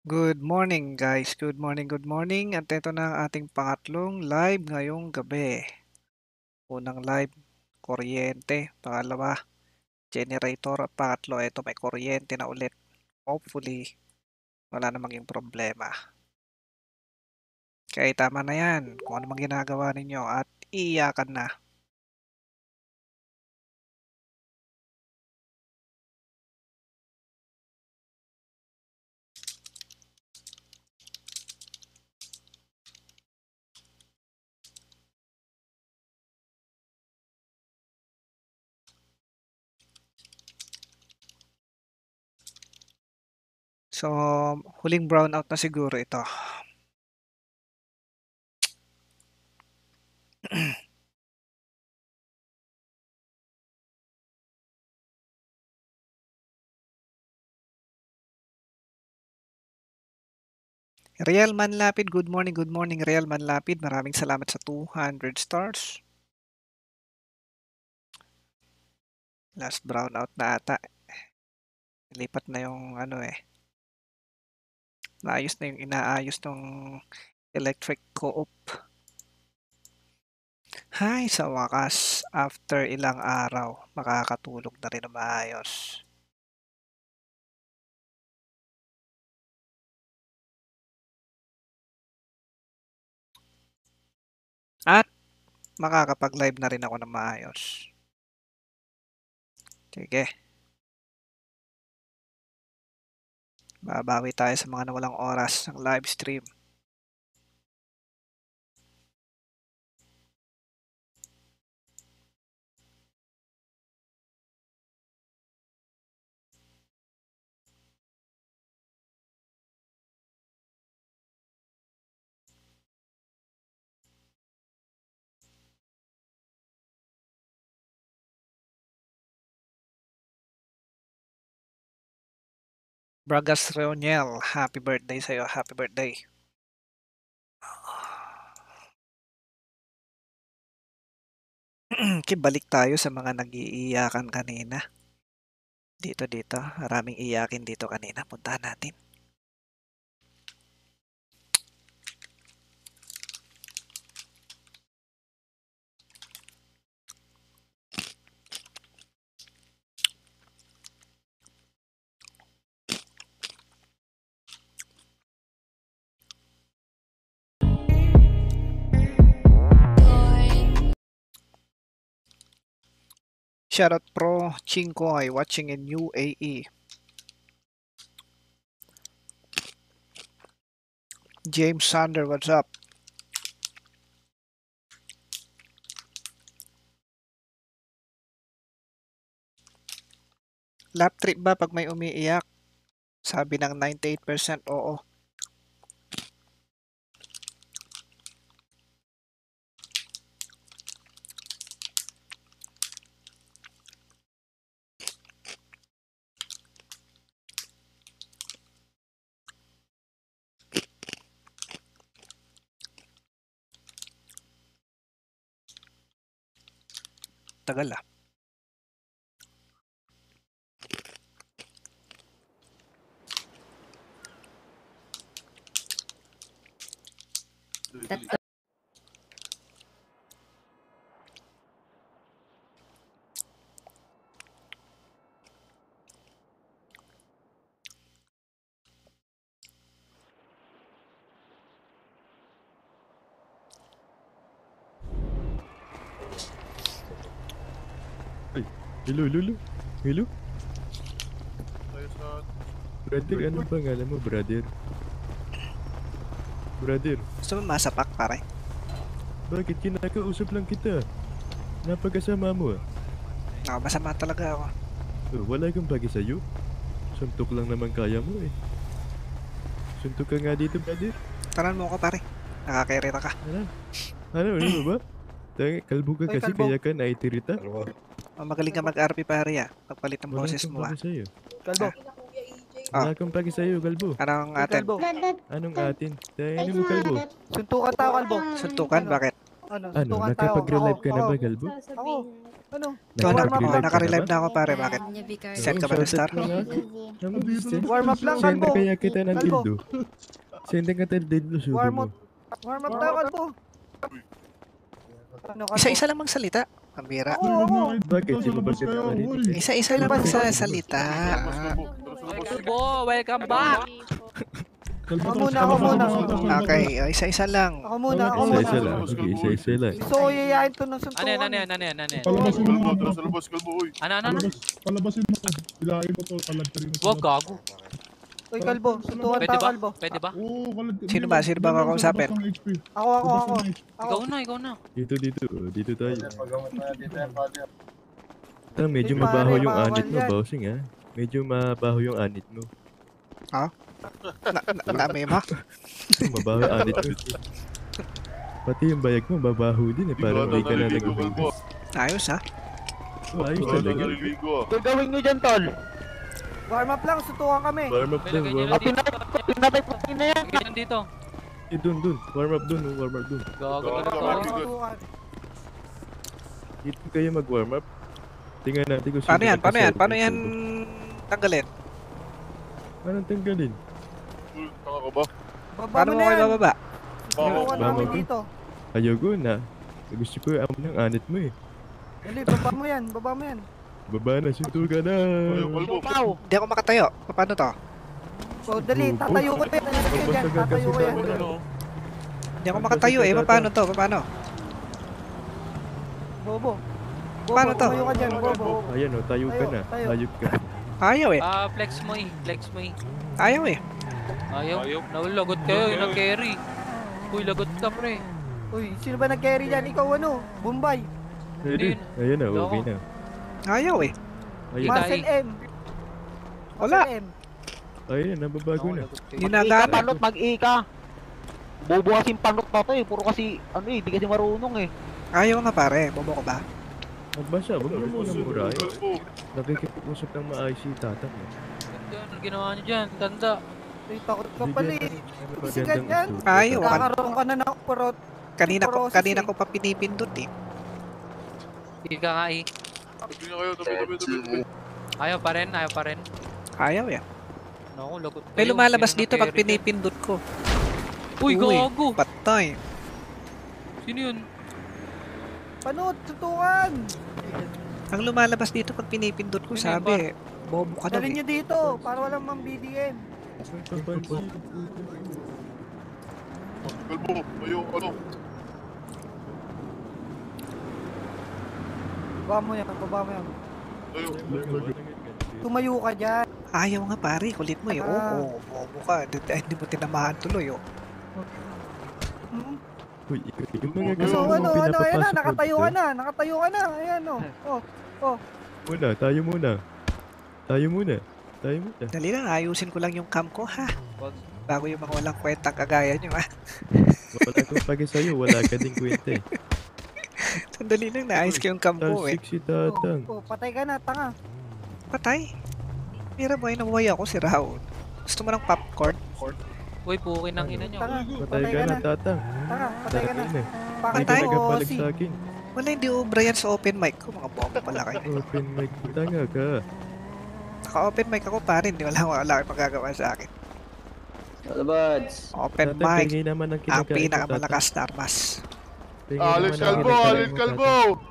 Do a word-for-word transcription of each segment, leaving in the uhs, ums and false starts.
Good morning guys, good morning, good morning at ito na ang ating pangatlong live ngayong gabi. Unang live, kuryente. Pangalawa, generator. At pangatlo, ito may kuryente na ulit. Hopefully, wala na maging problema. Kaya tama na yan kung ano mang ginagawa ninyo at iiyakan na. So, huling brownout na siguro ito. Real Manlapid, good morning, good morning Real Manlapid. Maraming salamat sa two hundred stars. Last brownout na ata. Lipat na yung ano eh. Naayos na yung inaayos ng electric co-op. Hay, sa wakas, after ilang araw, makakatulog na rin na maayos. At makakapag-live na rin ako na maayos. Sige. Babawi tayo sa mga nawalang oras ng live stream. Bragas Reoniel, happy birthday sa'yo, happy birthday. Kibalik tayo sa mga nag-iiyakan kanina. Dito, dito. Maraming iyakin dito kanina. Puntahan natin. Shoutout Pro Chinkoy watching in U A E. James Sander, what's up? Lap trip ba pag may umiiyak? Sabi ng ninety-eight percent oo. Tagal ah. That Hello, hello, hello. Hello? Brother, ano pangalan mo, brother? Brother, Gusto mo masapak pare? bakit kinakausap lang kita? Napagkasama mo ah. No, masama talaga ako. Oh, wala kang bagay sa'yo? Suntok lang naman kaya mo eh. Suntok ka nga dito, brother. Tanan mo ako pare. Nakakairita ka. Ano? Ano, ano ba? Tanga, kalbo ka Uy, kasi kalbo. kaya ka naitirita? Oh, magaling ka mag-R P pare ah. Pagpalit ng Wala boses akong mo ah. bagay sa'yo. Kalbo. Wala akong bagay sa'yo, kalbo. Anong Uy, atin? kalbo. Anong atin? Tayo mo, kalbo. Suntukan tao, kalbo. Suntukan? Ano? Bakit? Ano, Ano, suntukan tayo. nakapag-relive ka na Ako, ba, ako. Galbo? Ako. Ano? Ikaw na, Warm up oh, lang. Nakapag-relive ka na naka-relive ba? na ako pare, bakit? Send ka ba ng star? Shoutout ka nga. Tama, mister. Warm up lang, Send Kalbo. na kaya kita ng Kalbo. dildo. Send ka tayo dildo, subo Warm mo. up. Warm up tayo, Kalbo. Ano, Kalbo? Isa-isa lang magsalita. Pambira. Ako, ako. Bakit? Sino ba kita marinig? Isa-isa lang magsasalita. Ah. Kalbo, welcome back! Ako muna, ako muna. Okay, oh, isa-isa lang. Ako muna, ako muna. Isa-isa lang. Okay, isa-isa lang. Gusto ko yayain to ng Ano suntukan. yan, ano yan, ano yan, ano yan? Palabasin mo Kalbo, mga tara bro. sa labas, kalbo, uy. Ano, ano, ano? Palabas, palabasin mo to. Ilahin mo to. Kalag ka rin mo. Wag, gago. Uy, Kalbo. Suntukan Pwede tayo, ba? Kalbo. Pwede ba? Oo, kalag ka. Sino ba? Sino ba kakausapin? Ako, ako, ako. Ikaw na, ikaw na. Dito, dito. oh, Dito tayo. Pagawin tayo dito yan, father. Ah, medyo Eh, mabaho pare, yung bawal anit mo, yan. bossing ah. Medyo mabaho yung anit mo. Na, na, dami mo. Mabaho yung anit mo. Pati yung bayag mo, mabaho din eh. Parang Hindi hindi ka na naliligo, kalbo. naghuhugas. Ayos ha. Oh, ayos Hindi ka talaga. naliligo, ah. Gagawin nyo dyan, tol. Warm up lang, suntukan kami. Warm up May dun, lagay nyo warm lang up. dito. Pinatay pa rin na yan. Lagay nyo dito. Eh, dun, dun. Warm up dun, oh, warm up dun. Gago Gago, na to. gago. Suntukan. Dito kayo mag-warm up. Tingnan natin kung Paano sino yan? Paano yan? nagkaserve Paano ng yan tubo. tanggalin? Paano tanggalin? Uy, tanga ka ba? Baba Paano mo mo na kayo yan. bababa? Suntukan Baba namin mo. dito. Ayoko na. Gusto ko yung amo ng anit mo eh. Dali, baba mo yan. Baba mo yan. Baba na, suntukan na. Ayaw, kalbo. Pau. Hindi ako makatayo. Paano to? So, dali, tatayo ko yan. Dali, yan. Tatayo ko yan. Ano? Hindi ako makatayo eh. Paano to? Paano? Bobo. Bobo, Paano to? tumayo ka dyan, Bobo. Ayan o, tayo ka Tayo, na. tayo. Hayop ka. Ayaw eh. Ah, flex mo eh. Flex mo eh. Ayaw eh. Ayaw. Ayaw. Naulagot kayo, yun ang carry. Uy, lagot ka pre. Uy, sino ba nag-carry dyan? Ikaw ano? Bombay. Ready? Ayan na, okay na. Ayaw eh. Ayun. Mas- Marcel M. Wala. Marcel M. Ayun, nababago na. Hindi Mag-ika, nagana. panot, mag-ika. Bobo kasing panot na to eh. Puro kasi, ano eh, di kasi marunong eh. Ayaw nga pare. Bobo ko ba? Magbasa, huwag mo muna murahin. Kalbo. Nakikipag-usap ng maayos si tatang. eh. Ganda, ano ginawa nyo dyan? Tanda. Uy, takot ka pala eh. Bigyan- Kasi magandang ganyan. insulto. Ayaw. Kakaroon ka na ng porot. Kanina ko, Process kanina eh. ko pa pinipindot eh. Hindi ka nga eh. Tabi na kayo, tabi, tabi, tabi, tabi. Ayaw pa rin, ayaw pa rin. Ayaw eh. Naku, lagot kayo. May lumalabas Sino dito pag nag-carry dyan? pinipindot ko. Uy, Uy. gago! Patay. Sino yun? Panot, tutukan. Ang lumalabas dito pag pinipindot ko, Ano yun, sabi, bobo ka daw Dalhin eh. nyo dito para walang mang B D M. Papansin. Kalbo, ayaw, ano? Baba mo yan, baba mo yan. Ayaw. Tumayo ka dyan. Ayaw nga pare, kulit mo eh. Oo, Ah. oo, bobo ka. Di, eh, hindi mo tinamahan tuloy oh. Hmm? Uy, ikaw, yung mga So, So kasama ano, mong ano, ayan na, pinapapasok mo nakatayo dito. ka na, nakatayo ka na. Ayan o. Oh. Muna, tayo muna. Tayo muna. Tayo muna. Dali lang, ayusin ko lang yung cam ko ha. Wag. Bago yung mga walang kwentang kagaya nyo ha. Wala akong pagi sa'yo, wala ka ding kwenta eh. Sandali lang, naayos ko yung cam ko eh. Talsik si tatang. Oh, patay ka na, tanga. Patay. Mira boy, nabuhay ako si Raul. Gusto mo ng popcorn? Uy, pukin ng ina nyo. Tanga, Patay ka na, tatang. Tanga, patay ka na. Tangin eh. Pakit Hindi ka Patay. mo, nagabalik si. sa akin. Wala, hindi ubra yan sa open mic ko. Mga bobo pala kayo. Open mic. Tanga ka. Naka-open mic ako pare, hindi wala, wala kayong magagawa sa akin. Talabads. Open Tatang, mic, tingin naman ang ang kinakain ko, pinakamalakas na armas. tatang. Tingin Alex naman ang Kalbo, kinakain Alex mo, Kalbo! tatang.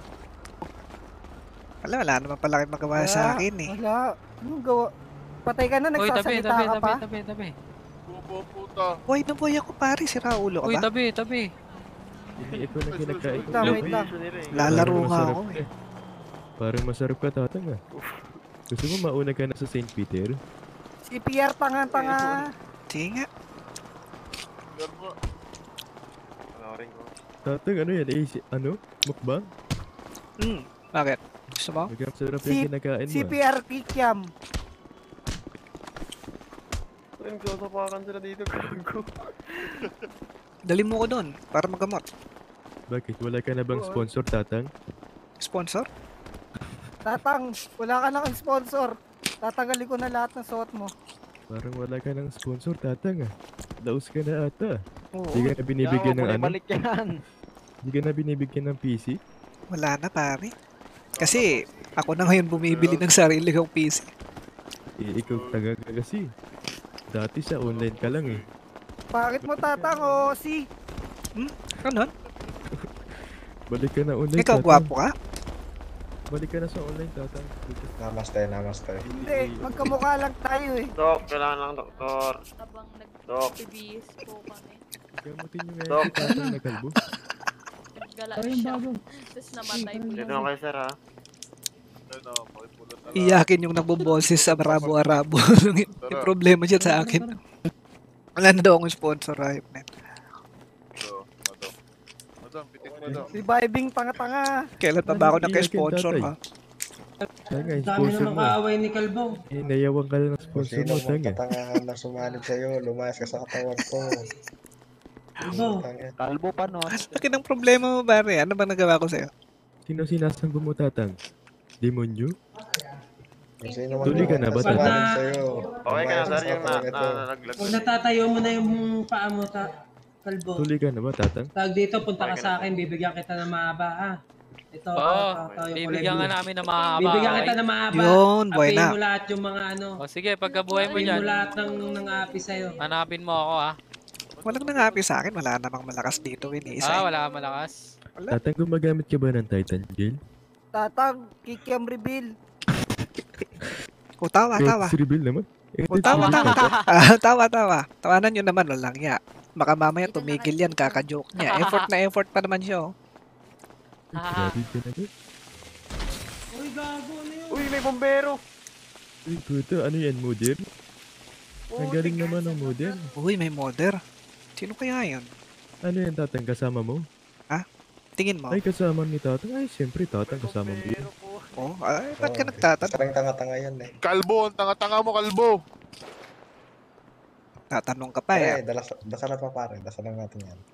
Wala, wala naman pala kayong magawa sa akin eh. Wala. Anong gawa? Patay ka na, Uy, tabi, nagsasalita tabi, ka tabi, pa. tabi, tabi. Bobo, puta. Boy, nabuhay ako pare, si Raulo ka Uy, ba? tabi, tabi. Hindi ito na kinakain ko. Wait lang, wait lang. Lalaro Parang nga masarap ako ka. eh. Parang masarap ka, tatang ah. Gusto mo mauna ka na sa Saint Peter? Si Pierre, tanga-tanga. Sige nga. Kalbo. Tatang, ano yan? Eh, si, ano? Mukbang? Hmm, bakit? Gusto mo? Magkang sarap Si- yung kinakain Si mo. ah. Pierre Kikiam. Dali mo ko doon para magamot. Bakit? Wala ka na bang Oo. sponsor, tatang? Sponsor? Tatang, wala ka na sponsor. Tatanggalin ko na lahat ng suot mo. Parang wala ka ng sponsor, tatang ah. Daos ka na ata. Oo. Hindi ka na binibigyan ng ano? Balik yan. Hindi ka na binibigyan ng P C? Wala na pare. Kasi ako na ngayon bumibili ng sarili kong P C. Eh, ikaw taga ka kasi. Dati sa online ka lang eh. Bakit mo tatang o si? Ano? Balik ka na online, Ikaw tatang. gwapo ka? Balik ka na sa online, tatang. Namaste, namaste. Hindi, magkamukha lang tayo eh. Dok, kailangan ng doktor. Habang Dok. nag-bibihis po kami. Gamutin nyo nga Dok. yung tatang na kalbo. Nagdala Ayun, siya. bago. Tapos namatay po. Dito kayo, sir, ha? Ayun, oh, makipulot na lang. Iyakin yung nagboboses sa Arabo-Arabo. Yung problema siya sa akin. Wala na daw akong sponsor, ayop na. Ito, madam. Madam, pitik mo na daw. Reviving tanga-tanga. Kailan pa ba ako Iyakin, naka-sponsor tatay. ha? Tanga, yung Dami sponsor na mo. makaaway ni Kalbo. Eh, nayawang ka lang ng Kung sponsor sino mo, mong tanga. tatangahan na sumanib sa'yo, lumayas ka sa katawan ko. Kalbo. Tanga. Kalbo panot. Laki ng problema mo pare. Ano ba nagawa ko sa'yo? Sino sinasanggo mo, tatang? Demonyo? Kung sino man Tuloy ka na ba, sumanib tatang? sa'yo, Okay ka na, lumayas sir, sa yung na, katawan na, ito. nalaglag. Kung natatayo mo na yung paa mo, ta Kalbo. Tuloy ka na ba, tatang? Tag dito, punta ka sa akin, bibigyan kita ng mahaba, ha? Ito, Oo, tatayo ko bibigyan ka lang. namin ng mahaba. Bibigyan kita okay? ng mahaba. Yun, buhay Apihin na. mo lahat yung mga ano. O sige, pagkabuhay mo Apihin dyan, mo lahat ng, ng api sa'yo. hanapin mo ako ha. Walang nangapi sa akin. Wala namang malakas dito. Iniisa. Ah, wala kang malakas. Tatang, gumagamit ka ba ng Titan Gel? Tatang, kikiam reveal. O tawa, tawa. Si Rebel naman. Eh, O tawa, tawa, tawa. Ah, tawa, tawa. Tawanan nyo naman. Walang ya. Baka mamaya tumigil yan. Kaka-joke niya. Effort na effort pa naman siya. oh. Grabe ka na ba? Uy, gago, ano yun? Uy, may bombero! Uy, puto, ano yan, modern? Ang galing naman ng modern. Uy, may modder. Sino kaya yun? Ano yan, tatang, kasama mo? Tingin mo? Ay, kasama ni tatang. Ay, siyempre, tatang, kasama mo yun. Oh, ay, ba't ka Oo, nagtatanong? Sarang tanga-tanga yan eh. Kalbo, ang tanga-tanga mo, kalbo! Tatanong ka pa Pare, eh. dalas, dasalan pa pare, dasalan natin yan.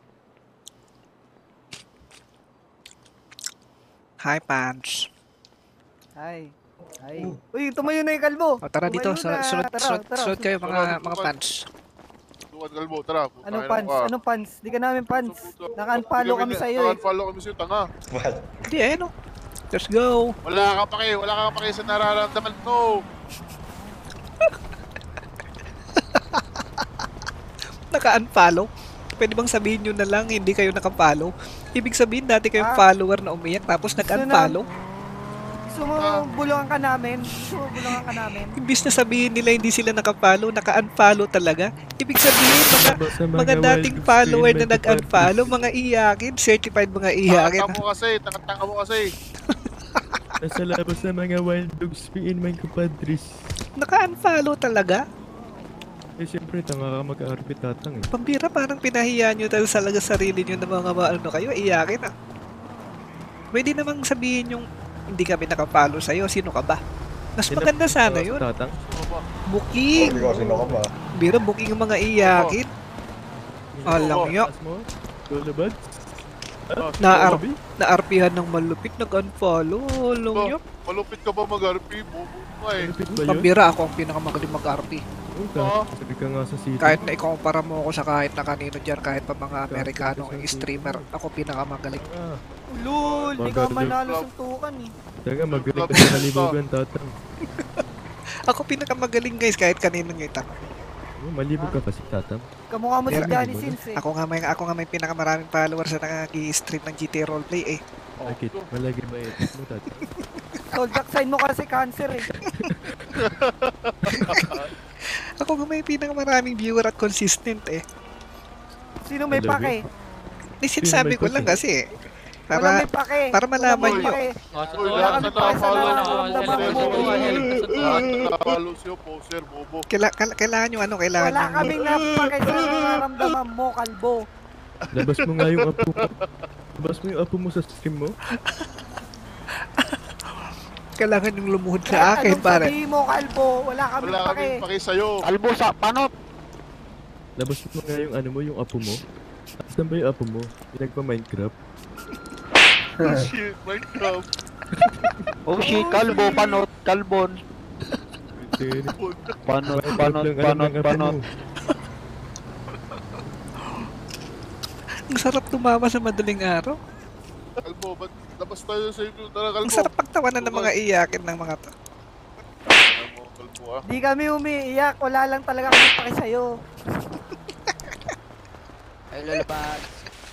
Hi, Pants. Ay. Ay. Uy, tumayo na yung kalbo. O, tara dito. Tumayo Su- na. Sunod, Tara, sunod, tara. sunod kayo mga, Sunod, mga sunod. Pants. Tuwan, kalbo, tara. Anong Putangin pants? ka. Anong pants? Di ka namin pants. Puto. Naka-unfollow kami sa'yo eh. Naka-unfollow kami sa'yo, tanga. What? Hindi eh, no? Let's go. Wala ka pa kayo, wala ka pa kayo sa nararamdaman mo. Naka-unfollow? Pwede bang sabihin nyo na lang hindi kayo naka-follow? Ibig sabihin dati kayong Ah. follower na umiyak tapos nag-unfollow? Gusto mo bulungan ka namin? Gusto mo bulungan ka namin? Imbis na sabihin nila hindi sila naka-follow, naka-unfollow talaga. Ibig sabihin mga, Sa mga wild dating dogs follower screen, na may nag-unfollow, mga iyakin, certified mga iyakin. Tanga-tanga mo kasi, tanga-tanga mo kasi. Nasa labas sa mga wild dogs, piin man compadres. Naka-unfollow talaga? Eh, siyempre, tanga ka mag-R P tatang eh. Pambira, parang pinahiya nyo talaga talaga sarili nyo ng mga mga ano kayo, iyakin ah. Pwede namang sabihin yung hindi kami nakapalo sa'yo, sino ka ba? Mas maganda sana yun. Tatang? Booking! Hindi ko sino ka ba? Bira, booking yung mga iyakin. Alam nyo, Taas mo? Lolo na na-arpihan ng malupit, nag-unfollow. Alam nyo, Malupit ka ba mag-R P? Bobo ka eh. Malupit ba yun? pambira ako ang pinakamagaling mag-R P. Oo, tatang. Sabi ka nga sa city. Kahit na ikumpara mo ako sa kahit na kanino dyan, kahit pa mga Amerikanong streamer, ako pinakamagaling. Ah, Lul, di ka Magaling. manalo sa tukan eh. taga magaling ka sa kalibugan, tatang. Ako pinakamagaling guys, kahit kanino nyo itanong. Oh, malibog ka kasi, tatang. Kamukha mo si Meron. Johnny Sins eh. Ako nga may ako nga may pinakamaraming followers na nag-i-stream ng G T A roleplay eh. Bakit? Malagi ba ito mo, tatang? Soldak sign mo kasi cancer eh. Ako nga may pinakamaraming viewer at consistent eh. Sino may Talaga? pake? Di sinasabi ko lang kasi Wala para may pake. para malaman Wala may nyo. pake. O, sa Uy, tuwa lahat lang. na Wala kami nakapalo pa na. sa nararamdaman Poser, mo. bobo. Sa tuwa. Lahat na nakapalo sa'yo, poser, bobo. Kaila, kaila- kailangan nyo ano, kailangan Wala nyo- kaming napake sa nararamdaman mo, kalbo. Labas mo nga yung apo mo. Labas mo yung apo mo sa stream mo. kailangan yung lumuhod Kahit sa akin anong pare. sabihin mo, kalbo. Wala kaming Wala pake. kaming paki sa'yo. Kalbo sa panot. Labas mo nga yung ano mo, yung apo mo. Saan ba yung apo mo? Pinagpa-Minecraft? Shit, Minecraft. Oh shit, kalbo, panot, kalbon. Ito Panot, Minecraft panot, lang alam panot, ng apo panot. mo. Ang sarap tumawa sa madaling araw. Kalbo, ba't labas tayo sa inyo? Tara, kalbo. Ang sarap pagtawanan ng mga iyakin ng mga to. Ano mo, kalbo ah. Di kami umiiyak, wala lang talaga kami paki sa'yo. Ay, lalabas.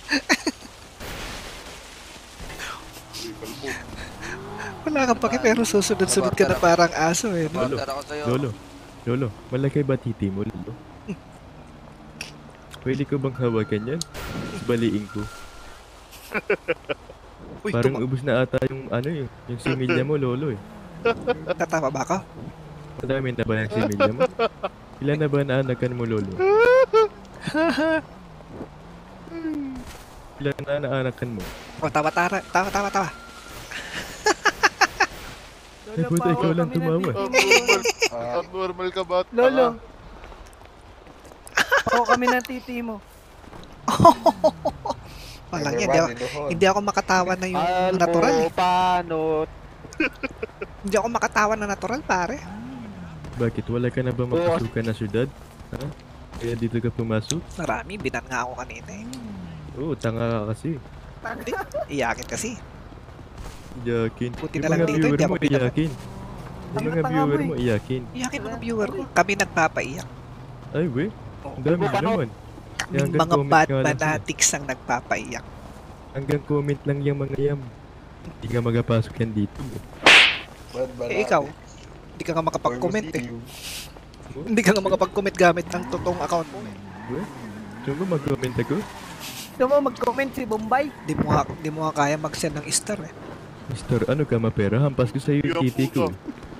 Uy, kalbo. Wala kang paki pero susunod-sunod ka na parang aso eh. No? Lolo, Lolo, Lolo, malaki ba titi mo, Lolo? Pwede ko bang hawakan yan? Tapos baliin ko. Uy, Parang tuma- ubus na ata yung ano yung, yung similya mo, Lolo eh. tatama ba ako? Madami na ba yung similya mo? Ilan na ba naanakan mo, Lolo? Ilan na naanakan mo? O, tawa, tawa, tawa, tawa, tawa. Ay, puta, ikaw lang tumawa. Abnormal. Ah, Abnormal ka ba? Lolo. Oo kami ng titi mo. Walang yan, hindi ako, hindi ako makatawa na yung natural eh. panot. Hindi ako makatawa na natural, pare. Bakit? Wala ka na ba mapasukan na syudad? Ha? Kaya dito ka pumasok? Marami, binan nga ako kanina eh. Oo, tanga ka kasi. Hindi, iyakin kasi. Iyakin. Buti Yung na lang mga dito, viewer hindi mo, ako binan. iyakin. Yung mga Tanga-tanga viewer mo mo, eh. iyakin. Iyakin mga viewer ko. Kami nagpapaiyak. Ay, we. Oo. Ang dami Ano? naman. Kaming hanggang mga comment bad nga lang sila. fanatics ang nagpapaiyak. Hanggang comment lang yung mga yam. Hindi ka magapasok yan dito. Eh ikaw, hindi ka nga makapag-comment eh. Hindi ka nga makapag-comment gamit ang totoong account mo. We? Gusto mo mag-comment ako? Gusto mo mag-comment si Bombay? Di mo nga, di mo nga kaya mag-send ng star eh. Mister, ano ka mapera? Hampas ko sa'yo yung Yung titi ko. puto.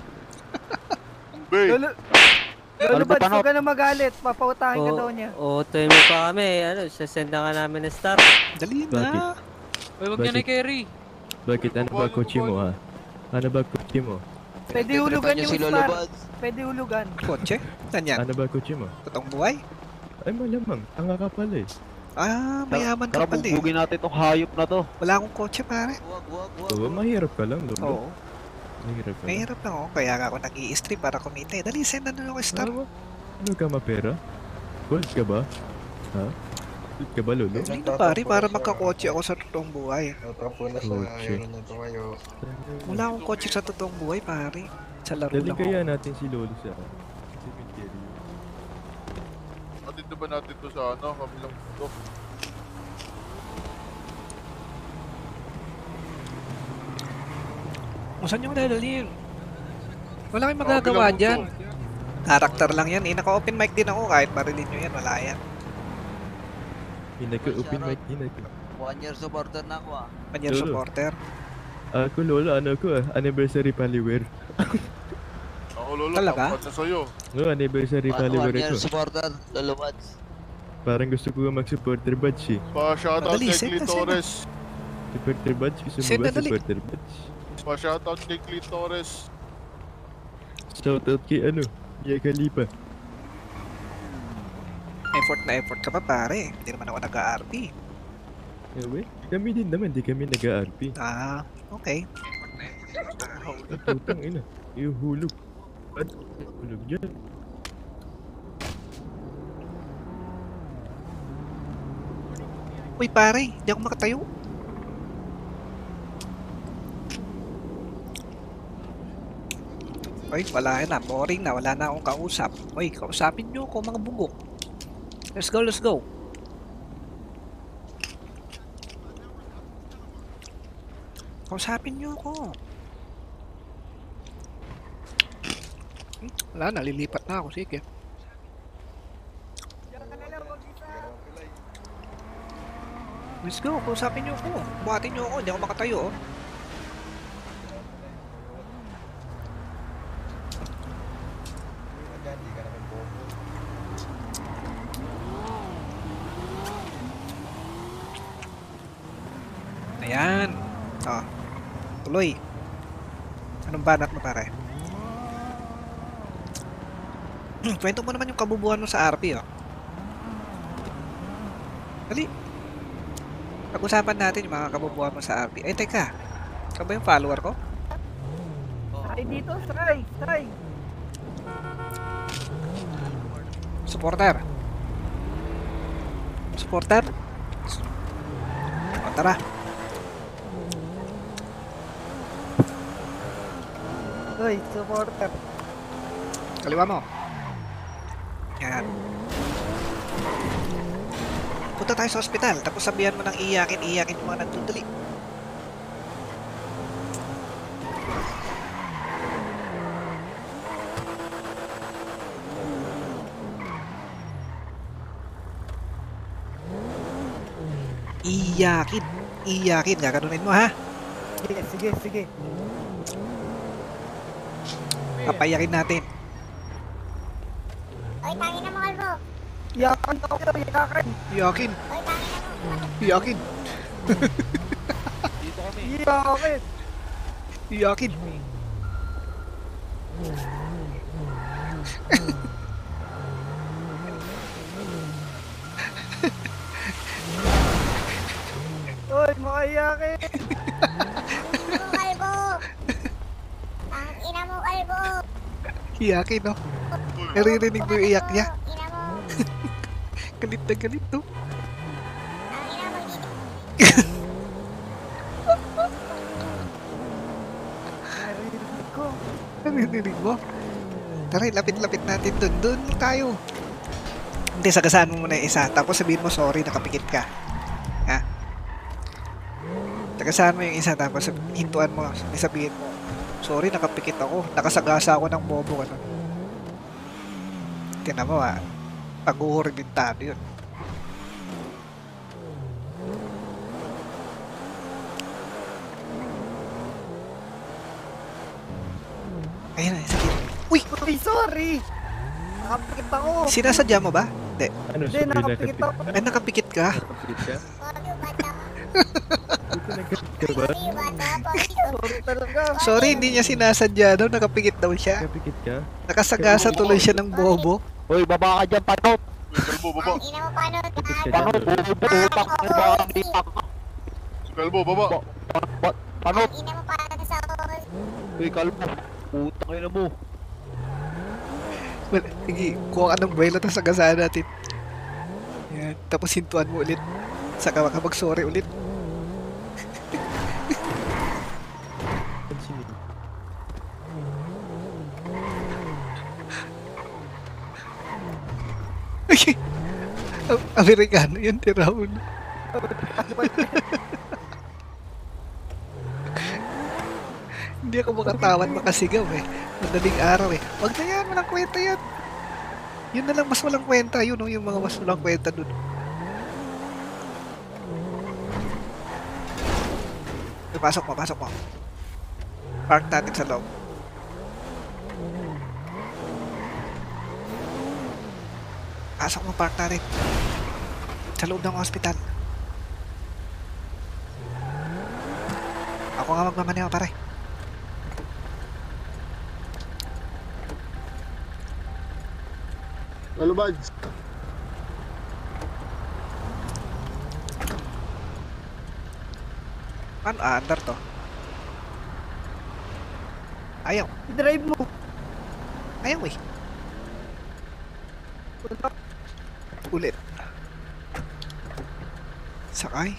Bay, Lolo, Lolo, Ano ba, ba't panot? ka na magalit? Papautahin ka daw niya. Oo, tayo mo pa kami. Ano, sasend na ka namin ng star. Dali Bakit? na. Uy, wag niya na Bakit? carry. Bakit? Ano ba kotse mo ha? Ano ba kotse mo? Pwede hulugan yung star. Pwede hulugan. Kotse? Saan yan? Ano ba kotse mo? Totoong buhay? Ay malamang, tanga ka pala eh. Ah, mayaman ka Tara, pala eh. bubugin natin tong hayop na to. Wala akong kotse pare. Oo, mahirap ka lang, Lolo. Oo. Mahirap ka lang. Mahirap lang ako. Kaya nga ako nag-i-stream para kumita eh. Dali, send na lang ako star. Ano, ano ka mapera? Gold ka ba? Ha? Gold ka ba, Lolo? Hindi na pare, para magkakotse ako sa totoong buhay. Natapo na sa Kotse. ayun na tumayo. Wala akong kotse sa totoong buhay pare. Sa laro Dali lang ako. kaya natin si Lolo sa cemetery. atid na ba natin to sa ano, kabilang mundo? Kung saan yung dadalhin? Wala kayong magagawa Kabilang dyan. mundo. Karakter lang yan eh. Naka-open mic din ako kahit marilin nyo yan. Wala yan. Hinay ko, open mic, hinay ko. One year supporter na ako ah. Panyan Lolo. supporter. Ako, Lolo, ano ko ah, anniversary paliwer. Ako, lolo, Talaga? tapat na sa'yo. No, anniversary paliwer ako. supporter, luluwads. Parang gusto ko mag-supporter badge eh. Pa-shoutout Madali, kay send na, send na. Clitoris. Supporter badge? Gusto Send mo ba na, dali. supporter badge? Pa-shoutout kay Clitoris. Shoutout kay ano, Mia Khalifa. Effort na effort ka pa pare. Hindi naman ako nag-R P. Ewe, kami din naman, di kami nag-A R P. Ah, okay. Ang putang ina, iuhulog. At, hulog dyan. Uy pare, hindi ako makatayo. Uy, wala na. Boring na. Wala na akong kausap. Uy, kausapin nyo ako mga bugok. Let's go, let's go. Kausapin nyo ako. Hmm, wala, nalilipat na ako. Sige. Let's go, kausapin nyo ako. Buhatin nyo ako, hindi ako makatayo. Oh. Hindi ka naman bobo. Ayan. Oh. Tuloy. Anong banat mo pare? Kwento mo naman yung kabubuhan mo sa R P, oh. Dali. Pag-usapan natin yung mga kabubuhan mo sa R P. Ay, teka. Ikaw ba yung follower ko? Try dito, try, try. Supporter. Supporter. O, tara. Uy, supporter. Kaliwa mo. Yan. Punta tayo sa ospital, tapos sabihan mo ng iyakin, iyakin yung mga nagtutuli. Iyakin, iyakin, gaganunin mo ha. Sige, sige, sige. Papayakin natin. Oy, tangin na mga kalbo. Yakan ako, yakan. Iyakin, Oy, tangin na mo. iyakin, Dito kami. Yakan. iyakin. Uy, mga yakin. Mo kalbo. Ang ina mo kalbo. Iyakin, no? Naririnig mo yung iyak niya. Ina mo. Galit na galit, no? Ang ina mo dito. Narinig ko. Naririnig mo? Tara, lapit-lapit natin dun. Dun tayo. Hindi, sagasaan mo muna yung isa. Tapos sabihin mo, sorry, nakapikit ka. Ha? Sagasaan mo yung isa. Tapos sab- hintuan mo. Sabihin mo, sorry, nakapikit ako. Nakasagasa ako ng bobo. Ano? Tinan mo, ha? Pag-uhurbintado yun. Ayun na, sige. Uy! Uy, sorry. Nakapikit ako. Sinasadya mo ba? Hindi. Ano, Hindi, sorry, nakapikit nakapikit ako. Ay, nakapikit ka? nakapikit ka? Wag yung bata. Dito nagkapikit ka ba? Wag yung bata. Pagito. Sorry talaga. Sorry, hindi niya sinasadya daw. Nakapikit daw siya. Nakapikit ka? Nakasagasa tuloy siya ng bobo. Hoy, baba ka dyan, panot. Uy, kalbo, baba. Ang ina mo paano? Kapit ka Panot, dyan. bubo, utak. Ano ba? Hindi pa. Kalbo, baba. Panot. Ang ina mo paano sa os. Uy, kalbo. Utang ina mo. Well, sige, kuha ka ng buwelo tapos sagasaan natin. Yan. Tapos hintuan mo ulit. Saka ka mag-sorry ulit. Continue. Am- Amerikano yun, si Raul. Hindi ako makatawan makasigaw eh. Madaling araw eh. Wag na yan, walang kwenta yan. Yun na lang mas walang kwenta yun, oh, yung mga mas walang kwenta dun. Eh, pasok mo, pasok mo. Park natin sa loob. Pasok mo, park natin. Sa loob ng hospital. Ako nga magmamaneho, pare. Lalo Bads. Ano, ah, andar to. Ayaw. I-drive mo. Ayaw eh. Ulit. Sakay.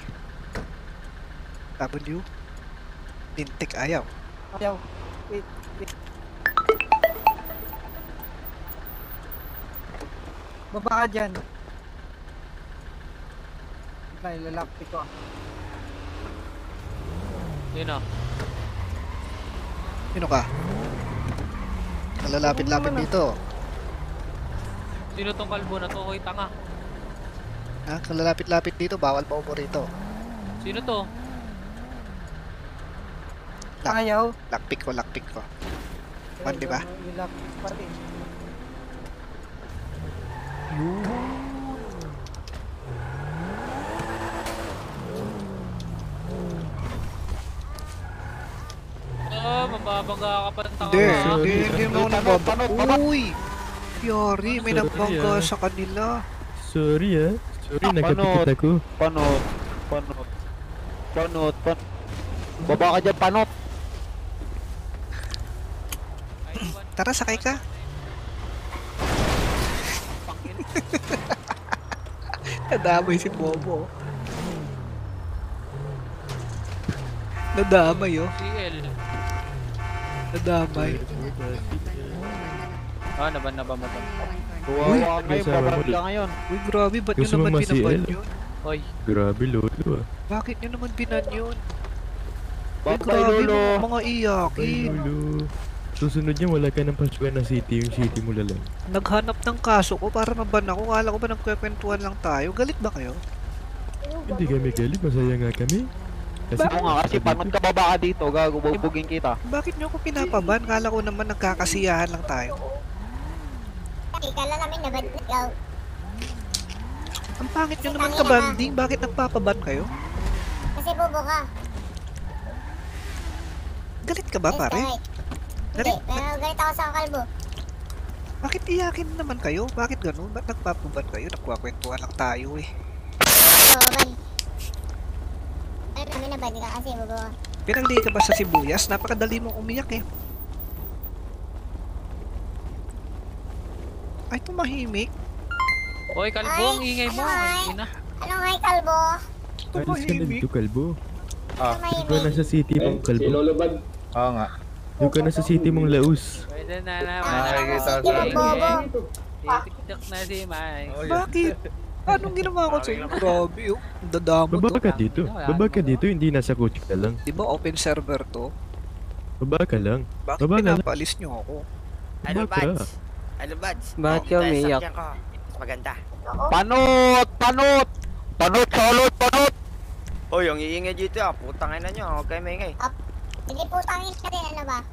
W. Lintik ayaw. Ayaw. Wait, wait. Baba ka dyan. Ay, lalakti ko. Yun ah. Sino ka? Nalalapit-lapit dito. Sino tong kalbo na to? Hoy, tanga. Ha? Kalalapit-lapit dito, bawal pa upo rito. Sino to? Lak- Ayaw. Lakpik ko, lakpik ko. Man, di ba? Lalakti pa rin. Ah, mababangga ka pa ng tanga. Hindi, mo, ah. hindi, hindi mo Panot, nababa. panot, panot. Uy! Yari, may Sorry, nabangga ah. sa kanila. Sorry ah. Sorry, Ah, nakapikit panot. ako. Panot. Panot. Panot. Panot. Baba ka dyan, panot. Tara, sakay ka. Nadamay si Bobo. Nadamay oh. C L. Nadamay. Ah, naban na ba madam? Kawawa kayo, kasama mo babarangay doon. ka ngayon. Uy, grabe, ba't nyo Gusto mo naman ma-C L? binaban yun? Hoy, Grabe, lolo ah. Bakit nyo naman binan yun? Uy, Bye-bye, grabe, lolo. mga, mga Ay, iyakin. lolo. Susunod niya, wala ka ng pasukan na city, yung city mo lalang. Naghanap ng kaso ko para maban ako. Kala ko ba nagkwekwentuhan lang tayo? Galit ba kayo? Hindi kami galit, masaya nga kami. Kasi Oo nga, kasi panot ka baba ka dito, gago, bubugin kita. Bakit nyo ako pinapaban? Kala ko naman nagkakasiyahan lang tayo. Ikala namin na ba't ikaw? Ang pangit nyo naman kabanding. Bakit nagpapaban kayo? Kasi bobo ka. Galit ka ba, Yes, pare? correct. Hindi, Galit? pero galit ako sa kalbo. Bakit iyakin naman kayo? Bakit ganun? Ba't nagpapaban kayo? Nagkwakwentuhan lang tayo eh. Oo, ban. Alam namin na ba't ka kasi bobo ka. Pinagli ka ba sa sibuyas? Napakadali mong umiyak eh. Ay, tumahimik. hoy kalbo, ang ingay mo. Ay, ina. Ano nga kalbo? alis ka na Tumahimik. dito, kalbo. Ah, Doon ka na sa city mong kalbo. oo nga. Doon ka na sa city mong laus. Pwede na naman. Nakikita Hindi mo bobo. TikTok na si Mike. Bakit? Anong ginawa ko sa'yo? Grabe oh. Ang dadamo Baba to. ka dito. Baba ka dito, hindi nasa kotse ka lang. Di ba open server to? Baba ka lang. Bakit Baba ka lang. pinapaalis nyo ako? Baba ka. Ano, Bads? Bakit ka umiiyak? Sasakyan ko. Mas maganda. Panot! Panot! Panot, salot, panot! Hoy, yung iingay dito ah. Putang ina nyo. Huwag kayo maingay. Hindi putangin ka din, ano ba?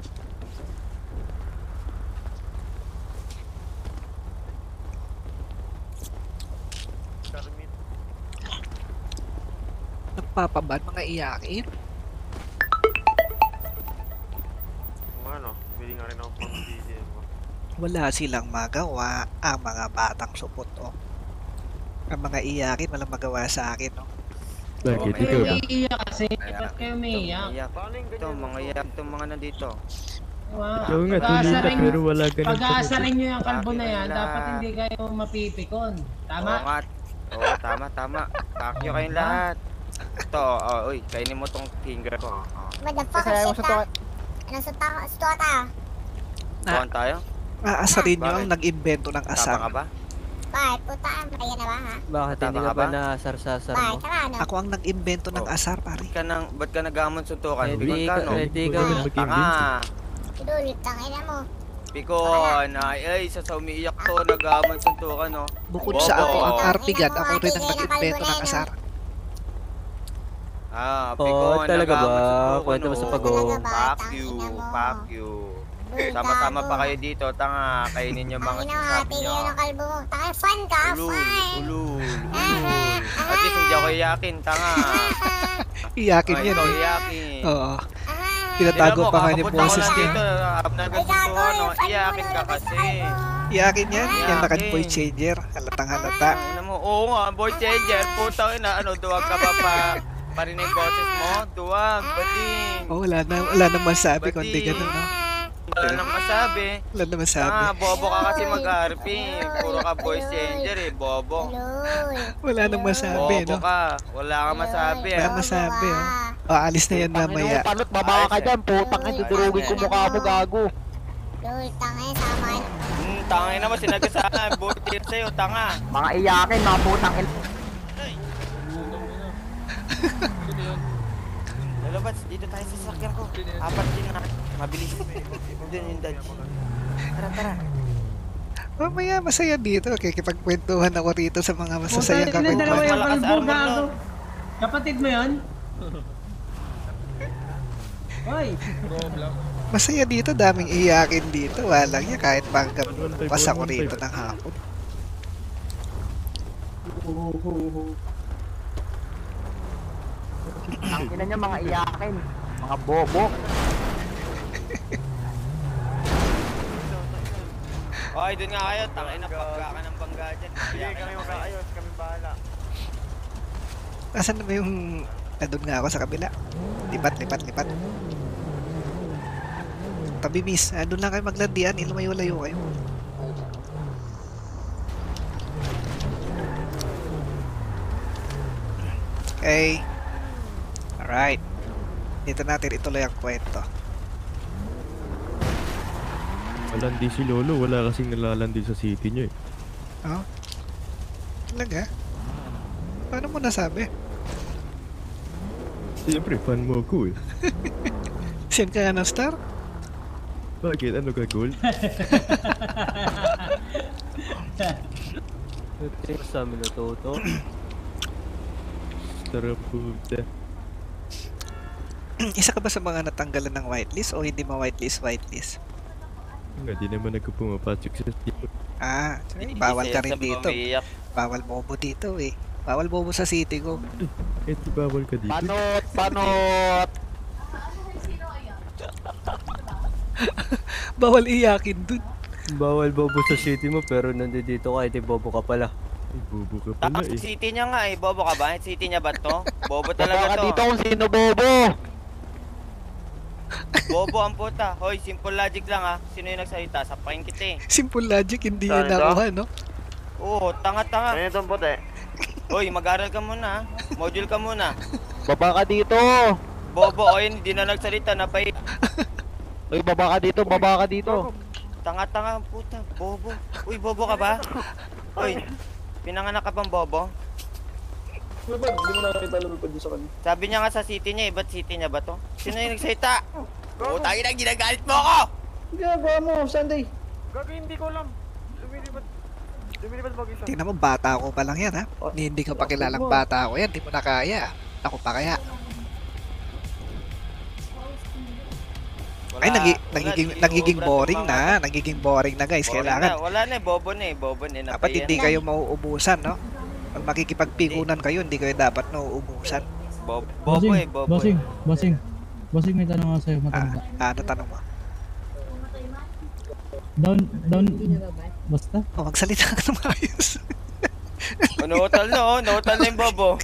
Nagpapaban mga iyakin? Ano, pwede nga rin ako pang D J mo. Wala silang magawa ang mga batang supot oh. Ang mga iyakin walang magawa sa akin oh. Bakit? Okay. Ikaw ba? Iiyak kasi. Kaya, Ba't kayo umiiyak? Iyak. Ito, mga iyak. Itong mga nandito. Wow. Ikaw nga, Pag-asa tulita rin- pero wala ka ng Pag-asa rin nyo yung kalbo Bakit na yan, wala? dapat hindi kayo mapipikon. Tama? Oo nga. Oo, tama, tama. Kakyo kayong lahat. Ito, oh, uy, kainin mo tong finger ko. Oh. Motherfucker, Kasi ayaw shit sa ah. Ano sa ta sa tuwa tayo? Tuwan tayo? Aasarin nyo Bakit? ang nag-invento ng Tama ka asar. ba? Bakit? Puta ka, maya na ba ha? Bakit hindi ka ba naasar-sasar Bakit? Tara ano? Ako ang nag-invento ng Oh. asar pare. Ba't ka nang, ba't ka nagamon suntukan? Hindi Pikon ka, ka- no? hindi ka Tanga. mag-invent. Idulit, tangina mo. Pikon, ay, ay, sa sa umiiyak to, nagamon suntukan, no? Bukod Bobo. sa ako ang Oo. artigan, ako rin ang nag-invento ng asar. Ah, Oh, Pikon, talaga ba? nagamon suntukan, Kwento mo no? sa pag-o. Talaga ba? Fuck Tangina you, mo. fuck you. Dul, Sama-sama gago. pa kayo dito, tanga, kainin yung mga Tangina mo, sinasabi tigil nyo. ng kalbo mo. Tangina, fun ka, Ulul, fun. ulul, Aha, ulul. At least hindi ako iyakin, tanga. Iyakin Ay, yan ikaw eh. iyakin. Oo. aha. Tinatago pa nga yung kakapunta ko boses lang niya. dito, ah, nagkasuntuhan, no? Iyakin ka kasi. Iyakin yan. Yan Iyakin. naka-voice changer. Halatang halata. Ano mo, oo nga, boy changer, putang ina, ano, duwag ka ba pa parinig boses mo? Duwag, bating. Oh, wala na, wala nang masabi kundi ganun no. Wala nang masabi. Wala nang masabi. Ah, bobo ka kasi mag-R P. Puro ka voice changer eh, bobo. Lul. Wala nang masabi Bobo no. ka. Wala kang masabi Wala ah. masabi oh. Oh, alis na yan mamaya. Tangina mo, panot, baba ka dyan, putang ina, dudurugin ko mukha mo, gago. Lul, tangina, sama ka. Hmm, tangin naman, sinagasaan. Buti sa'yo, tanga. Mga iyakin, mga putang ina. Lalo, Bats, dito tayo sa sasakyan ko. Apat din na. Mabilis. Doon yung dad. Tara, tara. Mamaya masaya dito. Kikipagkwentuhan ako rito sa mga masasayang Puta, ilan dalawa kakwentuhan. yung Malakas kalbo, armor gago. nun. Kapatid mo yun? Hoy, Masaya dito, daming iyakin dito. Walang niya kahit panggang pas ako rito ng hapon. Ang ina niya, mga iyakin. Mga bobo. Okay, doon nga kayo. Tangin na, pagka ka ng bangga dyan. Sige, kami mag-aayos. Kami bahala. Asan na ba yung... Nandun nga ako sa kabila. Lipat, lipat, lipat. Tabi miss, ah, doon lang kayo maglandian. Ilumayo-layo kayo. Okay. Alright. Dito natin ituloy ang kwento. Malandi si Lolo, wala kasing nalalandi sa city niyo eh. Oh? Talaga? Paano mo nasabi? Siyempre, fan mo ako eh. Send ka nga ng star? Bakit? Ano ka, Gold? Ito yung sa amin natuto. Sarap puta. Isa ka ba sa mga natanggalan ng whitelist o hindi ma whitelist whitelist? Nga, di naman ako pumapasok sa city. Ah, bawal ka rin dito. Bawal bobo dito eh. Bawal bobo sa city ko. Eh, di bawal ka dito. Panot! Panot! Bawal iyakin dun. Bawal bobo sa city mo pero nandito ka, hindi bobo ka pala. Ay, bobo ka pala Tapos eh. city niya nga eh. Bobo ka ba? City niya ba to? Bobo Baba talaga ka to. dito kung sino bobo! Bobo ang puta. Hoy, simple logic lang ha. Sino yung nagsalita? Sapakin kita eh. Simple logic, hindi Saan yan ito? nakuha, no? Oo, tanga-tanga. Ano itong puti? Hoy, mag-aral ka muna ha. Module ka muna. Baba ka dito! Bobo, o yun, hindi na nagsalita. Napay... Uy, baba ka dito, baba ka dito! Tanga-tanga ang puta. Bobo. Uy, bobo ka ba? Uy, pinanganak ka bang bobo? Sabi niya nga sa city niya eh. Ba't city niya ba to? Sino yung nagsalita? Oo, tayo na, ginagalit mo ako! Ginagawa mo, Sunday. Tingnan mo, bata ako pa lang yan, ha? Ni hindi ka pa kilalang bata ako yan, di mo na kaya. Ako pa kaya. Ay, nagi, Wala, nagiging, di nagiging ubra boring tumama. na. Nagiging boring na, guys. Boring Kailangan. na. Wala na eh, bobo na eh, bobo na eh. Dapat hindi Napayan. kayo mauubusan, no? Pag makikipagpikunan kayo, hindi kayo dapat nauubusan. Bobo, bobo eh, bobo Bossing, eh. bossing. Bossing, may tanong ako sa'yo, Ah, matanda. ah, ano tanong mo? Down, down, basta? Oh, magsalita ka ng ayos. Unuutal na oh, unuutal na yung bobo.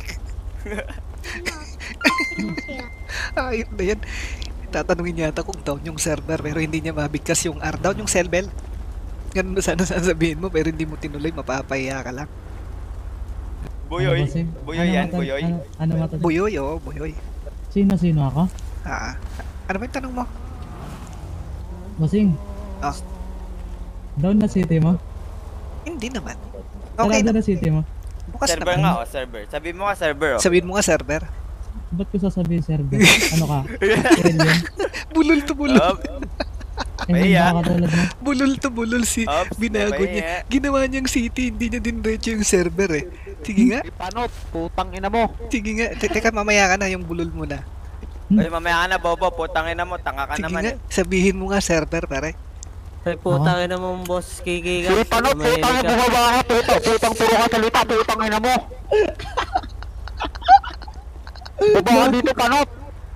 Ayun na yan. Tatanungin yata kung down yung server pero hindi niya mabigkas yung R. Down yung cell bell. Ganun na sana sasabihin mo pero hindi mo tinuloy, mapapahiya ka lang. Buyoy, Ano, bossing? buyoy Ano yan, mata- buyoy. Ano, ano mata? Buyoy, oh, buyoy. Sino, sino ako? Ah, ano ba yung tanong mo? Bossing, Ah, down na city mo? hindi naman. Okay Sarado na. na city mo? Bukas Server naman. nga oh, server. Sabi mo nga server oh. Sabihin mo nga server. Ba't ko sasabihin server? Ano ka? Alien? Bulol to bulol. Up, Alien Maya. ba katulad mo? Bulol to bulol si Ops, binago babay niya. nga. Ginawa niyang city, hindi niya din diretso yung server eh. Sige nga, Uy, Panot! Putang ina mo! sige nga. Te- Teka, mamaya ka na yung bulol mo na. Ay, mamaya ka na bobo, putang ina mo, tanga ka Sige naman nga, eh. sabihin mo nga server pare. Ay putang ina mo boss Kiki ka. Uy, Panot! Putang ina mo ba ka? Putang, putang puro ka salita! Putang ina mo! Baba ka dito, Panot!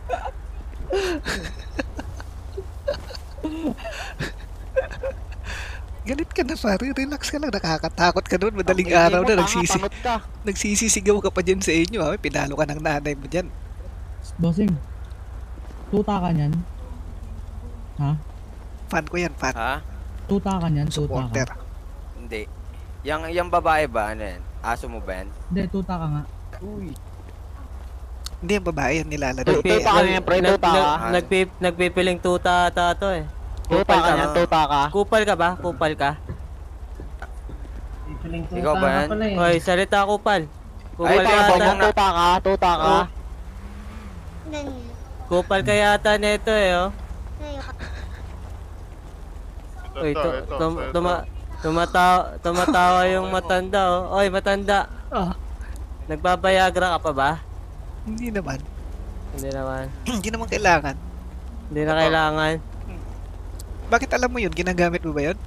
Galit ka na pare, relax ka lang. Nakakatakot ka doon, madaling Ang araw ingay mo, na tanga, nagsisi, Panot ka! nagsisisigaw ka pa dyan sa inyo ha. Pinalo ka ng nanay mo dyan. Bossing, tuta ka niyan? Ha? Fan ko yan, fan. Ha? Tuta ka niyan? Tuta ka? Supporter. Hindi. Yang, yang babae ba, ano yan? Aso mo ba yan? Hindi, tuta ka nga. Uy! Hindi yung babae yan nilalaro. Tuta ka niyan, pre, tuta ka! Nagpip nagpipiling tuta ata to eh. Tuta ka niyan, tuta ka! Kupal ka ba? Kupal ka? Pipiling tuta Ikaw ba ka yan? pala eh. Hoy, salita kupal. Ay, Kupal ka tama yata. mo, tuta ka! Tuta ka! Oh. Ganyan. Kupal ka yata nito eh oh. Ayoko. Ito, Uy, ito, tu ito, tum ito. tuma tumatawa tumatawa yung matanda oh. Oy, matanda. Ah, Nagbabayagra ka pa ba? hindi naman. Hindi naman. Hindi naman kailangan. Hindi na kailangan. Bakit alam mo yun? Ginagamit mo ba yun?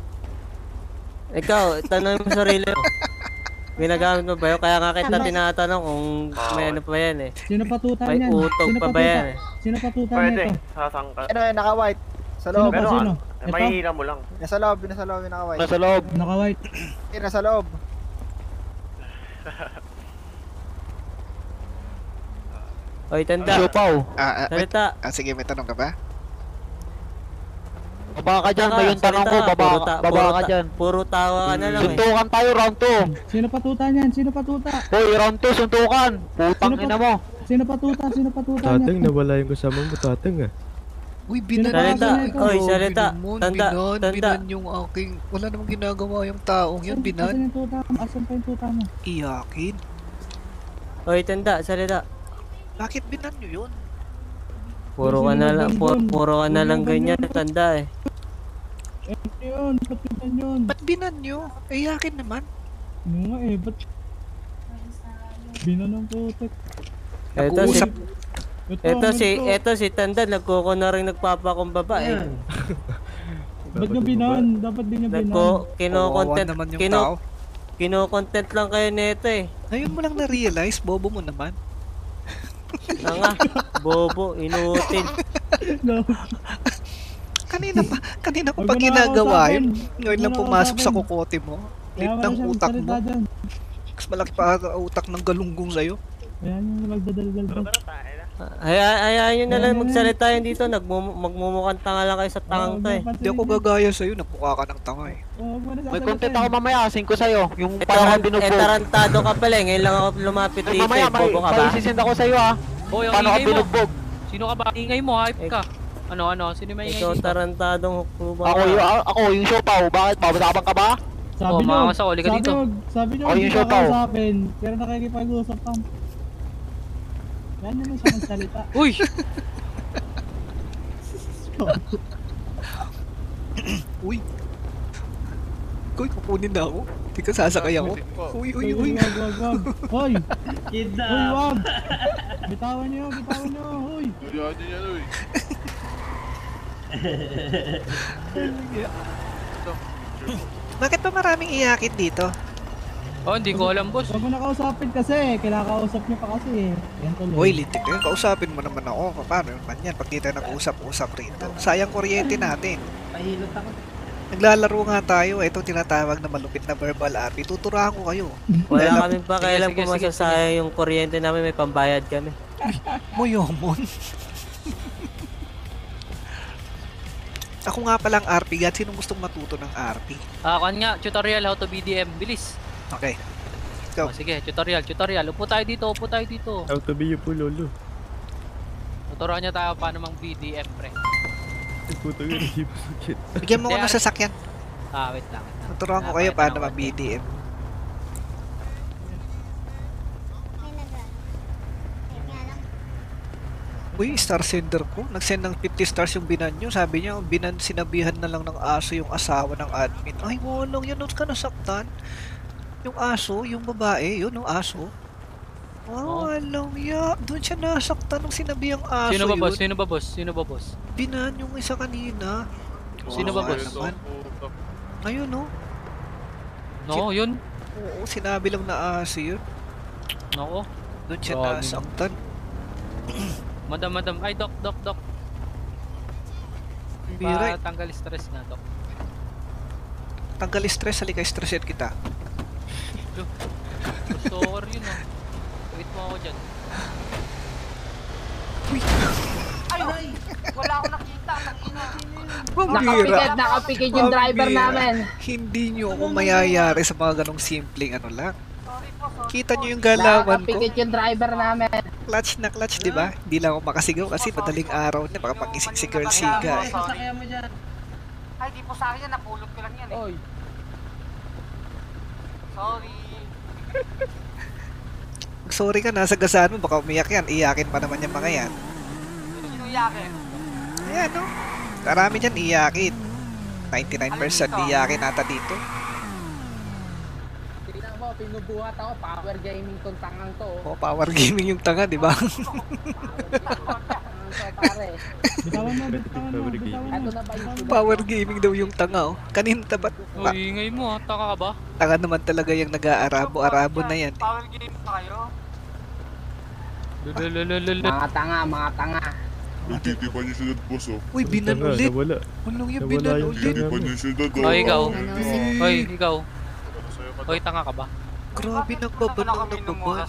Ikaw, tanong mo sarili mo. Ginagamit mo ba yun? Kaya nga kita tinatanong kung may ano pa yan eh. Sino pa tuta May niyan? utog Sino pa ba tuta? yan eh? Sino pa tuta nito? Ano yun, naka-white? Sa Sino loob. pa, sino? Ito? mo lang. Nasa loob, nasa loob yung naka-white. Nasa loob! Naka-white. Eh, nasa loob. Oy, tanda. Siupaw! Ah, ah, may, Salita. ah, sige, may tanong ka ba? Baba ka dyan, may yung tanong ko, baba, Puro ta- baba puro ka ta- dyan. Puro tawa ka na lang eh. Suntukan tayo, round two. Sino pa tuta niyan? Sino pa tuta? Hoy, round two, suntukan. Putang Sino pa- ina mo. Sino pa tuta? Sino pa tuta Tatang, niyan? nawala yung kasama mo, tatang ah. Uy, binan Salita. Ito. Oy, salita. Binan, Tanda, binan, tanda. binan yung aking... Wala namang ginagawa yung taong yun, Asan- binan. Asan yung tuta mo? Asan pa yung tuta mo? Iyakin. Oy, tanda, salita. Bakit binan nyo yun? Puro ka na lang, puro, puro ka na lang ganyan, tanda eh. Eh, yun. Ba't pitan yun? Ba't binan nyo? Iyakin naman. Ano nga eh, ba't? Binan ng putik. Eto si, Nag-uusap. eto si, eto si tanda, nagkuko na rin nagpapakumbaba eh. Ayan. Ba't nyo binan? Dapat din nyo binan. Nagko, Kawawa kino-content, naman yung kino, tao. kino-content lang kayo nito eh. Ngayon mo lang na-realize, bobo mo naman. Nga, bobo, inutil. No. Kanina pa, kanina ko Huwag pa mo na ginagawa kausapin. yun. Ngayon Huwag lang mo na pumasok sa kausapin. kukote mo. Kaya Lit wala ng siyang utak salita mo. dyan. Mas malaki pa ang utak ng galunggong sa'yo. Kaya nyo magdadaldal pa. Hayaan, hayaan nyo na lang magsalita yun dito, nagmum magmumukhang tanga lang kayo sa tangang to eh. Hindi ako gagaya sa'yo, nagmukha ka ng tanga eh. May content ako mamaya, asing ko sa'yo. Yung Eh, parang taran- eh, binugbog. tarantado ka pala eh, ngayon lang ako lumapit Ay, dito mamaya, eh, may, bobo ka ba? may sisend ako sa'yo ah. Hoy, ang Paano ka ingay mo. binugbog? Sino ka ba? Ingay mo, hype Eh, ka. Ano, ano? Sino may ingay Ikaw dito? tarantadong hukuma Ako, yung, ka. ako, yung show pa, bakit? Babasabang ka ba? Sabi Oh, nyo, mga kasauli ka sabi dito. nyo, sabi nyo, Oh, yung hindi show ka pa, oh. kausapin. Pero nakikipag-usap ka. Yan naman siya magsalita. Uy! Uy! Uy, kukunin na ako. Hindi ka sasakay ako. Uy, uy, uy. Wag, wag, wag. Hoy! Uy, Kidnap! wag! Bitawan nyo, bitawan nyo, hoy! Yan, yan, yan, uy. Bakit ba maraming iyakit dito? Oh, hindi ko alam, boss. Huwag mo na kausapin kasi, kinakausap nyo pa kasi. Yan tuloy. Uy, litik yun. Kausapin mo naman ako. Paano naman yan pag di tayo nag-usap-usap rito? Sayang kuryente natin. Pahilot ako. Naglalaro nga tayo. Ito tinatawag na malupit na verbal R P. Tuturahan ko kayo. Wala kami pa kailan Sige, sige, kung sige, masasayang yung kuryente namin, may pambayad kami. Moyomon. Ako nga palang R P God. Sino gustong matuto ng R P? Ah, kan nga, tutorial how to B D M. Bilis. Okay. Go. Oh, sige, tutorial, tutorial. Upo tayo dito, upo tayo dito. How to be you po, lolo. Tuturuan niya tayo paano mang B D M, pre. Ay, puto nga, hindi mo sakit. Bigyan mo ko ng sasakyan. Ah, wait lang. Wait lang. Tuturuan ko Ah, kayo pakita paano ng mag-B D M. May nag Wait nga lang. Uy, star sender ko. Nag-send ng fifty stars yung binan nyo. Sabi niya, binan sinabihan na lang ng aso yung asawa ng admin. Ay, walang yan. Doon ka nasaktan. Yung aso, yung babae, yun, yung aso. Oh, Oh. walang ya. Doon siya nasaktan nung sinabihang aso Sino ba, boss? yun. Sino ba, boss? Sino ba, boss? Binan yung isa kanina. Sino ba, boss? Naman. Ngayon, no? No, yun. Oo, sinabi lang na aso yun. Nako. Doon siya Grabe nasaktan. Madam, madam. Ay, doc, doc, doc. Bira. Tanggal stress na, doc. Tanggal stress, halika stressin kita. Gusto ko rin yun, ah. Wait mo ako dyan. Nakapikit, nakapikit yung driver namin. Hindi nyo ako mayayari sa mga ganong simpleng ano lang. Kita nyo yung galawan ko. yung driver namin. Clutch na clutch, di ba? Hindi lang ako makasigaw kasi madaling araw na baka magising si Girl Siga eh. Sasakyan mo dyan. Ay, di po sa akin yan. Napulot ko lang yan eh. Oy. Sorry. Sorry ka, nasa gasaan mo, baka umiyak yan. Iyakin pa naman yung mga yan. Sino yakin? Ayan, no? Karami dyan iyakin. ninety-nine percent iyakin nata dito. Tingnan mo, pinubuhat ako. Power gaming tong tangang to. O, power gaming yung tanga, di ba? Pare. Bitawan mo, bitawan mo, Power bitawan Ito mo. na ba yung Power gaming daw yung tanga, oh. Kanina ba? Uy, ingay mo, ha? Taka ka ba? Tanga naman talaga yung nag-aarabo-arabo na yan. power game pa kayo? Lululululul. Mga tanga, mga tanga. Hindi pa niyo sunod, boss, oh. Uy, binan Tanga, ulit. nawala. Anong yung Nawala binan yung ulit? Hindi pa niyo sunod, oh. Hoy, ikaw. Ano? Hoy, ikaw. Sa'yo, madam. Hoy, tanga ka ba? Grabe, nagbaban ng nagbaban.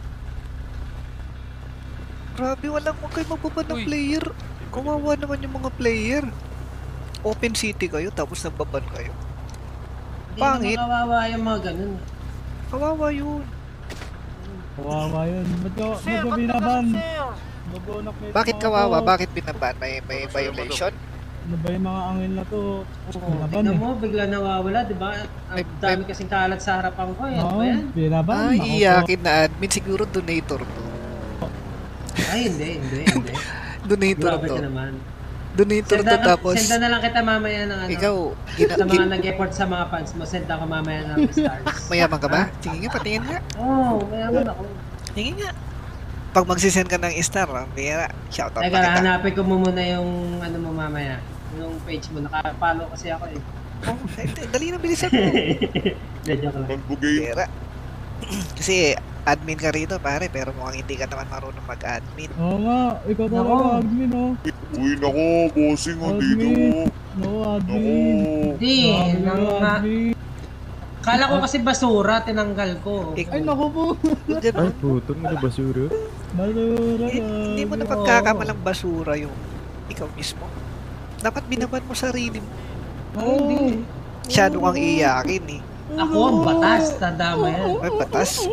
Grabe, walang huwag kayo magbaban ng Uy. player. Kawawa naman yung mga player. Open city kayo, tapos nagbaban kayo. Pangit. kawawa yung mga ganun. Kawawa yun. Kawawa yun. Ba't ko, ba't ko binaban? Babonak na ito, Bakit mga kawawa? to. Bakit binaban? May, may violation? Ano ba yung mga angin na to? Binaban Tingnan eh. mo, bigla nawawala, di ba? May- Ang dami kasing kalat sa harapan ko eh. Ano Oo, ba yan? binaban. Ay, Ako po. iyakin na admin. Siguro donator to. Ay, hindi, hindi, hindi. Donator Grabe to. ka naman. Donator to Senda, tapos senda na lang kita mamaya ng ano. ikaw, gina, Sa mga gin- nag-effort sa mga fans mo, send ako mamaya ng stars. mayaman ka ba? Sige nga, patingin nga. Oo, oh, mayaman ako. Tingin nga. Pag magsisend ka ng star, ah, bira, shoutout Teka, pa kita. hanapin ko mo muna yung ano mo mamaya. Yung page mo, nakapalo kasi ako eh. Oh, ay, dali na bilisan mo. Hindi, joke lang. Magbugay. Bira. Kasi admin ka rito pare, pero mukhang hindi ka naman marunong mag-admin. Oo nga, ikaw talaga Nako. admin oh. Uy, nako, bossing, oh, dito. Admin. No, Nako. admin. Hindi, Grabe nang, ka, admin. kala ko kasi basura, tinanggal ko. Ik- Ay, naku po. Ay, putong ano basura. Basura Eh, ka. hindi mo na pagkakamalang basura yung ikaw mismo. Dapat binaban mo sarili mo. Oo. Hindi. Masyado kang iyakin eh. Ako ang batas, tanda mo yan. Ay, batas.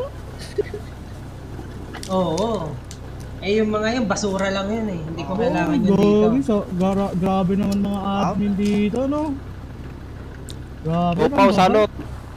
Oo. Eh yung mga yun, basura lang yun eh. Hindi ko kailangan Ay, yun dito. gagi, so, gara, grabe naman mga admin dito, no? Grabe Upaw, naman. salot.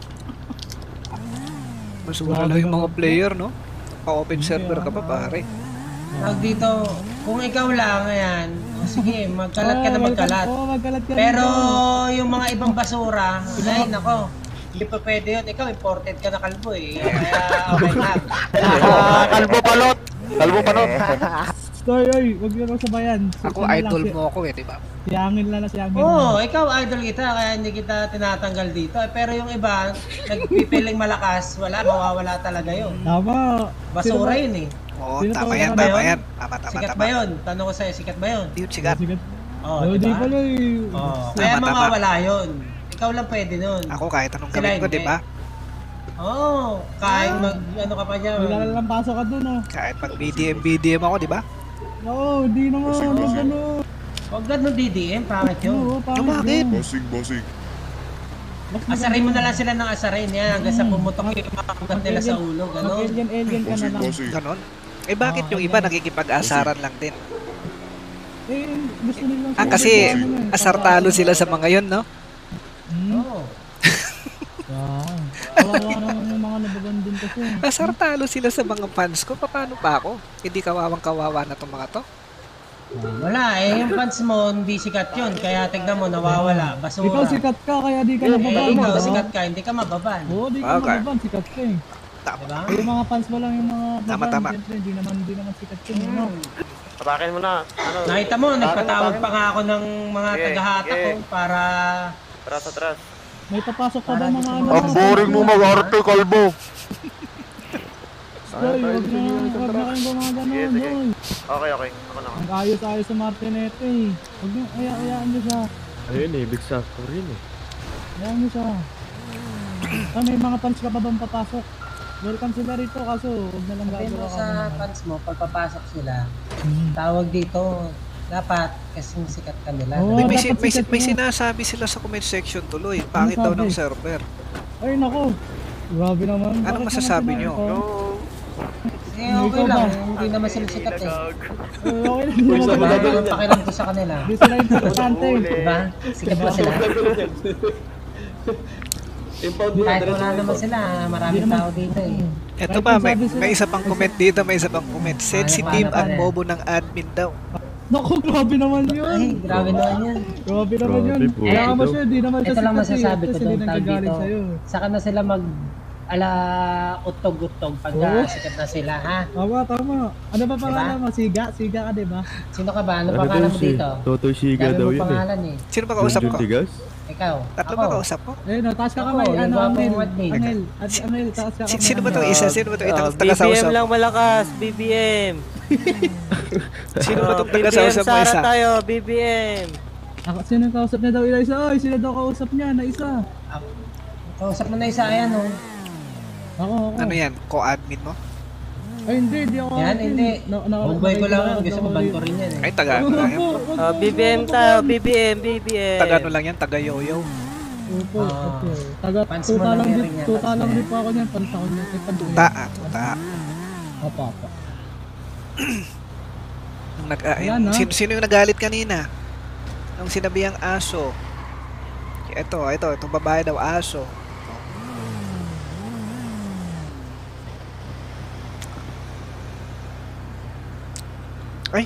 Basura lang yung mga player, no? Pa-open server ka pa pare. Tawag dito, kung ikaw lang, ayan, o sige, magkalat ka na Oo, magkalat. Oo, magkalat ka na Pero magkalat. yung mga ibang basura, ay nako, hindi pa pwede yun. Ikaw, imported ka na kalbo eh. Kaya okay lang. Ah, kalbo palot. Kalbo palot. Stoy, oy, wag niyo nang sabayan. Si- Ako sino lang, idol si- mo ako eh, di ba? Siyangin lang na siyangin Oo, oh, lang. ikaw idol kita, kaya hindi kita tinatanggal dito. Eh, Pero yung iba, nagpipiling malakas, wala, mawawala talaga yun. Tama. Basura Sino yun eh. Oo, Sino tama pa- yan, ano ba tama yun? yan. Tama, tama, Sikat tama. ba yun? Tanong ko sa'yo, sikat ba yun? Yun, sikat. Sikat. Oo, Oh, di di ba? pala eh. Oo, kaya Tama, tama. mawawala yun. Ikaw lang pwede nun. Ako kahit anong Sila gawin ko, hindi. di ba? Oo, kahit mag, ano ka pa dyan. Wala ka lang pasok ka dun, oh. Kahit mag B D M, B D M ako, di ba? Oo, di naman. Bossing, Wag bossing. ano. Huwag ganun D D M, pangit yun. Oo, pangit bakit? yun. Bossing, bossing. Mas Asarin mo na lang sila ng asarin yan hanggang sa pumutok yung mga kagat nila sa ulo, gano'n. Mag-alien, alien ka na Bossing, lang. bossing. Ganon. Eh bakit Oo, yung ganyan. iba nakikipag-asaran lang din? Eh, gusto nilang Ah, sa- kasi sa ano eh, asar talo sila sa mga yun, no? Hmm? Oo. Ah, kawawa naman yung mga nabagan din kasi. Asar talo sila sa mga fans ko. Paano pa ako? Hindi kawawang kawawa na tong mga to? Wala, eh yung pants mo, hindi sikat yun. Kaya tignan mo, nawawala, basura. Ikaw sikat ka, kaya di ka Eh, nababan. ikaw diba? sikat ka, hindi ka mababan. Oo, di ka Okay. nababan, sikat ka eh. Tama. Diba? Yung mga fans mo lang yung mga Tama, baban, tama. siyempre, di naman, di naman sikat yun, eh, no? Atakin mo na. Ano? Nakita mo, nagpatawag pa nga ako ng mga Okay, tagahata ko okay. para... Atras, atras. May papasok pa ba Para mga di ano? Ang boring mo mag-arte, kalbo. Stoy, wag na, wag na kayong gumagano, Sige, sige. Doy. Okay, okay. Ako na. Ang ayos-ayos sa Martinete eh. Huwag niyo, aya-ayaan niyo siya. Ayun eh, big factor yun eh. Ayaan niyo siya. Ah, may mga fans ka pa bang papasok? Welcome sila rito, kaso huwag na lang Sabihin mo gagawa ka sa ng- fans mo, pagpapasok sila, Hmm. tawag dito, dapat kasing sikat ka nila. Oo. May, may, si- dapat may, sikat may yun. sinasabi sila sa comment section tuloy. Pangit daw ng sabi? server. Ay, nako. Grabe naman. Anong Bakit masasabi naman niyo? sinabi Eh, okay Ikaw lang, ba? hindi naman sila sikat eh. ko? Eh, okay lang. Diba? Diba? Ang pakiram ko sa kanila. Di sila importante. Diba? Sikat ba sila? Kahit wala naman sila, maraming tao dito eh. Eto Kahit pa, may, sabi sila- may isa pang comment dito, may isa pang comment. Sensitive paano, at paano? bobo ng admin daw. Naku, grabe naman yun. Ay, grabe naman yan. Grabe naman yun. Grabe po. Kaya ka ba Ito. siya, di naman siya Ito lang sikat eh. masasabi ko Tapos doon, hindi tawag nagagaling dito. sa'yo. Saka na sila mag ala utog-utog pagka Oo. sikat na sila, ha? Tama, tama. Ano ba pangalan mo? Siga? Siga ka, di ba? Sino ka ba? Ano Ano pangalan daw mo si dito? Totoy Siga Dami daw mo yun eh. pangalan eh. Sino ba kausap Junjun ko? Tigas? Ikaw. Tatlo Ako. ba kausap ko? Eh, no, taas ka Ako, kamay. yung Ano, gwapong Amel? admin. Amel, at Amel, taas ka Si- kamay. Sino ba to Amel. isa? Sino ba to Oh, itong B B M taga-sausap? lang malakas, B B M. Sino ba Oh, itong B B M taga-sausap mo Sara isa? tayo, B B M. Ako, sino yung kausap niya daw? Ila isa? Ay, sino daw kausap niya na isa? Kausap mo na isa, ayan oh. Ako, ako. Ano yan? Co-admin mo? Ay, hindi, hindi ako. Yan, admin. hindi. Na, na, Homeboy ko lang nakikita- yan. Gusto mo ban ko rin yan Ay, eh. taga ano lang yan? Oh, B B M tayo, B B M, B B M. Taga ano lang yan? Taga yoyo. Opo, Ah. opo. Taga, Fans tuta mo lang lang yan din, rin yan, tuta fans lang mo din yan. po ako niyan. Pansa ko niyan. Kay Panduin. Tuta ah, tuta. Opo, opo. Nung nag, ah, Ayan, yung- ah. sino, sino yung nagalit kanina? Nung sinabi ang aso. Ito, ito, itong babae daw aso. Ay!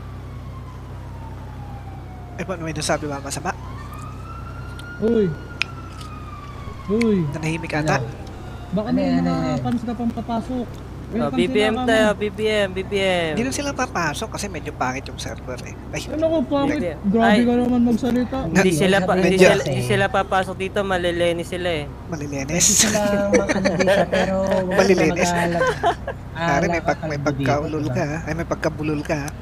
Eh, paano may nasabi ba masama? Uy. Uy. Nanahimik ata? Baka Ano may yan, ano mga yan? fans ka pang papasok. Oh, Welcome B B M sila, tayo, kamo. B B M, B B M. Hindi na sila papasok kasi medyo pangit yung server eh. Ay, Ano ko, bakit? Hindi. Grabe Ay. ka naman magsalita. Hindi sila pa, hindi Medyo. sila, hindi sila papasok dito, malileni sila eh. malilenes. Hindi sila ano dito, pero huwag ka Malilinis. mag-aalala. Pare, may, pag, may Aalala ka pagkaulol dito, ka ha? Ay, may pagkabulol ka ha?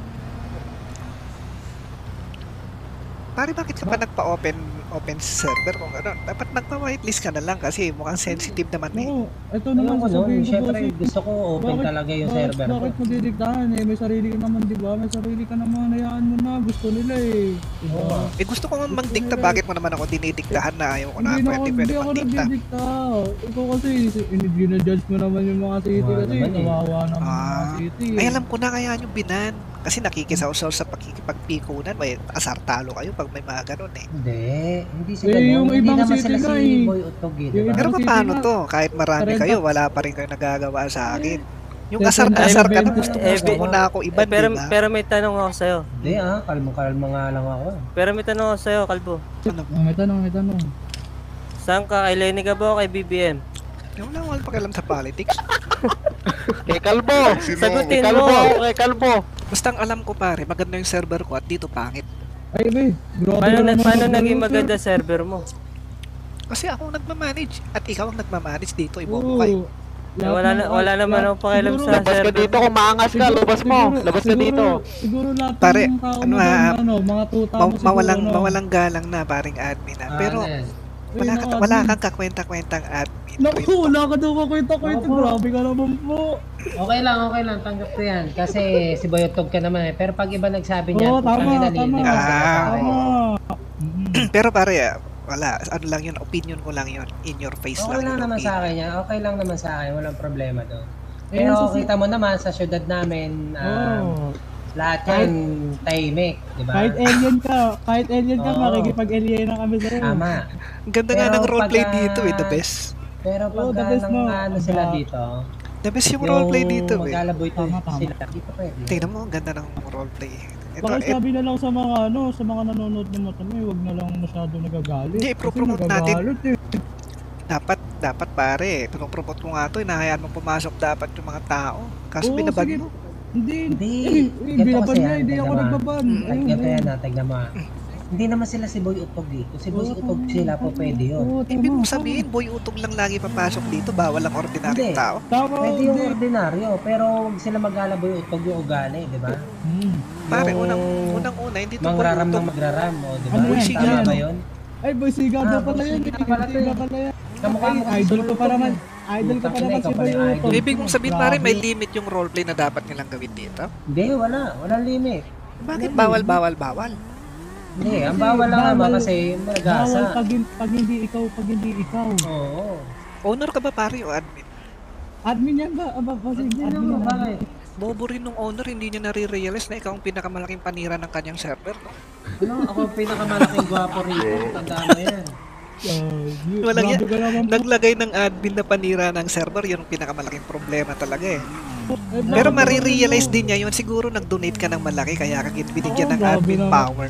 Pare, bakit ka pa nagpa-open open server kung ano? Dapat nagpa-whitelist ka na lang kasi mukhang sensitive naman eh. Oo, ito naman Ayoko nun, sasabihin ko syempre bossing. gusto ko open Bakit- talaga yung bakit- server ko. Bakit mo didiktahan eh? May sarili ka naman, di ba? May sarili ka naman, hayaan mo na. Gusto nila eh. Diba? Oo. Eh gusto ko nga magdikta, bakit mo naman ako dinidiktahan na ayaw ko na Hindi na ako, pwede hindi pwede ako magdikta. nagdidikta. Ikaw kasi, ginajudge mo naman yung mga city Kawawa kasi. naman eh. Kawawa naman yung mga Ah. city. Ay, alam ko na kaya yung binan. Kasi nakikisaw-saw sa pakikipagpikunan, may asar talo kayo pag may mga ganun eh. Hindi, hindi sila Eh, ganun. yung Hindi ibang naman city sila nga si eh. Boy Utog eh, Yung diba? ibang- Pero City paano nga. to? Kahit marami Karenta- kayo, wala pa rin kayo nagagawa sa akin. Yung Kaya asar-asar ka na, kung- gusto, eh, gusto ko na ako Eh, iban, pero, di ba? pero may tanong ako sa'yo. Hindi ah, kalma-kalma nga lang ako. Pero may tanong ako sa'yo, Kalbo. Oh, may tanong, may tanong. Saan ka? Kay Lenny ka ba o kay B B M? Yung wala akong pakialam sa politics. Kay Kalbo! Sagutin Kay Kalbo! mo. Kay Kalbo! Basta ang alam ko pare, maganda yung server ko at dito pangit. Ay, be. Grabe Paano, ka na, naman paano maglaro, naging sir. maganda server mo? Kasi ako ang nagmamanage at ikaw ang nagmamanage dito, Oo. ibobo kayo. Eh, wala na- wala naman akong pakialam siguro- sa- Labas ka server. dito, kung maangas ka, siguro- labas mo! siguro- Labas ka siguro- dito! Siguro lahat Pare, ng tao ano mo ah, doon, ano, mga tuta mo Ma- siguro, mawalang, ano. mawalang galang na paring admin na. Pero Ah, ano yan? wala, Ay, ka, no, wala admin. kang kakwenta-kwentang admin. Naku, Rito. wala ka daw kakwenta-kwenta. Opo. Grabe ka naman po. Okay lang, okay lang. Tanggap ko yan. Kasi si Boy Utog ka naman eh. Pero pag iba nagsabi niya, Oo, tama, tama. Ah, Tama. Pero pare, ah, wala. Ano lang yun, opinion ko lang yun. In your face Okay lang lang yun. naman opinion. sa akin yan. Okay lang naman sa akin. Walang problema doon. Eh, Pero sa- kita mo naman sa syudad namin, um, Oo. lahat yan tahimik, di ba? Kahit alien ka, kahit alien ka, Oo. makikipag-alien na kami sa'yo. Tama. Ang ganda nga Pero ng roleplay pagka- dito eh, the best. Pero pag Oo, the best nang mo. ano sila Aba. dito, The best yung roleplay dito eh. mag-alaboy to Tama, tama. sila. Dito pwede. Tingnan mo, ang ganda ng roleplay. Ito, Bakit et, sabi na lang sa mga ano, sa mga nanonood ng mata mo, eh, wag na lang masyado nagagalit. Hindi, Kasi i-promote natin. nagagalit eh. dapat, dapat pare, pinupromote ko nga to, hinahayaan mo pumasok dapat yung mga tao. Kaso Oo, binabad sige. mo. Hindi, Hindi. eh, eh, Ganito binaban kasi niya, yan, hindi ako tignan mo. nagbaban. Ay, Ayun, ganito yan ayun. na, tignan mo. ah. Hindi naman sila si Boy Utog dito. Si Boy Oo, Utog tama, sila po tama. pwede yun. Oo, Ibig tama, mo sabihin, boy utog lang lagi papasok dito, bawal ang ordinaryong Hindi. tao. Tama, Pwede yung hindi. ordinaryo, pero huwag sila mag-alaboy utog yung ugali, di ba? Hmm. Pare, Yung unang, unang una, hindi to boy Mangraram na utog. magraram, o, di ba? Ano yan? Tama Ano ba yan? yun? Ay, boy, siga Ah, daw pala boy, yan. siga eh. pala to Siga eh. pala yan. Kamukha mo Ay, kasi idol si ko Boy pa Utog naman. eh. Idol ko pa Putang ina, naman ikaw si pala Boy yung Utog. idol. Ibig mong sabihin, pare, may Grabe. limit yung roleplay na dapat nilang gawin dito? Hindi, wala. Walang limit. Bakit bawal, bawal, bawal? Hindi, ang bawal lang naman Bawal- kasi Bawal malagasa. pag, pag hindi ikaw, pag hindi ikaw. Oo. Owner ka ba pare o admin? Admin yan ba? Aba, kasi Hindi admin naman, yan. bakit? Bobo rin nung owner, hindi niya nare-realize na ikaw ang pinakamalaking panira ng kanyang server, no? Ano, ako ang pinakamalaking gwapo rito. Tandaan mo yan. Ah, y- Walang grabe ka naman po. Naglagay ng admin na panira ng server, yun ang pinakamalaking problema talaga eh. Eh, Pero grabe ka marirealize naman. din niya yun, siguro nag-donate ka ng malaki, kaya ka binigyan Oo, ng grabe admin naman. power.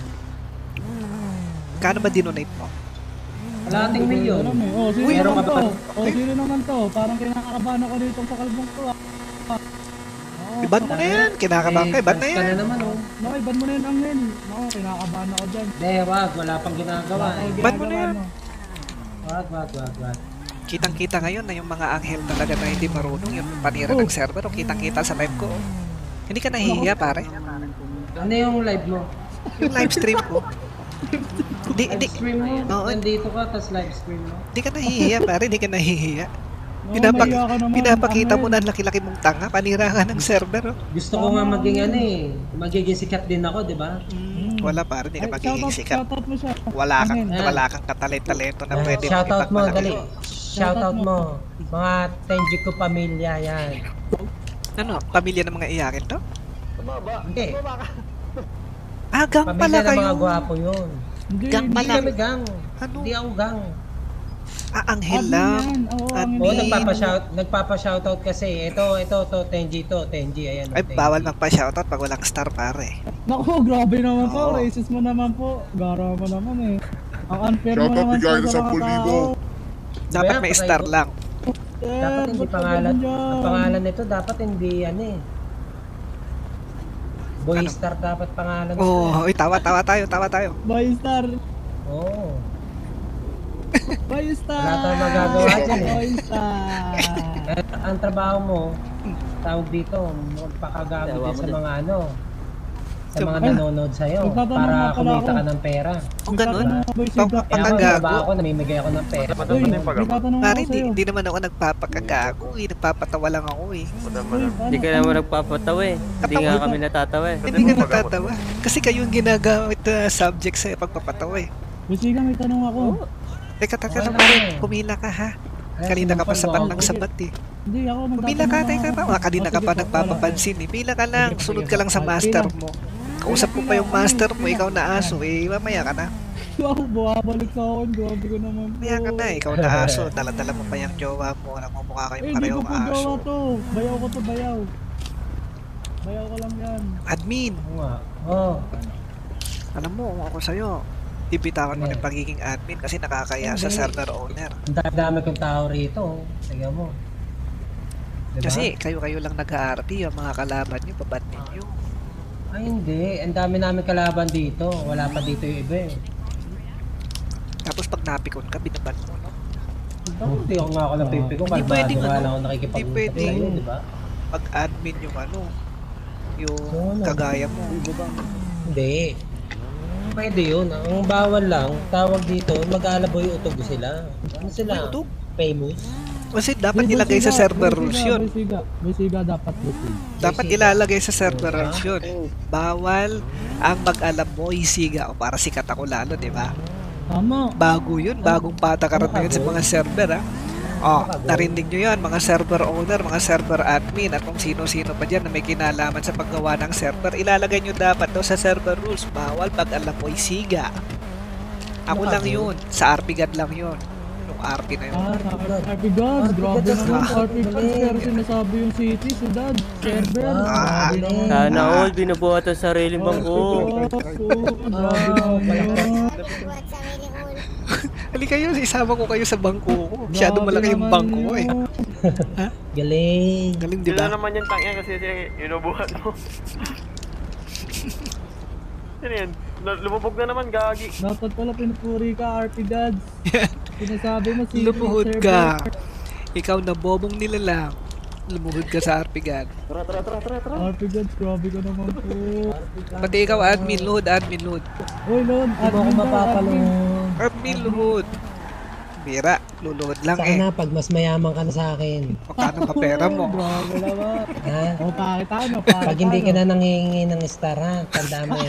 Kano ba dinonate mo? Kalating milyon. Alam eh. Oh, sino Uy, meron naman ka to? pa- Oh, sino naman to? Parang kinakabahan ako dito sa kalbong to. ah. Oh, Iban mo na yan, kinakabahan ka, iban na Eh, ka yan. na naman, oh. No, iban mo na yan, Angel. No, kinakabahan ako dyan. Hindi, wag. Wala pang ginagawa. Wala eh. akong Iban mo na ginagawa, yan. no. Wag, wag, wag, wag. Kitang-kita ngayon na yung mga anghel talaga na hindi marunong yung panira Oh. ng server, o kitang-kita sa live ko. oh. Hindi ka nahihiya pare. Ano yung live mo? Yung live stream ko. Di, Live di, stream mo? Oo. Nandito ka, tas live stream mo? di ka nahihiya pare, di ka nahihiya. No, Pinapak- mahiya ka naman, Pinapakita mo Angel. na ang laki-laki mong tanga, panira ka ng server. Oh. Gusto ko nga maging ano eh. Magiging sikat din ako, di ba? Mm, wala pare, di ka Ay, magiging shoutout- sikat. Shoutout mo siya. Wala kang, Angel. wala kang katalent-talento na Yan, pwede shoutout mo, ipagmalaki. dali. Shoutout mo. Mga Tenji ko pamilya yan. Ano, pamilya ng mga iyakin to? Hindi. Ah, gang pala Pamilya ng kayo. mga gwapo yun. Hindi, Gang Hindi pala. kami gang. Ano? Hindi ako gang. Ah, Anghel Admin lang. yan. Oo, ang Admin. Oo, Admin. nagpapa-shout, nagpapa-shoutout kasi. Ito, ito, to, Tenji to, Tenji, ayan. Ay, Tenji. bawal magpa-shoutout pag walang star, pare. Naku, grabe naman po. Oo. Racist mo naman po. Gara mo naman eh. Ang unfair mo Shoutout naman bigay po ng sa mga ten libo. tao. Dapat Kaya, may patay star ko. lang. Sir, Dapat hindi ba't ka pangalan, ganun dyan? ang pangalan nito dapat hindi ano eh. Boy Ano? Star dapat pangalan nito. Oh, uy, tawa, tawa tayo, tawa tayo. Bye, star. Oo. Bye, star. Wala tayong magagawa dyan eh. Bye, star. Eh, ang trabaho mo, tawag dito, magpakagago Yawa din mo sa din. mga ano, sa mga Ay, nanonood sa'yo magtatanong para nga pala kumita ako. ka ng pera. Kung ganun, May tatanong ako, Boy pag Siga. Kaya ako, papagago. trabaho ko, namimigay ako ng pera. Uy, may tatanong Pare, ako hindi, sa'yo. hindi naman ako nagpapakagago eh. Nagpapatawa lang ako eh. Uy, Hindi ka ano- naman nagpapatawa eh. Hindi nga kami natatawa eh. Hindi ka natatawa. Kasi kayo yung ginagamit na subject sa pagpapatawa eh. Boy Siga, may tanong ako. Teka, teka Okay lang lang pare, eh. pumila ka ha. Kaya Kanina ka pa sinumpan sabat mo ng ako. sabat eh. Hindi, ako magtatanong Pumila ka, ako. teka pa. Ah, kanina Oh, ka sige pa po, nagpapapansin eh. Pila ka lang, Sige, sunod sige. ka lang sa Ay, master pila. mo. Kausap mo pa yung master mo, ikaw na aso eh. Mamaya ka na. Wow, bumabalik sa akin. Grabe ko naman po. Mamaya ka na, ikaw na aso. Daladala mo pa yung jowa mo. Nagmumukha Eh, kayong hindi ko parehong po aso. gawa to. Bayaw ko to, bayaw. Bayaw ko lang yan. Admin, Oo nga. Oo. alam mo kung ako sa'yo, ibitawan mo Eh. ng pagiging admin kasi nakakaya sa Hindi. server owner. Ang dami kong tao rito. Sige mo. Diba? Kasi kayo-kayo lang nag-R P, yung mga kalaban nyo, babat ninyo. Ay hindi, ang dami namin kalaban dito. Wala pa dito yung iba eh. Tapos pag napikon ka, binaban mo, no? Oh, hindi ako nga ako napipig ko. Hindi Kalmado pwedeng nga ano, lang ako hindi nakikipag-usap pwedeng- sa'yo, di ba? Pag admin yung ano, yung Oo, no. kagaya mo. Hindi. Pwede yun. Ang bawal lang, tawag dito, mag-aalaboy utob sila. Ano sila? Utog. Famous? Kasi dapat Boy ilagay sa Siga, server Boy rules Siga, yun. Boy Siga, Boy Siga, dapat Boy Siga. Dapat Siga. ilalagay sa server Oo, rules yun. Bawal ang mag-alam mo, isiga. O para sikat ako lalo, di ba? Tama. Bago yun, bagong patakaran na yun sa mga server, ha? Oh, Baka, boy. narinig nyo yan, mga server owner, mga server admin, at kung sino-sino pa dyan na may kinalaman sa paggawa ng server, ilalagay nyo dapat daw sa server rules, bawal pag alam mo isiga. Ako Baka, lang boy. yun, sa R P God lang yun. Yung R P na yun. Ah, R P Gods, grabe Gods, naman. ah. R P Gods, pero sinasabi yung city, sudad, server. Ah, Grabe naman. Sana all binubuhat ang sariling bangko. Oh, grabe naman. Buhat sa Willie Hall. Halika yun, isama ko kayo sa bangko ko. Masyadong Grabe malaki yung naman bangko ko eh. yun. Galing. Galing, di ba? naman yung tangyan kasi inubuhat mo. Ano yan? Lumubog na naman, gagi. Dapat pala pinupuri ka, R P Gods. Sinasabi mo si Lumuhod ka. Ikaw na bobong nilalang. Lumuhod ka sa R P God. R P Gods, grabe ka naman po. Pati ikaw admin, load, admin, load. Uy, Lon, Hindi mo ako admin daw, admin. mapapalong. Admin, load. Bira, luluhod lang eh. Sana pag mas mayaman ka na sa akin. Magkano pa pera mo? Grabe naman. Ha? O, pakita ano, pakita Pag hindi ka ano. na nangihingi ng star ha, tanda mo yan.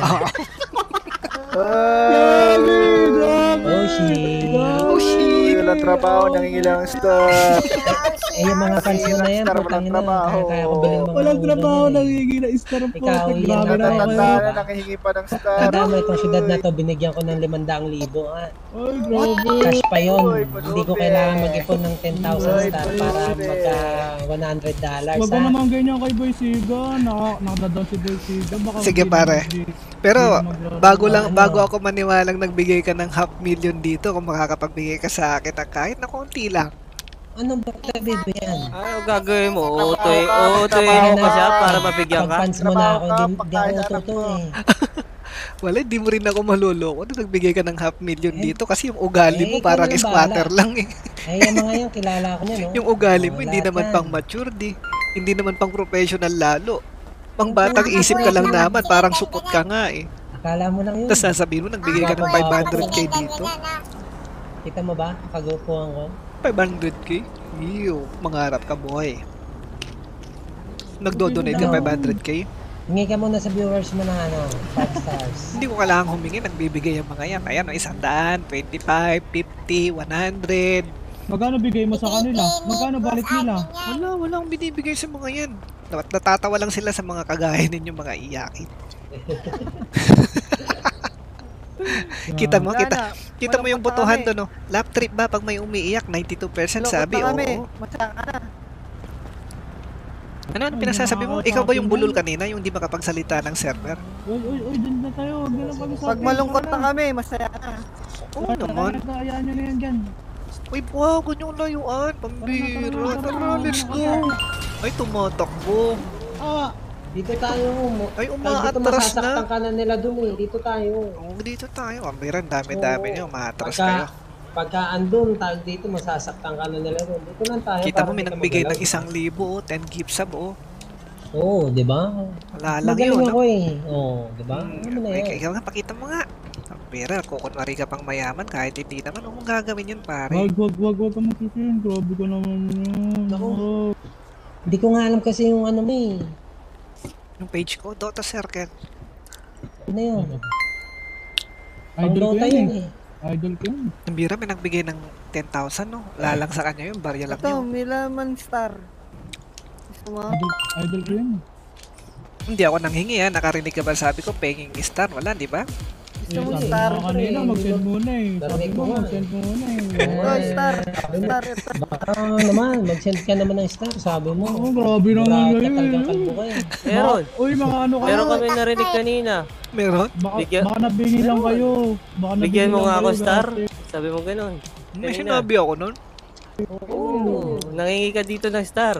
Grabe, grabe. Oh shit. Oh shit! Walang trabaho, nangingilang stuff. Eh yung mga fans mo na yan, Star, putang walang ina, trabaho. kaya kaya ko bilhin mga Walang ulo trabaho, nun eh. nangingi na star ang Ikaw, putik. yan Grabe ang naman tanda kayo. Tanda na, nangihingi pa ng star. Tanda mo itong syudad na to, binigyan ko ng limandang libo ha. Ay, grabe. Cash pa yun. Uy, Hindi ko kailangan mag-ipon ng ten thousand star para magka one hundred dollars Huwag ka ha. naman ganyan kay Boy Siga. Naka, nakadadown si Boy Siga. Baka Sige, hindi pare. mag- Pero hindi mag- bago lang, Ano? bago ako maniwalang nagbigay ka ng half million dito, kung makakapagbigay ka sa akin ng kahit na konti lang. Ano ba video yan? Ano gagawin mo? Uutoy, uutoyin mo pa siya para mabigyan Pag ka? fans mo na ako, hindi hindi ako ututo eh. Wala, di mo rin ako maluloko na nagbigay ka ng half million dito kasi yung ugali eh, mo ikaw parang na squatter bahala. lang eh. Ay, yung mga yun, kilala ko niya no? Yung ugali mo Oh, hindi lahat naman yan. pang mature di. Hindi naman pang professional lalo. Pang batang isip ka lang naman, parang supot ka nga eh. Akala mo lang yun. Tapos sasabihin mo nagbigay ka ng five hundred k dito. Kita mo ba? Kagupuhan ko. five hundred k? Iyo, mangarap ka boy. Nagdo-donate ka Ano? five hundred k? Hingi ka muna sa viewers mo na ano, five stars. Hindi ko kailangan humingi, nagbibigay ang mga yan. Ayan, isang daan, twenty-five, fifty, one hundred. Magkano bigay mo sa kanila? Bibigay ni Magkano boss balik nila? admin yan. Wala, wala akong binibigay sa mga yan. Nat- Natatawa lang sila sa mga kagaya ninyo mga iyakin. Kita mo, Wala kita, na. kita mo yung Malungkot na botohan kami. doon, no? Lap trip ba pag may umiiyak, ninety-two percent Malungkot sabi, na oo. kami. Masaya ka na. Ano, ano Ay, pinasasabi mo? nakakatawa Ikaw ba yung yun. bulol kanina, yung di makapagsalita ng server? Uy, uy, uy, dun na tayo. Huwag na lang pag-usapin. Pag malungkot na kami, masaya ka na. Oo naman. Hayaan nyo na yan dyan. Uy, wow, yung layuan, pambira. Tara, let's go. Ay, tumatakbo. Ah! Dito tayo. mo- Ay, Dito umaatras masasaktan na. ka na nila dun eh. Dito tayo. Oo, dito tayo. Pambira, ang dami-dami Oo. niyo. Umaatras kayo. Pagka, pagka andun, tayo dito, masasaktan ka na nila dun. Dito lang tayo. Kita para mo, may di ka nagbigay ng magalaw. isang libo, oh, ten gift sub, oh. Oo, di ba? Wala lang Magaling yun. ako no? eh. Oo, di ba? Hmm, Ano na ay, yan? ikaw nga, pakita mo nga. Pambira, kukunwari ka pang mayaman kahit hindi naman. Huwag mong gagawin yun, pare. Wag, wag, wag, wag ka magsisin. Grabe ka naman yun. Naku. Oh. Hindi ko nga alam kasi yung ano mo eh. Yung page ko, Dota Circle. Ano yun? Pang Idol ko Dota yun yun eh. eh. Idol ko yun. Pambira, may nagbigay ng ten thousand, no? Lalang sa kanya yun, barya lang Ito, yun. Milaman Star. Gusto mo? Idol, idol ko yun. Hindi ako nanghingi, ha? Nakarinig ka ba sabi ko, penging star? Wala, di ba? Gusto mo sabi Star? mo kanina, mag-send muna eh. Sabi Narinig mo, ko nga mag-send muna eh. Ito, Star. Star, ito. Baka naman, mag-send ka naman ng star, sabi mo. Oo, grabe naman Marami ka yun. talagang kalbo ka eh. Meron. Uy, mga ano kayo. Meron kami narinig kanina. Meron? Baka, Bigyan- baka nabingi lang kayo. Baka nabingi Bigyan mo lang nga ako kayo, star. dati. Sabi mo ganun. May Kanina. sinabi ako nun. Oo. Nangingi ka dito ng star.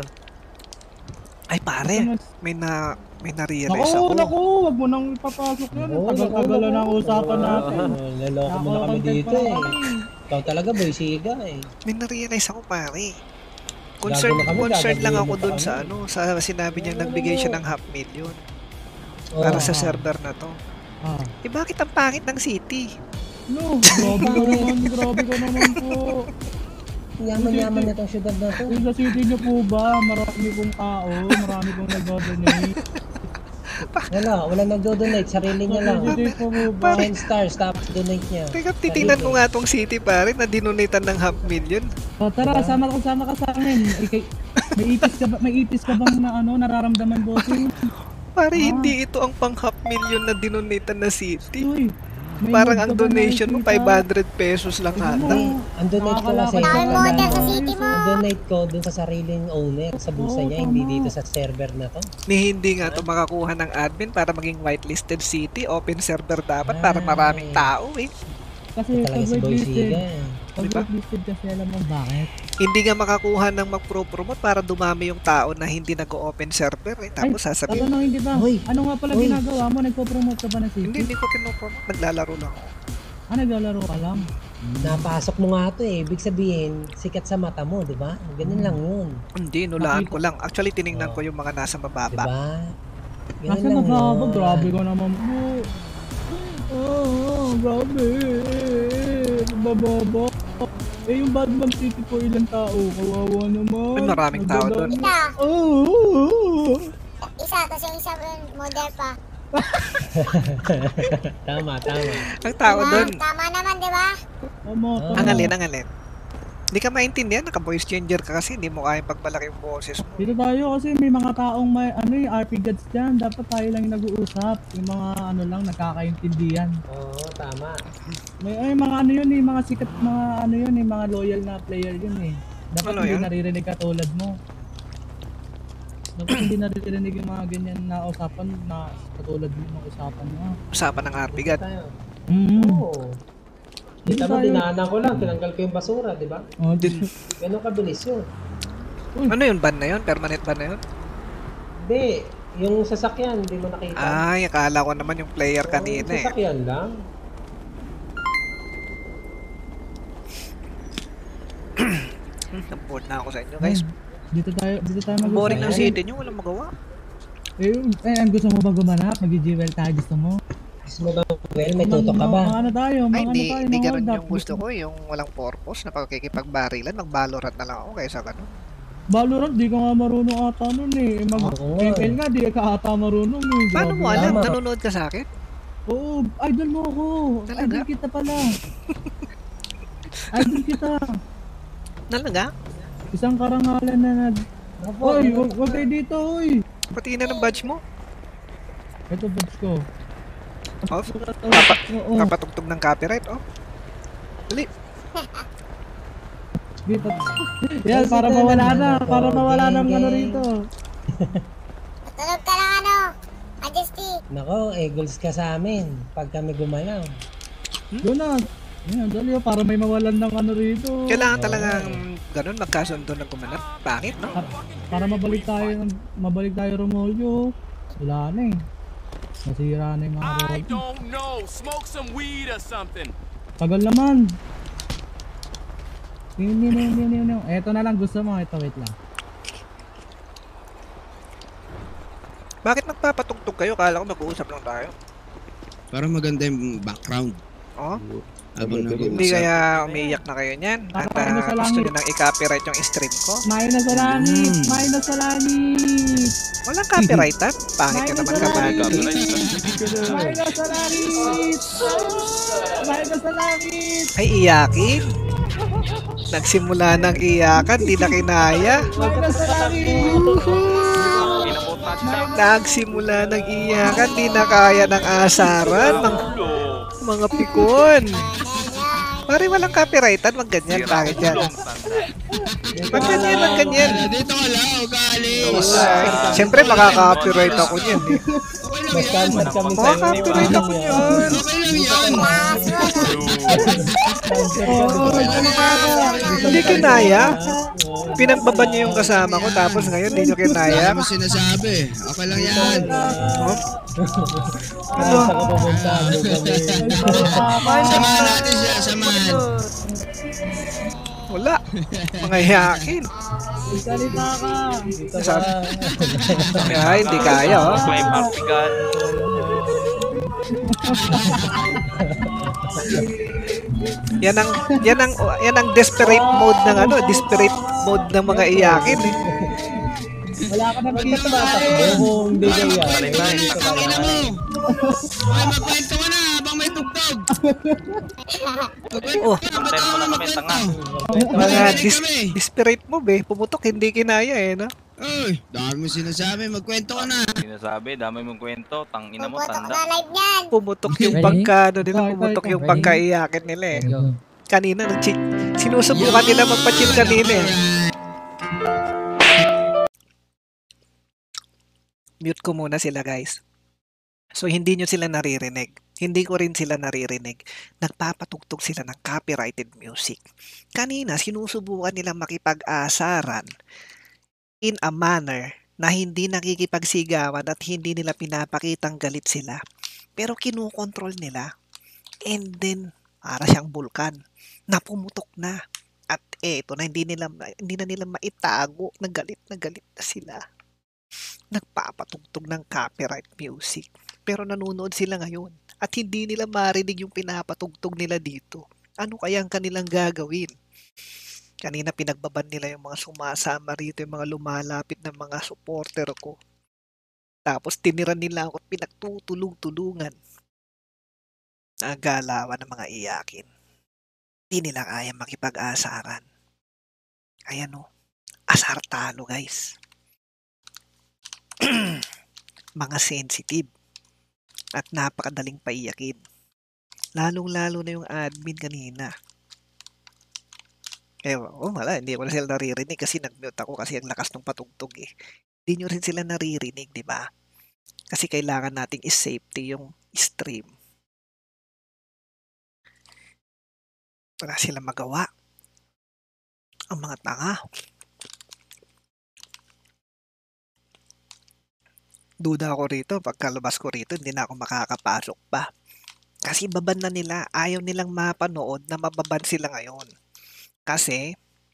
Ay, pare, may na may na-realize Naku, ako. naku, wag mo nang ipapasok yan. Oo, Tagal-tagal naku, na ang usapan natin. Oh, naloko mo na kami Nako, dito content eh. pa kami. Ikaw talaga boy, siga eh. May na-realize ako, pare. Concerned, na kami, concerned lang ako gagawin mo dun pa sa kami. ano, sa sinabi niya nagbigay siya ng half million Oh. para sa server na to. Ah. Eh bakit ang pangit ng city? No, grabe ka naman, grabe ka naman po. Yaman-yaman na itong syudad na to. Yung sa city niyo po ba, marami pong tao, marami pong nag-donate. Wala, wala nagdo-donate, sarili niya lang. Sa city po po ba? ten stars, tapos donate niya. Teka, titingnan ko nga tong city, pare, na dinonitan ng half million. O tara, sama ka, sama ka sa akin. Ikay, may itis ka ba, may itis ka bang na ano, nararamdaman bossing? Pare, Ah. hindi ito ang pang half million na dinonitan na city. Uy, may Parang mood ang ka ba donation mo, nakikita? five hundred pesos lang Ano? ata. Eh, ang donate ko kasi, Nakakalakad Download ka na na. sa city mo. ang donate ko dun sa sariling owner, sa bulsa Oo, niya, hindi tama. dito sa server na to. Ni hindi nga to makakuha ng admin para maging whitelisted city, open server dapat para Ay. maraming tao eh. Kasi Ito talaga pag si Boy whitelisted, Siga eh. pag Diba? whitelisted kasi alam mo bakit? Hindi nga makakuha ng mag-pro-promote para dumami yung tao na hindi nag-open server eh. Tapos sasabihin, Tatanungin kita, Hoy! ano nga pala Hoy! ginagawa mo? Nagpo-promote ka ba ng hindi, city? hindi ko pinopromote, naglalaro lang ako. Ah, naglalaro ka lang? Napasok mo nga to eh, ibig sabihin, sikat sa mata mo, di ba? Ganun lang yun. Hindi, nulaan Nakita- ko lang. Actually, tiningnan Oh. ko yung mga nasa Di mababa. ba? Ganun Nasa lang mababa, yun. grabe ka naman po. Oo, oh, grabe. Bababa. Eh, yung Badman City po, ilang tao? Kawawa naman. Ay, maraming tao doon. Nagdadami. Isa. Oo. Isa, tapos yung isa model pa. Tama, tama. Ang tao Diba? doon. Tama naman, di ba? Tama, tama. Ang alin, ang alin. Hindi ka maintindihan, naka-voice changer ka kasi hindi mo kayang pagbalaki yung boses mo. Dito tayo kasi may mga taong may ano yung R P gods dyan. Dapat tayo lang yung nag-uusap. Yung mga ano lang, nagkakaintindihan. Oo, tama. May ay, mga ano yun eh, mga sikat, mga ano yun eh, mga loyal na player yun eh. Dapat Ano hindi yun? naririnig katulad mo. Dapat hindi naririnig yung mga ganyan na usapan na katulad mo yung usapan mo. Usapan ng R P God. Tayo. Mm. Oo. Dito Kita mo, tayo. dinaanan ko lang, tinanggal ko yung basura, di ba? Oh, Din, Ganun kabilis yun. ano yun, ban na yun? Permanent ban na yun? Hindi, yung sasakyan, hindi mo nakita. Ay, akala ko naman yung player Oo, kanina yung eh. sasakyan lang. Hmm, bored na ako sa inyo guys. dito tayo, dito tayo Ang mag-usap. boring ng Eh, city nyo, walang magawa. Eh, eh, ang gusto mo ba gumanap? Mag-G L tayo, gusto mo? Gusto mo ba, well, may tutok ka ba? Mga ano tayo, mga Ay, ano hindi, tayo, hindi mga ganun hold up. yung gusto ko, yung walang purpose na pagkikipagbarilan, mag-Valorant na lang ako kaysa ganun. Valorant, di ka nga marunong ata nun eh. Mag Oo nga. M L nga, di ka ata marunong eh. Paano Grabe. mo alam? Tama. Nanonood ka sa akin? Oo, idol mo ako. Talaga? Idol kita pala. Idol kita. Talaga? Isang karangalan na nag... Oy, wag, wag kayo dito, oy! Pati na ng badge mo. Ito, badge ko. Off. Papa, oo. Papatugtog ng copyright, oh. Dali. Dito. Yan, para mawala na. Para mawala ng ano rito. Tulog ka lang ano, Majesty. Nako, eagles ka sa amin pag kami gumalaw. Doon na. Yan, dali oh, para may mawalan ng ano rito. Kailangan talagang ganun, magkasundo na gumanap. Pangit, no? Para, para mabalik tayo, mabalik tayo Romolyo. Wala na eh. Nasira na yung mga roll. don't know. Smoke some weed or something. Tagal naman. Hindi, hindi, hindi, hindi. Eto na lang gusto mo. Ito, wait lang. Bakit nagpapatugtog kayo? Kala ko mag-uusap lang tayo. Para maganda yung background. Oh? Habang Hindi nag-uusap. kaya umiiyak na kayo niyan? At Ano uh, sa gusto langit? nyo nang i-copyright yung stream ko? Kumain na sa langit! Mm. Kumain na sa langit! Walang copyright, ha? Pangit ka Kumain na naman sa ka ba? langit! Kumain na sa langit! Kumain na sa langit! Ay, iyakin? Nagsimula ng iyakan, di na kinaya. Kumain na sa langit! Nagsimula ng iyakan, di na kaya ng asaran. Mga, mga pikon. Pare, walang copyrightan, wag ganyan. Bakit yan? Wag ganyan, wag ganyan. Dito ka lang, ugalis. Siyempre, makaka-copyright ako niyan. Eh. Magkamat kami sa Makaka-copyright ako niyan. Hindi kinaya. Pinagbaban niyo yung kasama ko, tapos ngayon hindi nyo kinaya. Wala mo sinasabi. Okay lang yan. Ano? Samahan natin siya, samahan. Wala. Mga yakin. Salita ka! Sabi. Ay, hindi kaya, oh. May partigan. Yan ang yan ang yan ang desperate mode ng ano, desperate mode ng mga iyakin eh. Wala ka nang kita kung hindi kaya. Pakinggan mo. Ay, magkwento ka na habang may tugtog. Oh, Content mo na kami, tanga. mga dis desperate mode eh. Pumutok, hindi kinaya eh, no? Uy, dami mo sinasabi. Magkwento ka na. Sinasabi, dami mong kwento, tangina mo, Puputok tanda. na live niyan. Pumutok yung Ready? pagkano nila, Ito, ito, pumutok ito. yung Ready? pagkaiyakin nila eh. Go. Kanina, nag- sinusubukan nila magpa-chill kanina eh. Mute ko muna sila, guys. So, hindi nyo sila naririnig. Hindi ko rin sila naririnig. Nagpapatugtog sila ng copyrighted music. Kanina, sinusubukan nila makipag-asaran in a manner na hindi nakikipagsigawan at hindi nila pinapakitang galit sila. Pero kinukontrol nila. And then, para siyang bulkan na pumutok na. At eto na, hindi, nila, hindi na nila maitago na galit na galit na sila. Nagpapatugtog ng copyright music. Pero nanonood sila ngayon at hindi nila marinig yung pinapatugtog nila dito. Ano kaya ang kanilang gagawin? Kanina pinagbaban nila yung mga sumasama rito, yung mga lumalapit na mga supporter ko. Tapos tiniran nila ako at pinagtutulong-tulungan. Nagalawan ng mga iyakin. Hindi nila kaya makipag-asaran. Ayan o, asar talo guys. Mga sensitive at napakadaling paiyakin. Lalong-lalo na yung admin kanina. Eh, oh, wala, hindi ko na sila naririnig kasi nag-mute ako kasi ang lakas ng patugtog eh. Hindi nyo rin sila naririnig, di ba? Kasi kailangan nating is-safety yung stream. Wala sila magawa. Ang mga tanga. Duda ako rito, pagkalabas ko rito, hindi na ako makakapasok pa. Kasi baban na nila, ayaw nilang mapanood na mababan sila ngayon. Kasi,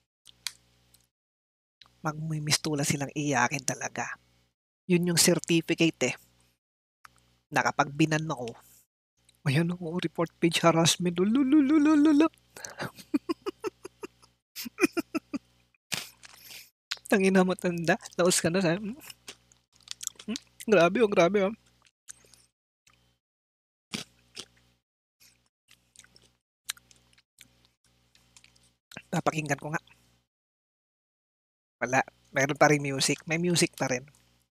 magmimistula silang iyakin talaga. Yun yung certificate eh. Na kapag binan ako, ayan ako, report page harassment, lulululululula. Tangina mo tanda, naus ka na sa... Hmm? Hmm? Grabe oh, grabe oh. Papakinggan ko nga. Wala. Meron pa rin music. May music pa rin.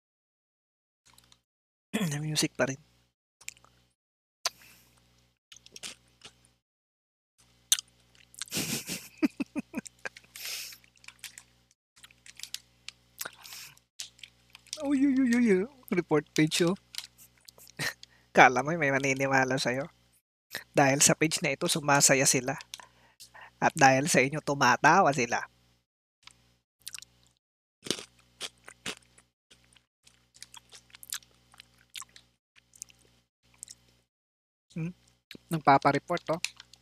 May music pa rin. Uy, uy, uy, uy, uy. Report page, oh. Kala mo may maniniwala sa'yo. Dahil sa page na ito, sumasaya sila. At dahil sa inyo, tumatawa sila. Hmm? Nagpapareport, oh.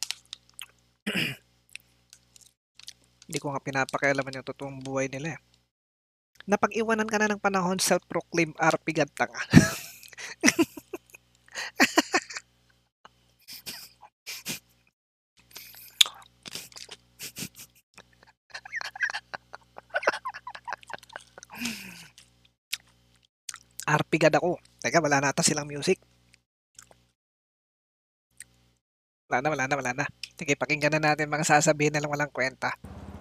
Hindi ko nga pinapakialaman yung totoong buhay nila, eh. Napag-iwanan ka na ng panahon, self-proclaim R P ganta nga. R P gad ako. Teka, wala na ata silang music. Wala na, wala na, wala na. Sige, pakinggan na natin mga sasabihin na lang walang kwenta.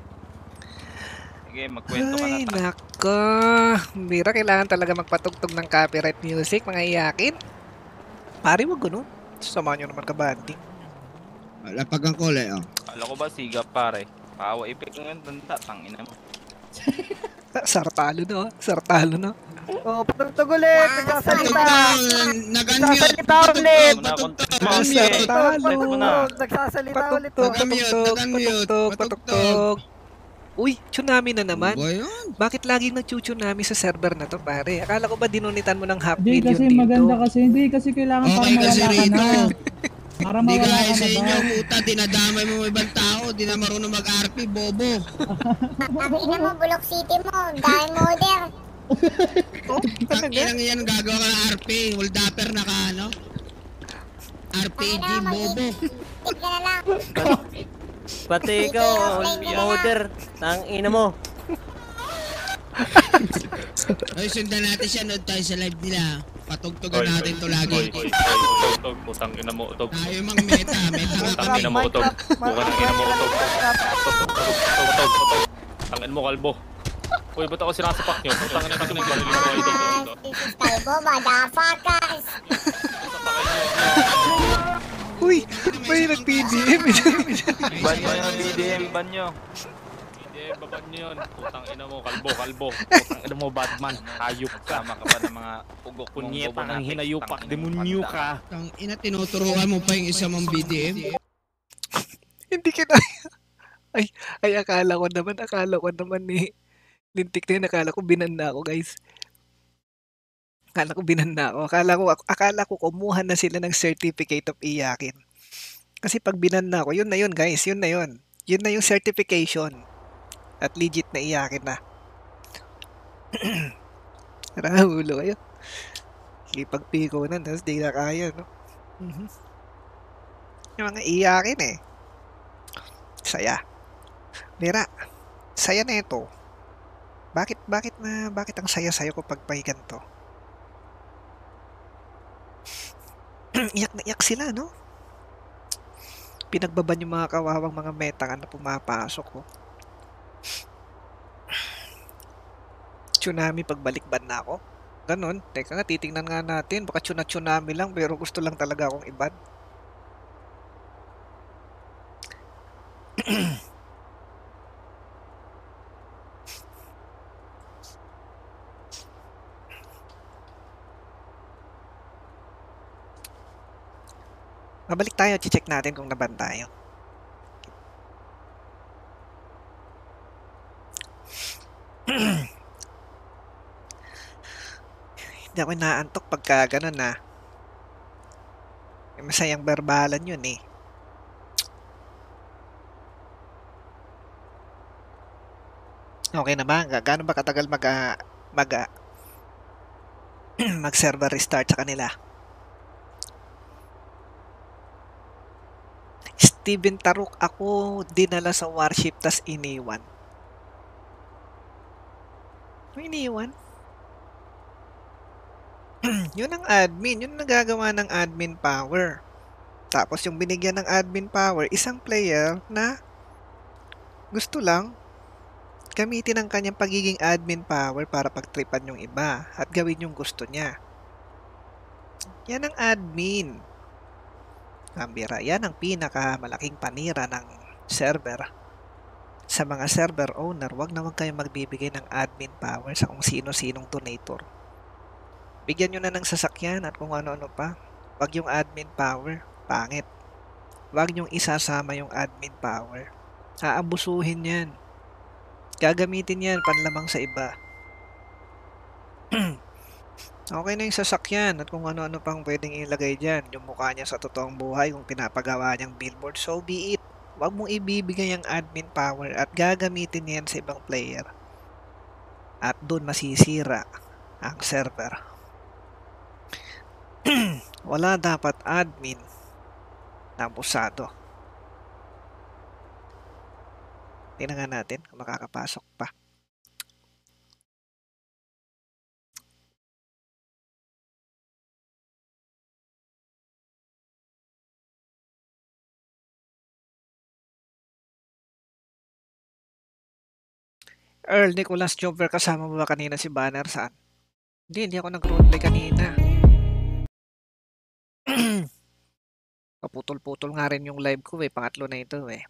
Sige, magkwento ka na. Ay, nako. Bira, kailangan talaga magpatugtog ng copyright music, mga iyakin. Pari, wag gano'n. Sama nyo naman kabanding. Lapag ang kulay, oh. Kala ko ba siga pare? Pawa ipik ng tanda, tangina mo. Sartalo na, oh. Sartalo na. Oh, patugtog ulit. Nagsasalita. Nag-unmute. Nagsasalita ulit. Sartalo. Nagsasalita ulit. Patugtog, patugtog, patugtog. Uy, tsunami na naman. Bakit laging nag-tsunami sa server na to, pare? Akala ko ba dinunitan mo ng half Hindi million kasi dito? maganda kasi. Hindi kasi kailangan para Okay kasi mawala ka rito. na. Para Hindi mawala kaya ka sa na inyo, ba? puta, dinadamay mo ibang tao, di na marunong mag-R P, bobo. Tangina mo, Bulok City mo. Dahil modern. Ang inang yan, gagawa ka ng R P, hold upper na ka, ano? R P G, bobo. Tik ka na lang. Pati ikaw, Moder, tang ina mo. Ay, sundan natin siya, nood tayo sa live nila. Patugtugan natin to lagi. Oy, oy, oy, utog, putang ina mo, utog. Tayo mang meta, meta nga Putang kami. ina mo, utog. Putang ina mo, utog. Utog, utog, utog, utog. Tangin mo, kalbo. Uy, ba't ako sinasapak nyo? Putang ina mo, baril mo, ito, ito. This is Talbo, motherfuckers. Uy, may nag-P D M. Ban nyo yung B D M, ban nyo. B D M, baban nyo yun. Putang ina mo, kalbo, kalbo. Putang ina mo, Batman. Hayop ka. Sama ka pa ng mga ugok mong Punyeta kang hinayupak, Tangin mo, demonyo panda. ka. Tang ina, tinuturuan mo pa yung isa mong B D M. Hindi kita. Ay, ay, akala ko naman, akala ko naman eh. Lintik na yun, akala ko binanda ako, guys. Akala ko binanda ako. Akala ko, akala ko kumuha na sila ng certificate of iyakin. Kasi pag binanda ko, yun na yun, guys. Yun na yun. Yun na yung certification. At legit na iyakin na. Rahulo kayo. Ipagpiko na, tapos di na kaya, no? Mhm. Yung mga iyakin eh. Saya. Mira, saya na ito. Bakit, bakit na, bakit ang saya-saya ko pag pahigan to? Iyak na iyak sila, no? Pinagbaban yung mga kawawang mga metangan na pumapasok, oh. Tsunami pagbalik ban na ako? Ganon. Teka nga, titingnan nga natin. Baka tsunami lang, pero gusto lang talaga akong iban. Mabalik tayo, check natin kung naban tayo. Hindi ako inaantok pagka ganun na. May masayang berbalan yun eh. Okay na ba? Gaano ba katagal mag uh, mag uh, mag server restart sa kanila? Steven Taruk, ako dinala sa warship tas iniwan. May iniwan? Yun ang admin. Yun ang nagagawa ng admin power. Tapos yung binigyan ng admin power, isang player na gusto lang gamitin ang kanyang pagiging admin power para pagtripan yung iba at gawin yung gusto niya. Yan ang admin. Kambira, yan ang pinakamalaking panira ng server. Sa mga server owner, wag na wag kayong magbibigay ng admin power sa kung sino-sinong donator. Bigyan nyo na ng sasakyan at kung ano-ano pa. Wag yung admin power, pangit. Wag nyong isasama yung admin power. Aabusuhin yan. Gagamitin yan panlamang sa iba. Okay na yung sasakyan at kung ano-ano pang pwedeng ilagay dyan. Yung mukha niya sa totoong buhay kung pinapagawa niyang billboard, so be it. Huwag mong ibibigay ang admin power at gagamitin yan sa ibang player. At doon masisira ang server. Wala dapat admin na abusado. Tingnan nga natin kung makakapasok pa. Earl Nicholas Jobber, kasama mo ba kanina si Banner? Saan? Hindi, hindi ako nag-roleplay kanina. Kaputol-putol nga rin yung live ko eh. Pangatlo na ito eh.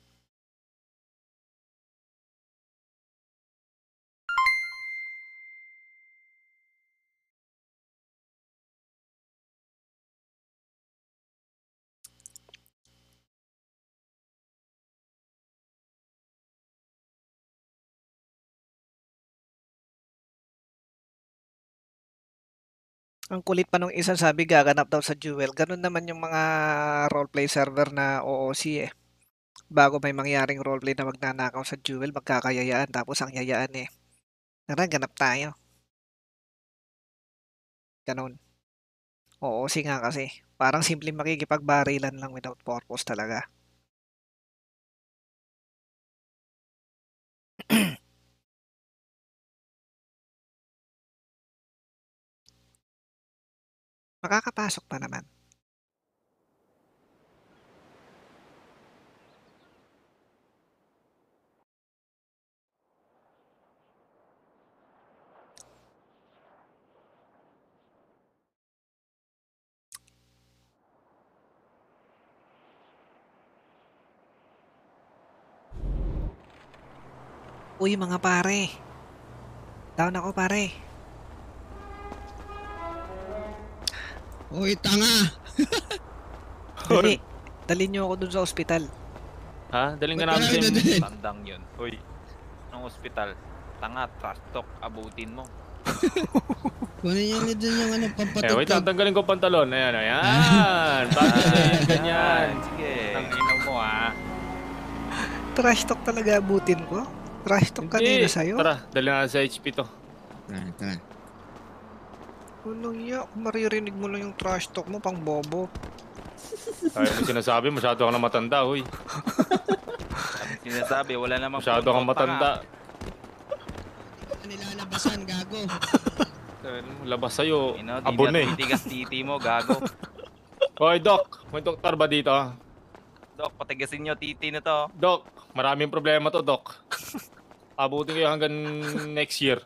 Ang kulit pa nung isa, sabi gaganap daw sa Jewel. Ganun naman yung mga roleplay server na O O C eh. Bago may mangyaring roleplay na magnanakaw sa Jewel, magkakayayaan. Tapos ang yayaan eh, tara, ganap tayo. Ganun. O O C nga kasi. Parang simpleng makikipagbarilan lang without purpose talaga. Makakapasok pa naman. Uy mga pare. Down ako pare. Uy, tanga! Dali. Dalhin nyo ako dun sa ospital. Ha? Daling ka Ba't namin tayo din. dadalhin? Tandang yun. Hoy, ng ospital. Tanga, trash talk, abutin mo. Kunin niyo ulit dun yung ano, Eh, pampatugtog. wait lang, tanggalin ko pantalon. Ayan, ayan. Bakit ganyan, ganyan? Sige. Ang inaw mo, ha? Trash talk talaga abutin ko. Trash talk kanina sa'yo. Tara, dali na sa H P to. Tara, tara. Anong iya? Kung maririnig mo lang yung trash talk mo, pang bobo. Ayaw mo sinasabi, masyado kang na matanda, huy. Sinasabi, wala namang Masyado kang matanda. Nilalabasan, gago. Labas sa'yo, Ino, di abon na na eh. titigas titi mo, gago. Hoy, Doc, may doktor ba dito? Dok, patigasin nyo titi na to. Doc, maraming problema to, Doc. Abutin kayo hanggang next year.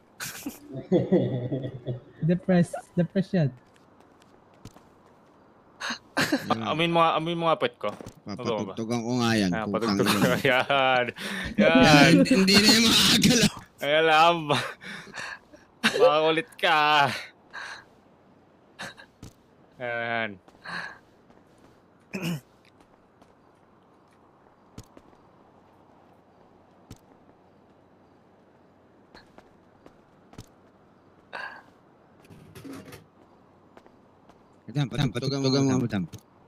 Depressed. Depressed yan. Amin mga, amin mga pet ko. Papatugtugan ko nga yan. Ah, putang patugtog ina. ko. Yan. Yan, Yan. hindi- Hindi na yung makakalaw. Ayan lang. Makakulit ka. Ayan. Madam, madam, patugtugan mo, madam.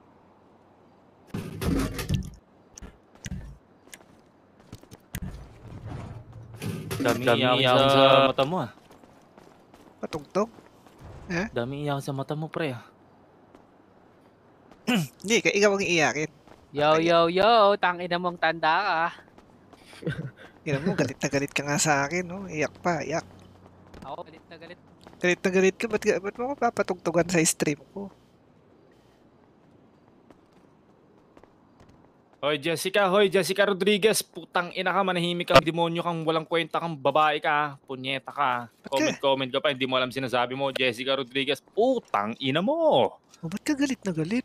Dami, Dami iyak iyak sa sa- mata mo ah. Patugtog? Dami iyak sa mata mo, pre ah. Hindi, ka- ikaw ang iiyakin. Yo, yo, yo, tangina mong tanda ka. Tingnan mo, galit na galit ka nga sa akin, no? Iyak pa, iyak. Ako, galit na galit. Galit na galit ka, ba't, ka- ba't mo ako papatugtugan sa stream ko? Hoy Jessica, hoy Jessica Rodriguez, putang ina ka, manahimik kang demonyo kang walang kwenta kang babae ka, punyeta ka. Comment comment ka pa, hindi mo alam sinasabi mo, Jessica Rodriguez, putang ina mo. O ba't ka galit na galit?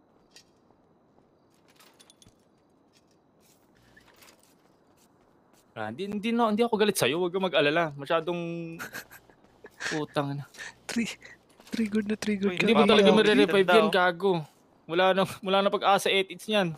Ah, hindi, hindi, na, hindi ako galit sa'yo, huwag kang mag-alala. Masyadong putang ina. Tri triggered na triggered ka. Hindi mo talaga mare-revive yan, gago. Wala na, wala na pag-asa edits niyan.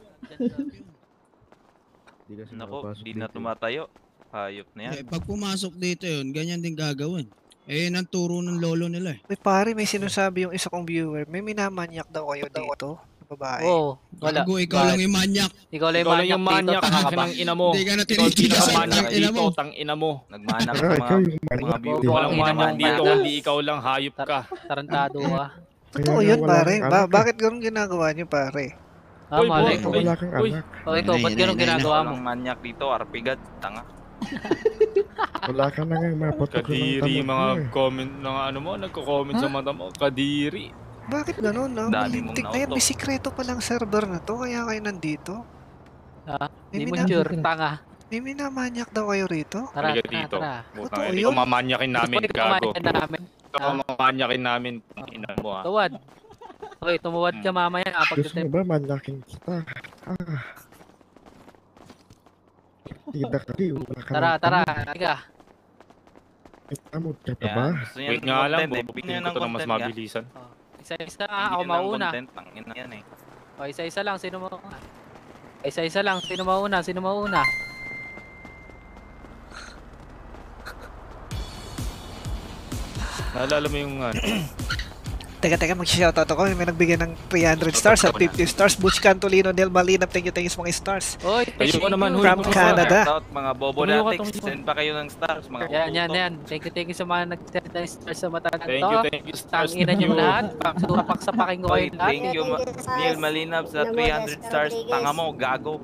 Nako, di na tumatayo. Hayop na yan. Eh, pag pumasok dito yun, ganyan din gagawin. Eh, yun ang turo ng lolo nila eh. May pare, may sinasabi yung isa kong viewer, may minamanyak daw kayo dito. Babae. Oo, wala. Gago, ikaw lang yung manyak. Ikaw lang Ikaw lang yung yung manyak manyak, dito, tanga ka ba? tang ina mo. Hindi ka na Ikaw tinitigas ang sa manyak tang ina mo. dito, tang ina mo. Nagmanap Pero sa ikaw mga, yung mga manyak view. dito. Walang Ina manyak mo, dito, manyak. hindi ikaw lang, hayop ka. Tarantado ka. Totoo Kaya yun, nga wala pare. kang Ba anak, bakit ganun ginagawa niyo, pare? Ah, Uy, malay boy, ko. boy. Wala kang Uy. anak. O ikaw, ba't Nay, ganun nay, nay, ginagawa mo? Walang manyak dito, arpigad, tanga. Wala ka na nga mapatok Kadiri, mga comment, mga ano mo, nagko-comment sa mata mo. Kadiri. Bakit ganun? No? Dami mong Malintik na yan. nauto. May sikreto palang server na to, kaya kayo nandito. Ha? May, Hindi mo mina sure, tanga. may minamanyak daw kayo rito. Tara, Halika tara, dito. tara. Putang Totoo ina, yun? ikaw mamanyakin namin, Pwede gago. kumain ka namin. Ikaw mamanyakin namin, ina mo ah. Tuwad. Okay, tumuwad ka mamaya. ah, Gusto mo Pag ba manlaking kita? Ah. Tida ka di, wala ka Tara, ng tara. tamod. Halika. May tamod ka pa Yan, ba? gusto niya Wait ng nga lang, content eh. bubukin Bigyan ko ng to ng mas content nga. mabilisan. Isa-isa nga, Bigyan ako ng mauna. content, tangina yan eh. O, isa-isa lang. Sino mauna? Isa-isa lang. Sino mauna? Sino mauna? Naalala mo yung ano? Teka, teka, mag-shoutout ako. May nagbigay ng three hundred stars at fifty stars. Butch Cantolino, Del Malinap. Thank you, thank you sa mga stars. Oy, Ayoko naman, huy. From Canada. Shoutout, mga bobo Tuloy ka, natics, tuloy ka. send pa kayo ng stars, mga Yan, yan, uto. yan. Thank you, thank you sa mga nag-send ng stars sa mata ng Thank to. you, thank you, stars. Tanginan Thank niyo you. lahat. Paksapakin ko kayo Oy, lahat. thank you, Ma- Neil Malinab sa three hundred stars. Tanga mo, gago.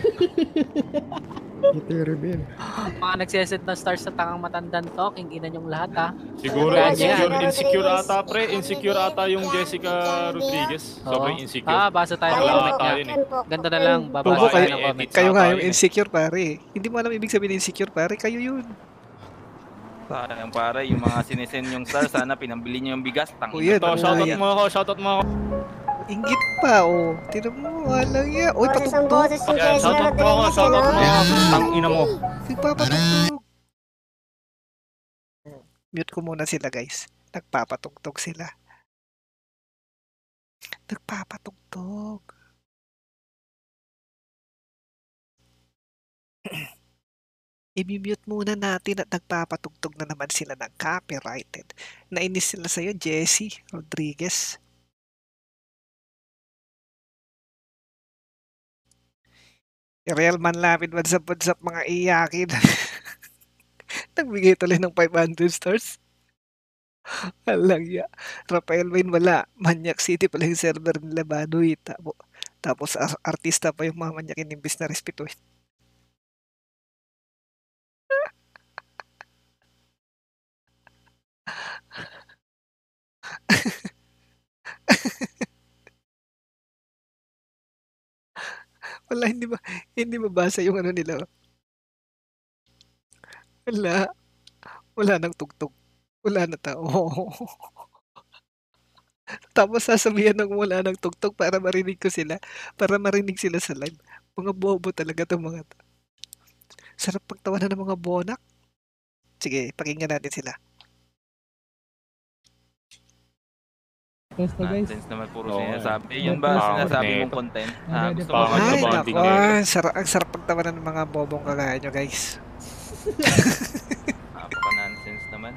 Ito yung rebel. Mga nagsesend ng stars sa tangang matandang to. Kinginan yung lahat ha. Siguro Yan, insecure, yan. insecure ata pre, insecure ata yung Jessica Rodriguez. Sobrang Oo. insecure. Ah, basa tayo ng Wala comment ata niya. yun eh. Ganda na lang. Bobo, Babasa kayo, tayo ng edit comment. kayo nga ata yung yun eh. insecure, pare. Hindi mo alam ibig sabihin insecure, pare. Kayo yun. Sayang pare, yung mga sinesend yung stars, sana pinambili niyo yung bigas. Tangina. Kuya, Ito, shoutout Ayan. mo ako, shoutout mo ako. Inggit pa, oh. Tinan mo, walang yan. Uy, Boses ang patugtog. boses yung Yan, Jessica shoutout mo ako, Rodriguez, shoutout mo ano? ako. Tangina mo. Nagpapatugtog. Mute ko muna sila, guys. Nagpapatugtog sila. Nagpapatugtog. I-mute muna natin at nagpapatugtog na naman sila ng copyrighted. Nainis sila sa'yo, Jessie Rodriguez. Real man lapid, what's up, what's up, mga iyakin. Nagbigay tuloy ng five hundred stars. Alang ya. Rafael Wayne wala. Manyak City pala yung server nila Baduy. Tapos, tapos ar- artista pa yung mamanyakin imbis na respetuhin. Wala, hindi ba, hindi mabasa yung ano nila. Wala. Wala nang tugtog. Wala na tao. Tapos sasabihan ng wala nang tugtog para marinig ko sila. Para marinig sila sa live. Mga bobo talaga itong mga to. Sarap pagtawanan ng mga bonak. Sige, pakinggan natin sila. Pwesto guys. Nonsense naman puro Oo. sinasabi. Yun ba Pangit sinasabi nito. mong content? Ah, Ah, ready gusto pa. mo Pangit Ay, na mag- bonding nako. nito. Ang sarap, ang sarap pagtawanan ng mga bobong kagaya nyo, guys. Napaka-nonsense naman.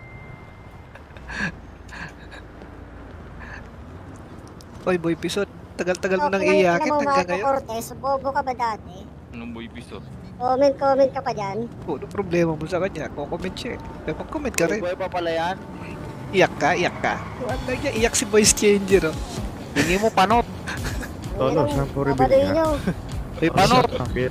Oy, boy, pisot. Tagal-tagal mo nang Okay, iyakin alam mo, hanggang Marco ngayon. Cortez, bobo ka ba dati? Anong boy episode? Comment, comment ka pa dyan. Oh, ano problema mo sa kanya? Ko-comment siya. eh. Eh, mag-comment ka rin. Boy pa pala yan. Iyak ka, iyak ka. Wala niya, iyak si Voice Changer, oh. Hingi mo panot. Tolo, sampo rebel Kapadoy ka. nyo. May panot. Kapit.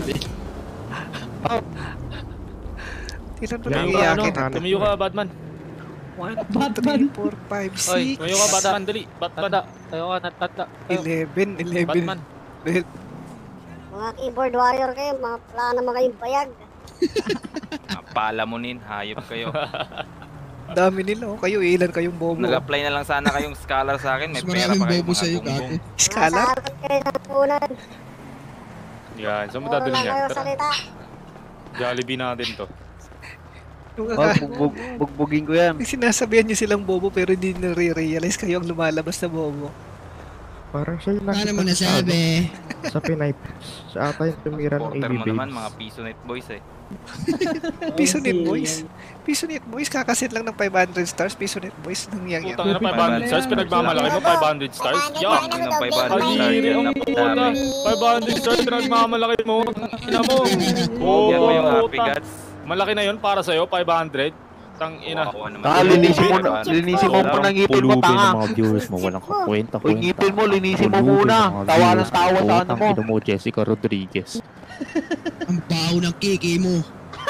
Tinan mo Yan, nang Tumayo ka, ano? iyakin. Ano? Tumayo ka, Batman. one, two, three, four, five, Oy, six, tumayo ka, Batman, dali. Batman. Tanda. Tayo ka, natanda. eleven, eleven, Batman. twelve. O Mga keyboard warrior kayo, mga wala naman kayong bayag. Palamunin, hayop kayo. Dami nila, oh. Kayo, ilan kayong bobo? Nag-apply na lang sana kayong scholar sa akin. May Mas pera maraming pa kayo bobo mga sa'yo, gunggong. Scholar? Masarap kayo sa punan. Yan, saan mo Puro dadalhin lang yan? kayo Tara, salita. Jollibee natin to. Yung Oh, aka- bugbog, bugbugin ko yan. sinasabihan nyo silang bobo pero hindi nare-realize kayo ang lumalabas na bobo. Parang siya yung Paano nakita mo ko sa, ano, nasabi? sa Pinay. Sa ata yung tumira ng Supporter A B mo naman, Babes. mga piso net boys eh. Piso Net Boys. Piso Net Boys, kakasit lang ng five hundred stars. Piso Net Boys, nang yang yan. Putang ina, five hundred stars, pinagmamalaki mo, five hundred stars? Yan! Yung ng five hundred stars Kadiri yan, ang puta! napakadami. five hundred stars, pinagmamalaki mo! Ina mo! Oo, Yan ba yung happy puta. gods? Malaki na yun para sa'yo, five hundred? Tang ina. Ah, linisin mo, na- linisin mo muna ang ngipin mo, tanga. mga viewers mo, walang kakwenta. Uy, ngipin mo, linisin mo muna. Tawa ng tawa sa ano mo. Ito mo, Jessica Rodriguez. Ang baho ng kiki mo.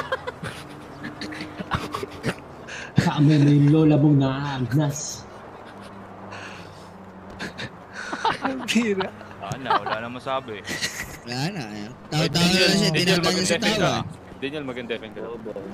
Kami mo yung lola mong naagnas. Ang bira. Ah, na, wala na masabi. Wala na. eh. Tawa-tawa na siya, Daniel, tinatawag maganda sa defend tawa. ka. Daniel, maganda defend ka.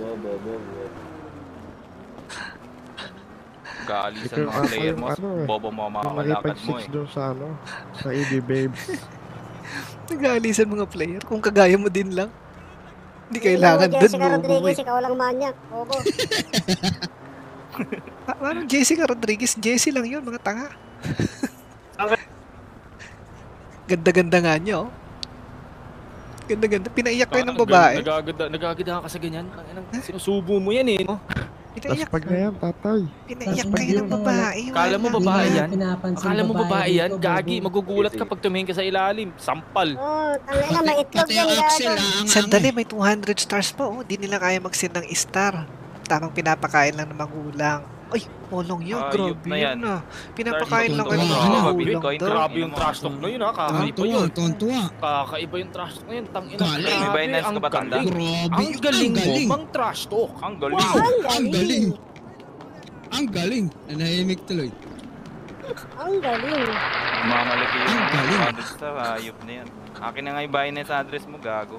Kaalisan Ito ng mga ata player yung mo, ano eh. bobo mo Yung mamamalakad nakipag mo six eh. doon sa ano, sa A B Babes. Nag-aalisan mga player. Kung kagaya mo din lang. Hindi kailangan Hindi mo, doon Jessica mo Rodriguez, umuwi. ikaw lang manyak. Bobo. Pa- Paano Jessica Rodriguez? Jessie lang yun, mga tanga. Ganda-ganda nga niya, oh. Ganda-ganda. Pinaiyak kayo ng babae. Nagaganda, nagaganda ka sa ganyan. Ang inang sinusubo mo yan eh, no? Tapos Pinaiyak, pag na yan, tatay. pinaiyak kayo ng babae. Akala mo wala. babae yan? Pinapansin Akala mo babae yan? dito, Gagi, bobo. magugulat ka pag tumingin ka sa ilalim. Sampal. Oh, tangina, may itlog Pati yan, ang Axel, gago. ah, ang Sandali, may two hundred stars pa, oh. Di nila kaya mag-send ng star. Tamang pinapakain lang ng magulang. Ay, polong yun. Ayop Grabe na yun, yan. ah. Pinapakain lang kayo Stars, ng tuwa ka na. magulang Bitcoin, daw. Grabe yung trash talk na yun ha. Kakaiba Tontuwa, yun. tontuwa. Kakaiba yung trash talk na yun. Tangina. Galing. May Grabe, Binance ang ka ba, tanda? galing. Grabe. Ang galing mo, galing. mang trash talk. Ang galing. Ang Ang galing. galing. Ang galing. Nanahimik tuloy. Ang galing. Mamalaki Ang yung galing. address sa hayop na yan. Akin na nga yung Binance address mo, gago.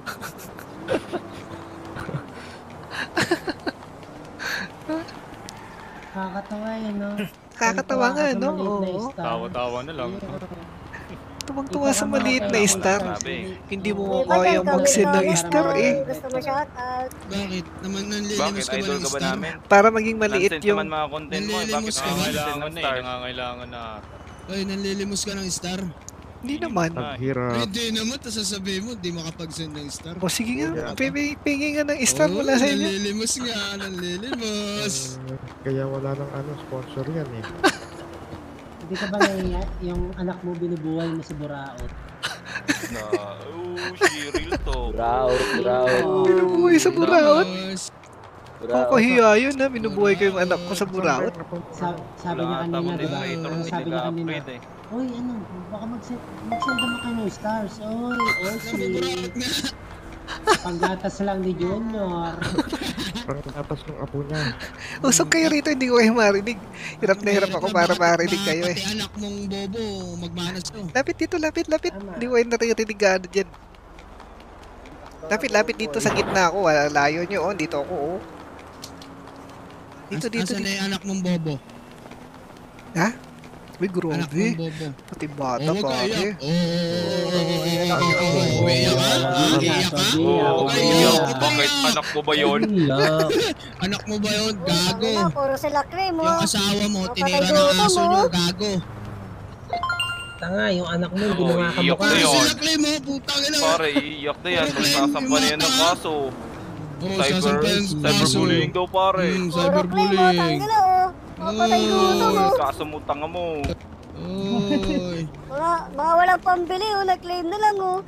Kakatawa yan, no? Kakatawa nga, no? Maliit na Oo. star. Tawa-tawa na lang. Tuwang-tuwa sa maliit na star. Sabi. Hindi mo Di ba kaya dyan, mag-send ng comment star, comment eh. kung Gusto mo shoutout. Bakit? Naman Bakit? nanlilimus ka ba Idol ng ka ba star? namin? Para maging maliit Nonsense yung... naman mga content mo eh. Bakit Nanlilimos ka ba? nangangailangan Nangangailangan ng na eh. stars? Nangangailangan na. Ay, nanlilimos ka ng star? Hindi naman. Ay, Paghirap. di naman. Tapos sasabihin mo, di makapag-send ng star. O sige nga, pingi pingi nga ng star Oo, mula sa inyo. nanlilimos nga, nanlilimos. Eh, kaya wala nang ano, sponsor yan eh. Hindi ka ba naiya yung anak mo binubuhay mo sa Buraot? Na, oh, Shiril to. Buraot, buraot. Binubuhay sa buraot. Tapos, Kakahiya yun na, binubuhay ko yung anak ko sa buraot. Sa- sabi niya Wala kanina, ata di ba? moderator, Ang hindi sabi niya kanina, nag-upgrade eh. Uy, ano, baka mag-send, mag-send naman kayo ng stars. Uy, oh, sabi buraot si nga. panggatas lang ni Junior. Parang tatas ng apo niya. Usok kayo rito, hindi ko kayo marinig. Hirap na hirap ako para marinig kayo eh. Pati anak mong bobo, magmanas to. Lapit dito, lapit, lapit. Hindi ko kayo naririnig ano dyan. Lapit, lapit dito sa gitna ako. Wala, layo nyo, oh. Dito ako, oh. Dito, As- dito, Asan na dito. yung anak mong bobo? Ha? Uy, Anak grabe. mong bobo. Pati bata, Oh, huwag ka pare. iyak. Oo, oo, iyak ka? Ah, iyak ka? Oo, Huwag ka iyak. iyak, huwag ka Bakit iyak. anak ko ba yun? Iyak. Anak mo ba yun? Gago. Ano, puro sila cream, Yung oh. asawa mo, Papatay tinira ng gutom, aso oh. nyo, gago. Tanga, yung anak mo, Oo, ginawa ka iyak mukha. na Puro yun. sila claim mo, putang ina. Pare, iiyak na yan. Magsasampa na yan ng kaso. Oo, Cyber, sasampayan sa kaso. cyberbullying daw pare. Hmm, Puro cream, oh. cyberbullying. Tangina, oh. Papatay gutom, Uy, oh. kaso mo, tanga mo. Oy. Mga, mga walang pambili, oh. Nag-claim na lang, oh.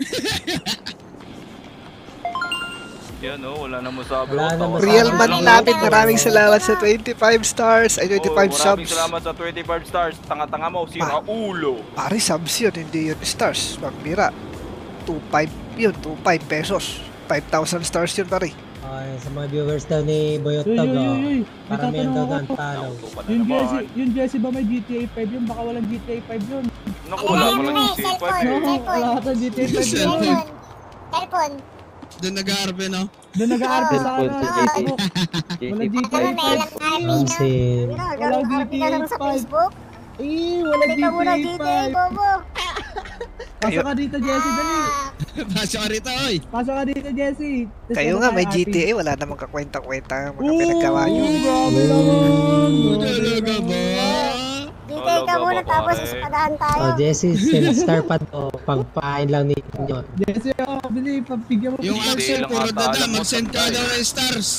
Yan oh, wala na masabi. Wala na Oh, masabi. Real tawa man lang. lapit, maraming salamat sa twenty-five stars. Ay, Oh, twenty-five maraming subs. salamat sa twenty-five stars. Tanga-tanga mo, sira ulo. Pare, subs yun, hindi yun stars. Pagbira. two five yun, two five pesos. five thousand stars yun, pare. Ay, sa mga viewers daw ni Boyot Uy, uy, Tog, uy, oh. uy. Paramihan May daw tatanong ng talo. Nauto ka na Yung naman. Jesse, yung Jesse ba may G T A five yun? Baka walang G T A five yun. Naku, wala Ano, pala ano, yung cellphone, eh. No, cellphone. wala ka sa G T A five yun. Cellphone. Cellphone. Doon nag-A R P, no? Doon nag-A R P sa Cellphone ano, sa Facebook. Wala G T A Ano na five. ilang R P na? Hansen. Wala Wala G T A lang sa five. Facebook. Eh, wala Hindi G ka T muna A G T A, five. bobo. Pasok ka dito, Jesse, dali. Pasok ka rito, oy. Pasok ka dito, Jesse. Tapos Kayo ano nga, tayo, may R P? G T A, wala namang kakwenta-kwenta mga Oo, pinagawa nyo. grabe naman. Talaga ba? G T A ka muna tapos ispadahan tayo. Oh, Jesse, Star pa to. Pangpain lang ninyo. Jesse, oh, bili, pabigyan mo. Yung kita. Axel, lang puro ata dada. alam mo, Mag-send ka Santay. daw ng stars.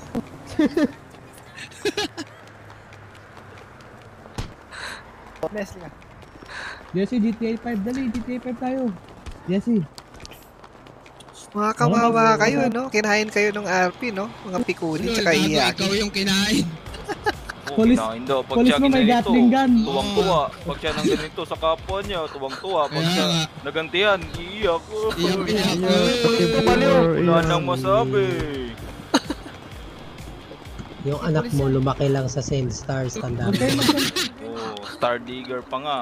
Bless ka. Jesse, G T A five, dali, G T A five tayo. Jesse. Mga kawawa kayo, no? Kinain kayo ng R P, no? Mga pikuli, Lol, tsaka gago, iyaki. ikaw yung kinain. Oh, Polis- kinain daw. Pag polis siya mo may ginanito, Gatling gun. tuwang-tuwa. Pag siya nang ganito sa kapwa niya, tuwang-tuwa. Pag Kaya siya nga. nagantihan, iiyak. Iyak, iyak. Wala nang masabi. Yung anak mo lumaki lang sa Sand Stars, tanda mo. Oh, Star Digger pa nga.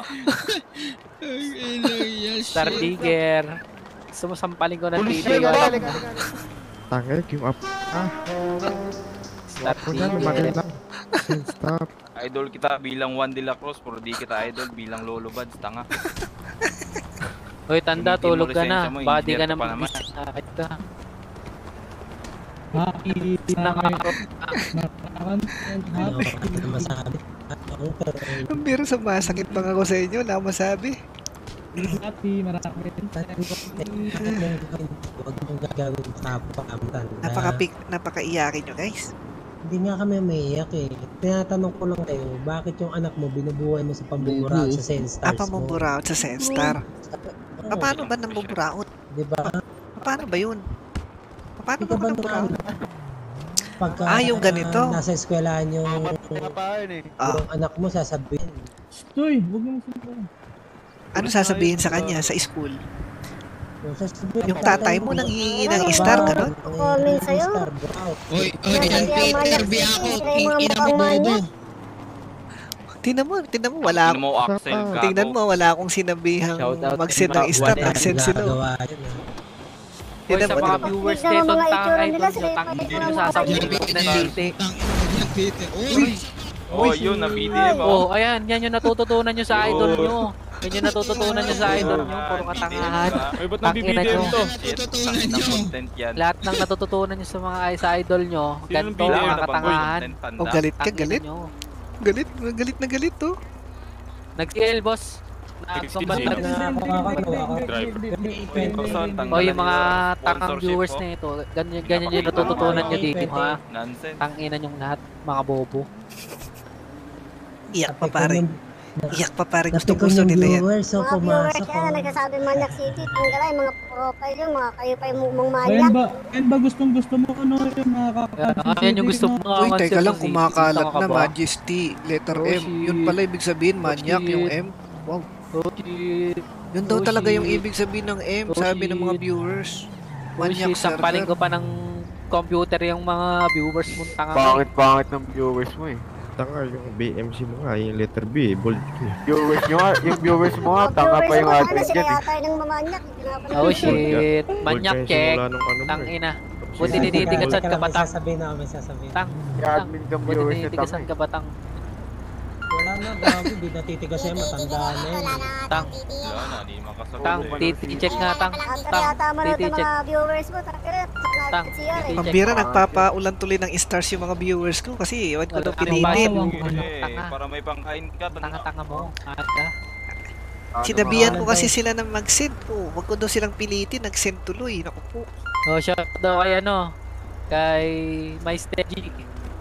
Star Digger. Sumusampaling ko ng Sige, tito. gali, gali, gali. Tangek yung up. Ah, Star wala lumaki Digger. lang. Stop. Idol kita bilang Juan de la Cruz, pero di kita idol bilang Lolo Bads, tanga. Hoy, tanda, Kung hindi mo tulog ka na. lisensya mo, Baka di ka engineer na ka pa naman. mag-sakit ka. Happy. Nakakot. Nakakontent. Ano Happy. ka masabi? Ano ka? Ang biro sa masakit bang ako sa inyo, wala akong masabi. Happy. Marami. Huwag mong gagawin sa pakamtan. Napaka-pik, napaka-iyakin nyo, guys. Hindi nga kami umiiyak eh. Tinatanong ko lang kayo, bakit yung anak mo binubuhay mo sa pambuburaot sa Sand Stars Apa mo? mo buraot sa Senstar? Oo, Paano ba nang buburaot? Di ba? Paano ba yun? Paano Hindi ba ka ba nang buraot? Pagka Ah, yung ganito. nasa eskwelahan yung, Ah, yung anak mo sasabihin. Uy, huwag mong sumpong. ano sasabihin sa kanya sa school? Yung, sasabihin, Yung tatay mo nanghihingi ng star, gano'n? Comment sa'yo. Oy, oy, yan Peter, bi ako. King ina mo bobo. Tingnan mo, tingnan mo, wala Tingnan mo, Axel, gago. Tingnan mo, wala akong sinabihang Shoutout mag-send sa ng mga star, buwan eh. nag-send sila. Gagawa yun, ah. Hoy, Tingnan sa mo, mga tingnan mo. viewers Tingnan mo nito, mga tanga itsura idol nila, nyo, sila tang yung hindi nyo mga sasabihin kapatid. ko ng titi. Tang ina mo yan, Peter. Uy! Oh, yun, na-B D M Oh, oh. ayan, yan yung natututunan nyo sa idol nyo. Yan yung natututunan nyo sa idol nyo, puro katangahan. Ay, ba't Tangina nabibigyan nyo. to? Natututunan Ng nyo. content yan. Lahat ng natututunan nyo sa mga sa idol nyo, Sino ganito, ng B D M mga na ba? katangahan. Content panda. Oh, galit ka, Tangina galit. nyo. Galit, galit na galit to. Nag-T L, boss. sixty Nagsumbatan six. na. Driver. O yung mga takang viewers na ito, ganyan, ganyan yung natututunan nyo dito, ha? Nonsense. Tangina nyong lahat, mga bobo. Iyak pa pare. Iyak pa pare, gusto Napikon gusto yung nila yan. viewers, so Mga viewers pumasok yan na oh. nagsasabi Manyak City. Tanggalay, mga profile yun, mga kayo pa yung mumang Ayan manyak. ba, ayan ba gustong gusto mo ano yung mga Ah, yan yung gusto mo nga. Uy, teka lang, City. kumakalat Tama ka na, ba? Majesty, letter Oh, M. shit. Yun pala ibig sabihin, manyak, shit. yung M. Wow. Oh, shit. Yun daw Oh, talaga yung shit. ibig sabihin ng M, Oh, sabi ng mga shit. viewers. Oh, Manyak shit, sampalin ko server. pa ng computer yung mga viewers mo. Tanga ka. Pangit-pangit ng viewers mo eh. Tanga yung B M C mo nga, yung letter B, bold ko eh. Viewers nyo nga, yung viewers mo nga, Mga tanga pa viewers yung mo, sana address sila dyan eh. yata yung mamanyak. Pinapansin Oh ko. shit, Bold manyak ka yung check. simula nung ano mo eh. Tangina. Tapos Buti yung- dinitigasan ka ba, May tang? sasabihin ako, may sasabihin. Tang. Si Tang. admin kang Buti viewers na dinitigasan tanga ka ba, tang? Wala na, bago, di natitigas yan, matandaan na yun. Tang. Wala na, di makasagot. Tang, titi check nga, tang. After Tang, yata manood titi ng check. mga viewers mo, takira. Tang, C R eh. titi check. Pambira, nagpapaulan tuloy ng stars yung mga viewers ko kasi iwan ko Wala daw kang pinitin. baso. Eh, Tanga. para may pangkain ka. tanga. Tanga-tanga mo. Angat ka. Sinabihan ko kasi sila na mag-send ko. Wag ko daw silang pilitin, nag-send tuloy. Naku po. Oh, shout daw kay ano, kay Meister G.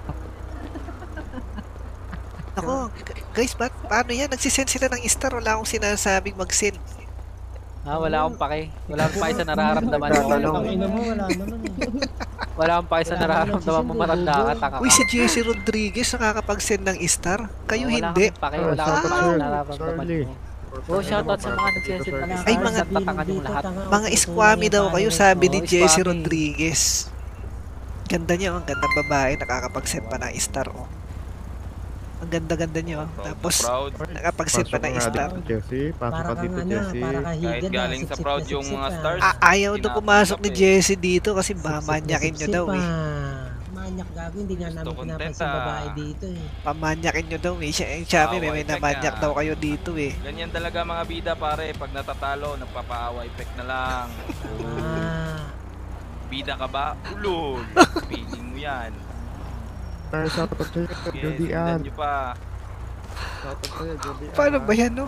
Ako, guys, ba't, paano yan? Nagsisend sila ng star, wala akong sinasabing mag-send. Ah, wala akong pake. Wala akong pake sa nararamdaman mo. Ang ina mo, wala naman eh. Wala akong pake sa nararamdaman mo, matanda ka, tanga ka. Uy, si Jesse Rodriguez nakakapag-send ng star? Kayo Wala hindi. akong pake, wala akong pake sa nararamdaman Charlie. mo. Oh, shoutout sa mga nagsisend ng Ay, stars mga- at tatangan yung lahat. Mga squammy daw kayo, sabi ni Oh, Jesse squammy. Rodriguez. Ganda niya, ang gandang babae, nakakapag-send pa ng star. Oh. Ang ganda-ganda niyo. Tapos, proud. nakapag-set pa ng Pasok nga star. dito, Jessie. Pasok Para ka kang dito, ano, Jessie. para ka Kahit higad na, galing sa sipsip proud na yung sipsip mga ah. stars. A- ayaw daw pumasok ni Jessie dito kasi mamanyakin nyo daw eh. Manyak gago, hindi nga namin Gusto pinapansin content, ah. babae dito eh. Pamanyakin nyo daw eh. Siya, eh, Chami, may, may Awa, namanyak teka. daw kayo dito eh. Ganyan talaga mga bida pare, pag natatalo, nagpapaawa effect na lang. Ah. Bida ka ba? Ulol! Feeling mo yan. Ay, shoutout sa'yo, Yes, Jordy sundan Ann. nyo pa. Shoutout sa'yo, Jordy Ann. Paano ba yan, no?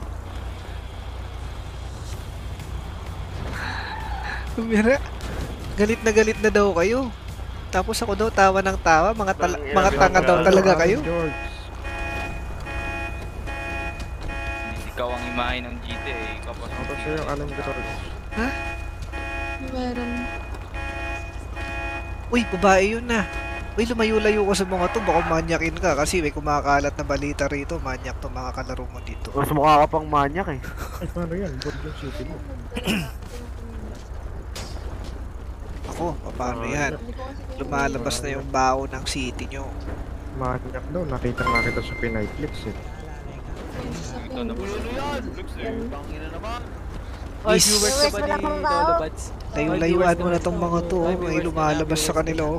Tumira. Galit na galit na daw kayo. Tapos ako daw tawa ng tawa. Mga, tala- mga tanga daw talaga kayo. George. Hindi ikaw ang imahin ng G T eh. Ikaw pa Shoutout sa'yo, Alan George. Ha? Meron. Uy, babae yun na. Uy, lumayo-layo ko sa mga to. Baka manyakin ka kasi may kumakalat na balita rito. Manyak to mga kalaro mo dito. Mas mukha ka pang manyak eh. Ay, paano yan? Good yung city mo. Ako, paano yan? Lumalabas na yung bao ng city nyo. Manyak daw. Nakita nga kita sa Pinayflix eh. Ito na bulo yan. Looks eh. Tangina naman. Ay, Is- viewers ka ba ni Lolo Bads? Layo-layuan mo na tong mga to. Oh. May lumalabas sa kanila. Oh.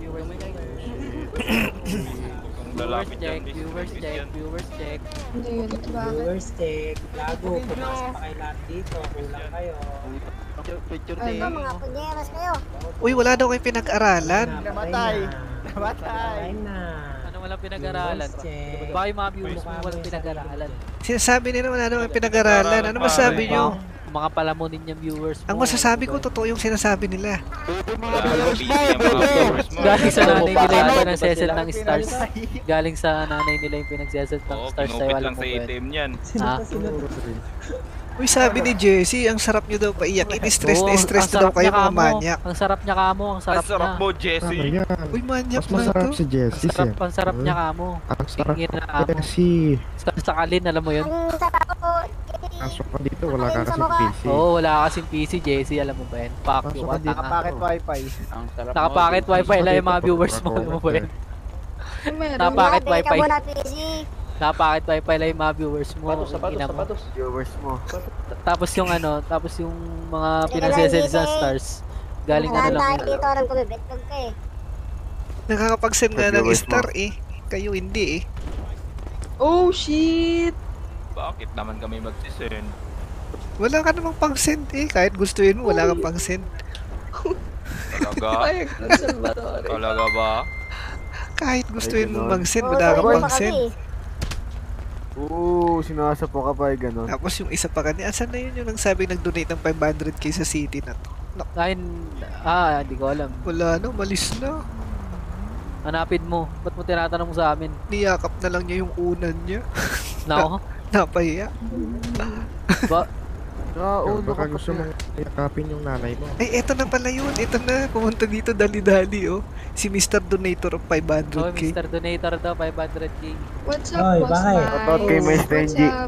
Kung lalapit yan, miss, Viewers miss check, yan. viewers check. Hindi yun. Bakit? Viewers check, lago, pumasok pa kayo lahat dito, kulang kayo. Picture Ano ba, mga punyeros kayo? Uy, wala daw kayo pinag-aralan. Namatay. Namatay Namatay. na. Ano walang pinag-aralan? Viewers check. Baka yung mga viewers mo walang pinag-aralan. Sinasabi nila wala daw kayo pinag-aralan. Ano masabi nyo? Mga palamunin yung viewers mo. Ang masasabi ko, totoo yung sinasabi nila. Wala kang busy ang mga viewers mo. Galing sa nanay nila yung pinagseset ng stars. Galing sa nanay nila yung pinagseset ng Oo, stars tayo pinupit walang lang sa A T M yan. Ha? Uy, sabi ni Jessie, ang sarap nyo daw paiyak. In-stress na Oo, stress ang na daw sarap kayo niya mga kamo. manyak. Ang sarap niya kamo, ang sarap Ang sarap niya. mo, Ano Jessie. yan? Uy, manyak Mas na masarap to. si Jessie Ang sarap, siya. ang sarap niya kamo. Ang sarap Tingin na ko, kamo. Jessie. Sa sakalin, alam mo yun? Ang sarap ko. Pasok ka dito, wala ka kasing P C. Oo, wala kasing P C, Jessie, alam mo ba yan? Fuck you, Pasok ka ka dito. tanga. Nakapakit wifi. Ang sarap mo. Nakapakit wifi lang yung mga Dito, viewers mo, alam mo ba yan? Meron. Napakit Grabe ka wifi. muna, P C. Nakapakit wifi lang yung mga viewers mo. ina mo. Viewers mo. Tapos yung ano, tapos yung mga pinagseset sa stars. Galing ano lang Tahan yun. dito, aram ko bibitlog ka eh. Nakakapag-send nga ng Viewers mo. star eh. Kayo hindi eh. Oh, shit! Bakit naman kami magsisend? Wala ka namang pang-send eh. Kahit gustuin mo, wala kang pang-send. Talaga? Ay, Salvatore. Talaga ba? Kahit gustuin mo ganon. mag-send, Oo, wala kang tuloy pa pang-send. kami. Oo, sinasapo ka pa eh, gano'n. Tapos yung isa pa kanina, asan na yun yung nagsabi nag-donate ng five hundred k sa city na to? Ayun, ah, hindi ko alam. Wala na, malis na. Hanapin mo. Ba't mo tinatanong sa amin? Niyakap na lang niya yung unan niya. Nako. Napahiya. Ba? Oo, Baka gusto mong yakapin yung nanay mo. Ay, eto na pala yun. Eto na. Pumunta dito dali-dali oh. Si Mister Donator of five hundred Oh, k. Mister Donator daw, five hundred k. What's up, Oy, boss bakit? Mike? Shoutout kay Miss What's Benji. up?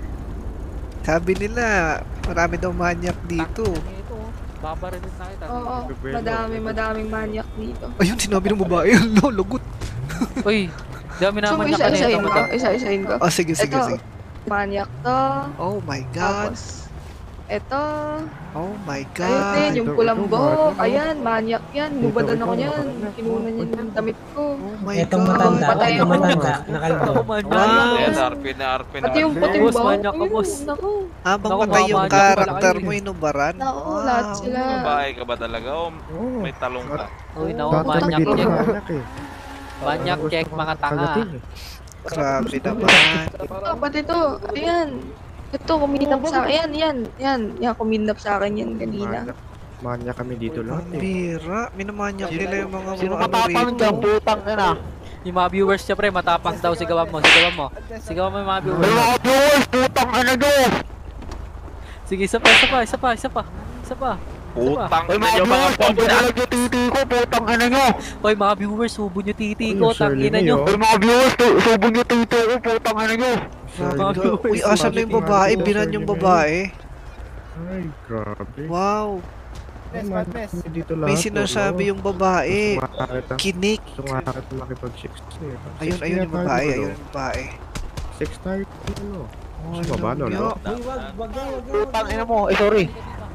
Sabi nila, marami daw manyak dito. Ito, oh. Babarilin na kita. Oo, madami, madaming manyak dito. Ayun, sinabi ng babae. Ano, lugot. Uy, dami So, naman niya kanina. isa-isahin ko. madam. Isa-isahin ko. Oh, sige, sige, Ito, sige. manyak to. Oh my God. Tapos, ito. Oh my Ayun God. din, yung Ito, pulang ito, buhok. ito. Ayan, manyak yan. Ito, Lubadan ito, ako ito. yan. Kinunan niya yung damit ko. Oh my Etong God. matanda, Patay etong ako. matanda, nakalbo. Ako man. Wow. Yes, R P na R P na. Pati yung puting Boss, buhok. manyak ka, Ayun, boss. naku. Habang Naku, patay yung mga manyak karakter pala mo, kayo. inubaran. Naku, lahat sila. Babae ka ba talaga? O Oo. may talong ka? Uy, naku, Dati manyak dito check. manyak eh. Manyak Gusto check, ko mga tanga. kagating eh. Grabe naman. Ito, pati to. Ayan. Ito, kuminap sa akin. Yan, yan. Yan, yan, kuminap sa akin yan kanina. Manyak. Manyak kami dito lahat Ang eh. bira. Minamanyak nila yung mga Sino mga ano matapang rito. dyan, putang ina. Yung mga viewers siya, pre, matapang daw. Sigawan mo, sigawan mo. Sigawan mo yung mga viewers. Mga viewers, putang ina nyo. Sige, isa pa, isa pa, isa pa, isa pa. Isa pa. Putang Ay, ina mga nyo mga viewers, pobre. pagbulag yung titi ko, putang ina nyo. Hoy, mga viewers, subo nyo titi Uy, ko. yung Shirley Tangina na nyo. yun. Ay, mga viewers, tu- subong yung titi ko, putang ina nyo. Mga viewers. Uy, asan na yung babae? Binan yung babae. Ay, grabe. Wow. Mes, bad mes. Dito May lahat, sinasabi oh, yung babae. Sumakit ang- Kinik. Sumakit makipag-sex. Ayun, ayun yung babae, ayun yung babae. Sex tayo, ano? Oh, Gusto mo ba, alam lolo? niyo. Uy, wag, wag yan, wag yan. Putang ina mo. Eh, sorry.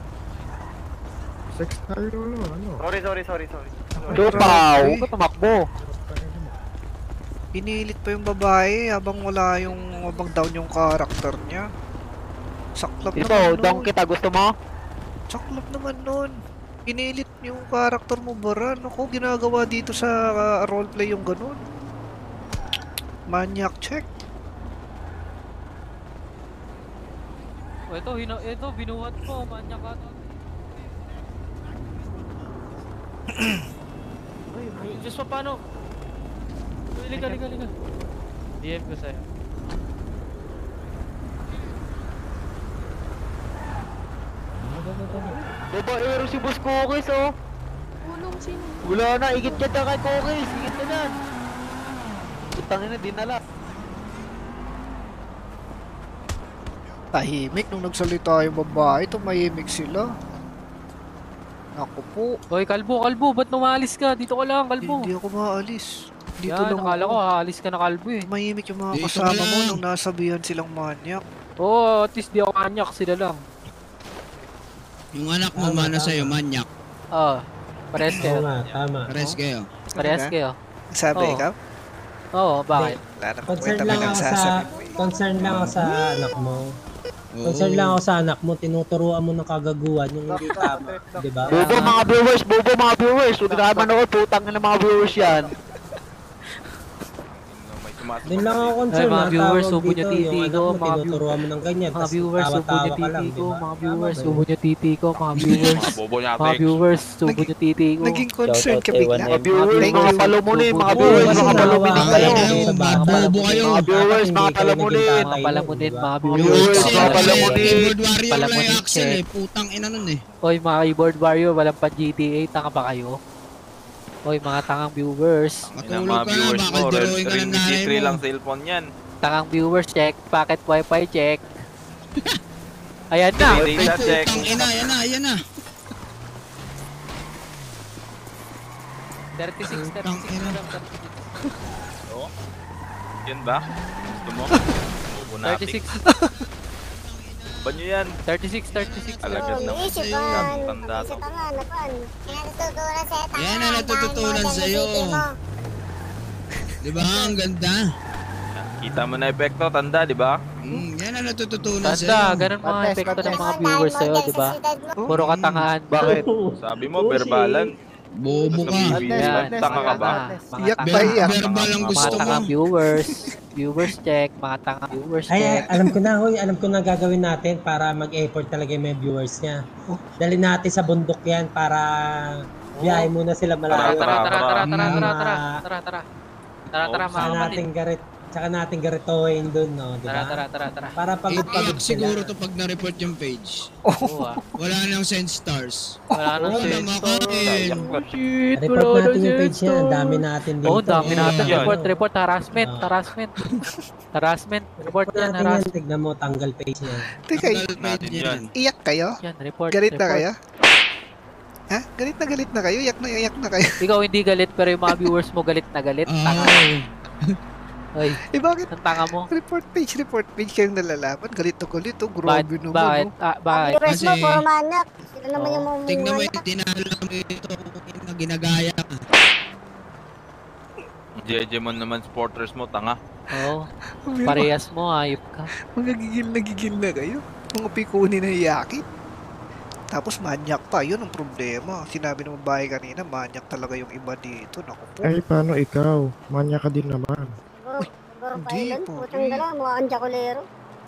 Sex tayo, lolo, ano? Sorry, sorry, sorry, sorry. Lupaw. Huwag ka tumakbo. Pinilit pa yung babae habang wala yung, habang down yung karakter niya. Saklap Ito, naman down nun. kita. Gusto mo? Saklap naman nun. Pinilit yung karakter mo, Baran. Ako, ginagawa dito sa uh, roleplay yung ganun. Maniac check. O ito, hino, ito, binuhat mo, manya ka to. Ay, ay, Diyos pa, paano? Uy, liga, liga, liga. D M ko sa'yo. Babaero si Boss Cookies, oh. Tulong sino? Wala na, igit ka na kay Cookies. Igit ka na. Putang ina, dinala. Tahimik nung nagsalita yung babae, tumahimik sila. Naku po. Hoy, kalbo, kalbo, ba't numalis ka? Dito ka lang, kalbo. Hindi ako maalis. Dito Yan, lang akala ako. ko, aalis ka na kalbo eh. Tumahimik yung mga Dito kasama ka mo lang. nung nasabihan silang maniac. Oo, oh, at least di ako manyak, sila lang. Yung anak mo, mana sa'yo, manyak. Oo, oh, parehas kayo. Tama, tama. Pares kayo. Parehas Talaga? kayo. Sabi Oo. ikaw? Oo, bakit? Wala na Concern kwenta lang may ako sa nagsasabi mo eh. concern lang ako sa anak mo. Oo. Concern lang ako sa anak mo, tinuturuan mo ng kagaguhan yung hindi tama, 'di ba? Bobo mga viewers, bobo mga viewers. Huwag na manood, putang ina mga viewers yan. Din lang ako concern Ay, mga na viewers, tawag subo nyo dito, titi yung anak ko, mo, mga tinuturuan mo ng ganyan, Mga tas viewers, subo tawa-tawa nyo ka lang, titi di ko. ba? Mga Tama viewers, ba subo yun? nyo titi ko. Mga viewers. Mga bobo niya, Mga Tex. viewers, subo nyo titi ko. Naging concern ka bigla. Mga viewers, Thank mga you. palamunin, mga Oo, viewers, kasi mga palamunin naawa kayo. kayo sa bata. Bobo kayo. Mga viewers, Dapat mga hindi kayo naging palamunin. tatay Mga nun, palamunin, di ba? mga Viewers, viewers. mga Mga palamunin. Keyboard warrior lang Palamunin yung Axel check. eh. Putang ina nun eh. Hoy, mga keyboard warrior, walang pa G T A. Tanga ba kayo? Hoy, mga tangang viewers. Ina, Matulog mga ka na, viewers baka mo, diruin ka Ring ng G nanay three mo. lang cellphone yan. Tangang viewers, check. Packet wifi, check. Ayan na. Free data check. Putang ina, yan na, yan na. thirty-six, Putang thirty-six ina. na lang, thirty-six. Oo. Yan ba? Gusto mo? Bobo natin. thirty-six, Ba nyo yan? thirty-six, thirty-six. Alagad Oh, na. naisip ka. Tanda Naisip to. ka nga, napan. Yan ang natututunan sa'yo. tanga. Yan ang natututunan Dahil mo, sa'yo. dahil mo. Di ba? Ang ganda. Kita mo na epekto, tanda, di ba? Mm, yan ang natututunan Tanda, sa'yo. ganun mga Bad epekto mess, ng mga Dahil viewers mo, sa'yo, dahil di sa ba? siyudad mo. Puro katangahan. Bakit? Sabi mo, verbalan. Bobo ka. Sabi, Yan, tanga ka ba? Mga Iyak tanga. pa iyak. Verbal ang Mga gusto mo. tanga viewers. Viewers check. Mga tanga viewers Ay, check. alam ko na, hoy, alam ko na gagawin natin para mag-effort talaga yung mga viewers niya. Dali natin sa bundok yan para biyahe muna sila Tara, malayo. tara, tara, tara, tara, tara, Mga- tara, tara, tara. Tara, tara, mga Saka kapatid. natin garit, saka natin garitohin dun, no, di Tara, ba? tara, tara, tara. Para pagod-pagod Iiyak sila. siguro to pag na-report yung page. Oo ah. Wala nang send stars. Wala nang Wala sense. makain. Shit, Report wala natin nang yung page sense. niya, ang dami natin dito. Oo, dami natin. Yan. Report, report. Harassment, Ah. harassment. Harassment. Report Report yan, natin yan, harassment. tignan mo, tanggal page niya. Teka, Tanggal natin page yan. iyak kayo? Yan, report. Galit na report. kayo? Ha? Galit na galit na kayo? Iyak na iyak na kayo? Ikaw hindi galit, pero yung mga viewers mo galit na galit. Tanga. Oh. Ay, Eh bakit? ang tanga mo. Report page, report page kayong nalalaman. Galit na galit. Oh, Bakit? grabe naman. Bakit? Oh. Ah, Ang bakit? viewers mo, Kasi- puro manak. Sila naman yung mga Tignan mo manak. yung tinalo mo ito na ginagaya ka. Jejemon naman supporters mo, tanga. Oo. Parehas mo, hayop ka. Mga gigil na gigil na kayo. Mga pikuni na hiyakit. Tapos manyak pa, yun ang problema. Sinabi ng babae kanina, manyak talaga yung iba dito. Naku po. Ay, paano ikaw? Manya ka din naman. Siguro, siguro Hindi, pa ilan. pogi. Putang dala, mukha kang jakulero.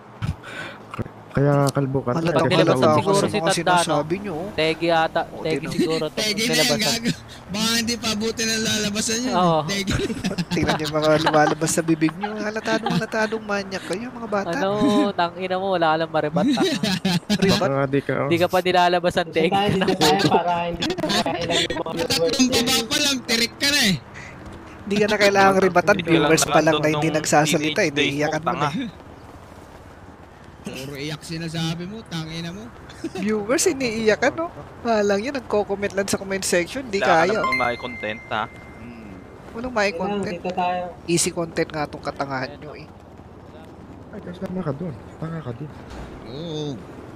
Kaya kalbo ka Halata Pag talaga nilabasan sa siguro sa si mga Tandano. sinasabi nyo. oh. Tegi ata. O, Tegi tinan- siguro. to. Tegi na yan, Nilabasan. gago. Baka hindi pa abuti ng lalabasan yun. Oo. Tegi. Tingnan nyo mga lumalabas sa bibig nyo. Halatadong halatadong manyak kayo mga bata. Ano, tangina mo, wala ka lang maribat. Ribat. Mga di ka, oh. Hindi ka pa nilalabas ang Kasi tegi. tayo dito tayo para hindi kailan yung mga viewers Tatlong eh. baba pa lang, tirik ka na eh. Hindi ka na kailangang ribatan. Hindi ka lang Viewers pa lang na nakandot hindi nung nagsasalita. teenage Hindi days mo, iyakan mo tanga. na. Puro iyak sinasabi mo, tangina mo. Viewers, iniiyak ano? Halang yun, nagko-comment lang sa comment section, di Wala ka kaya. namang may content, ha? Walang may Kailangan, content. dito tayo. Easy content nga tong katangahan nyo eh. Ay, kasama ka doon. Tanga ka din. Oo.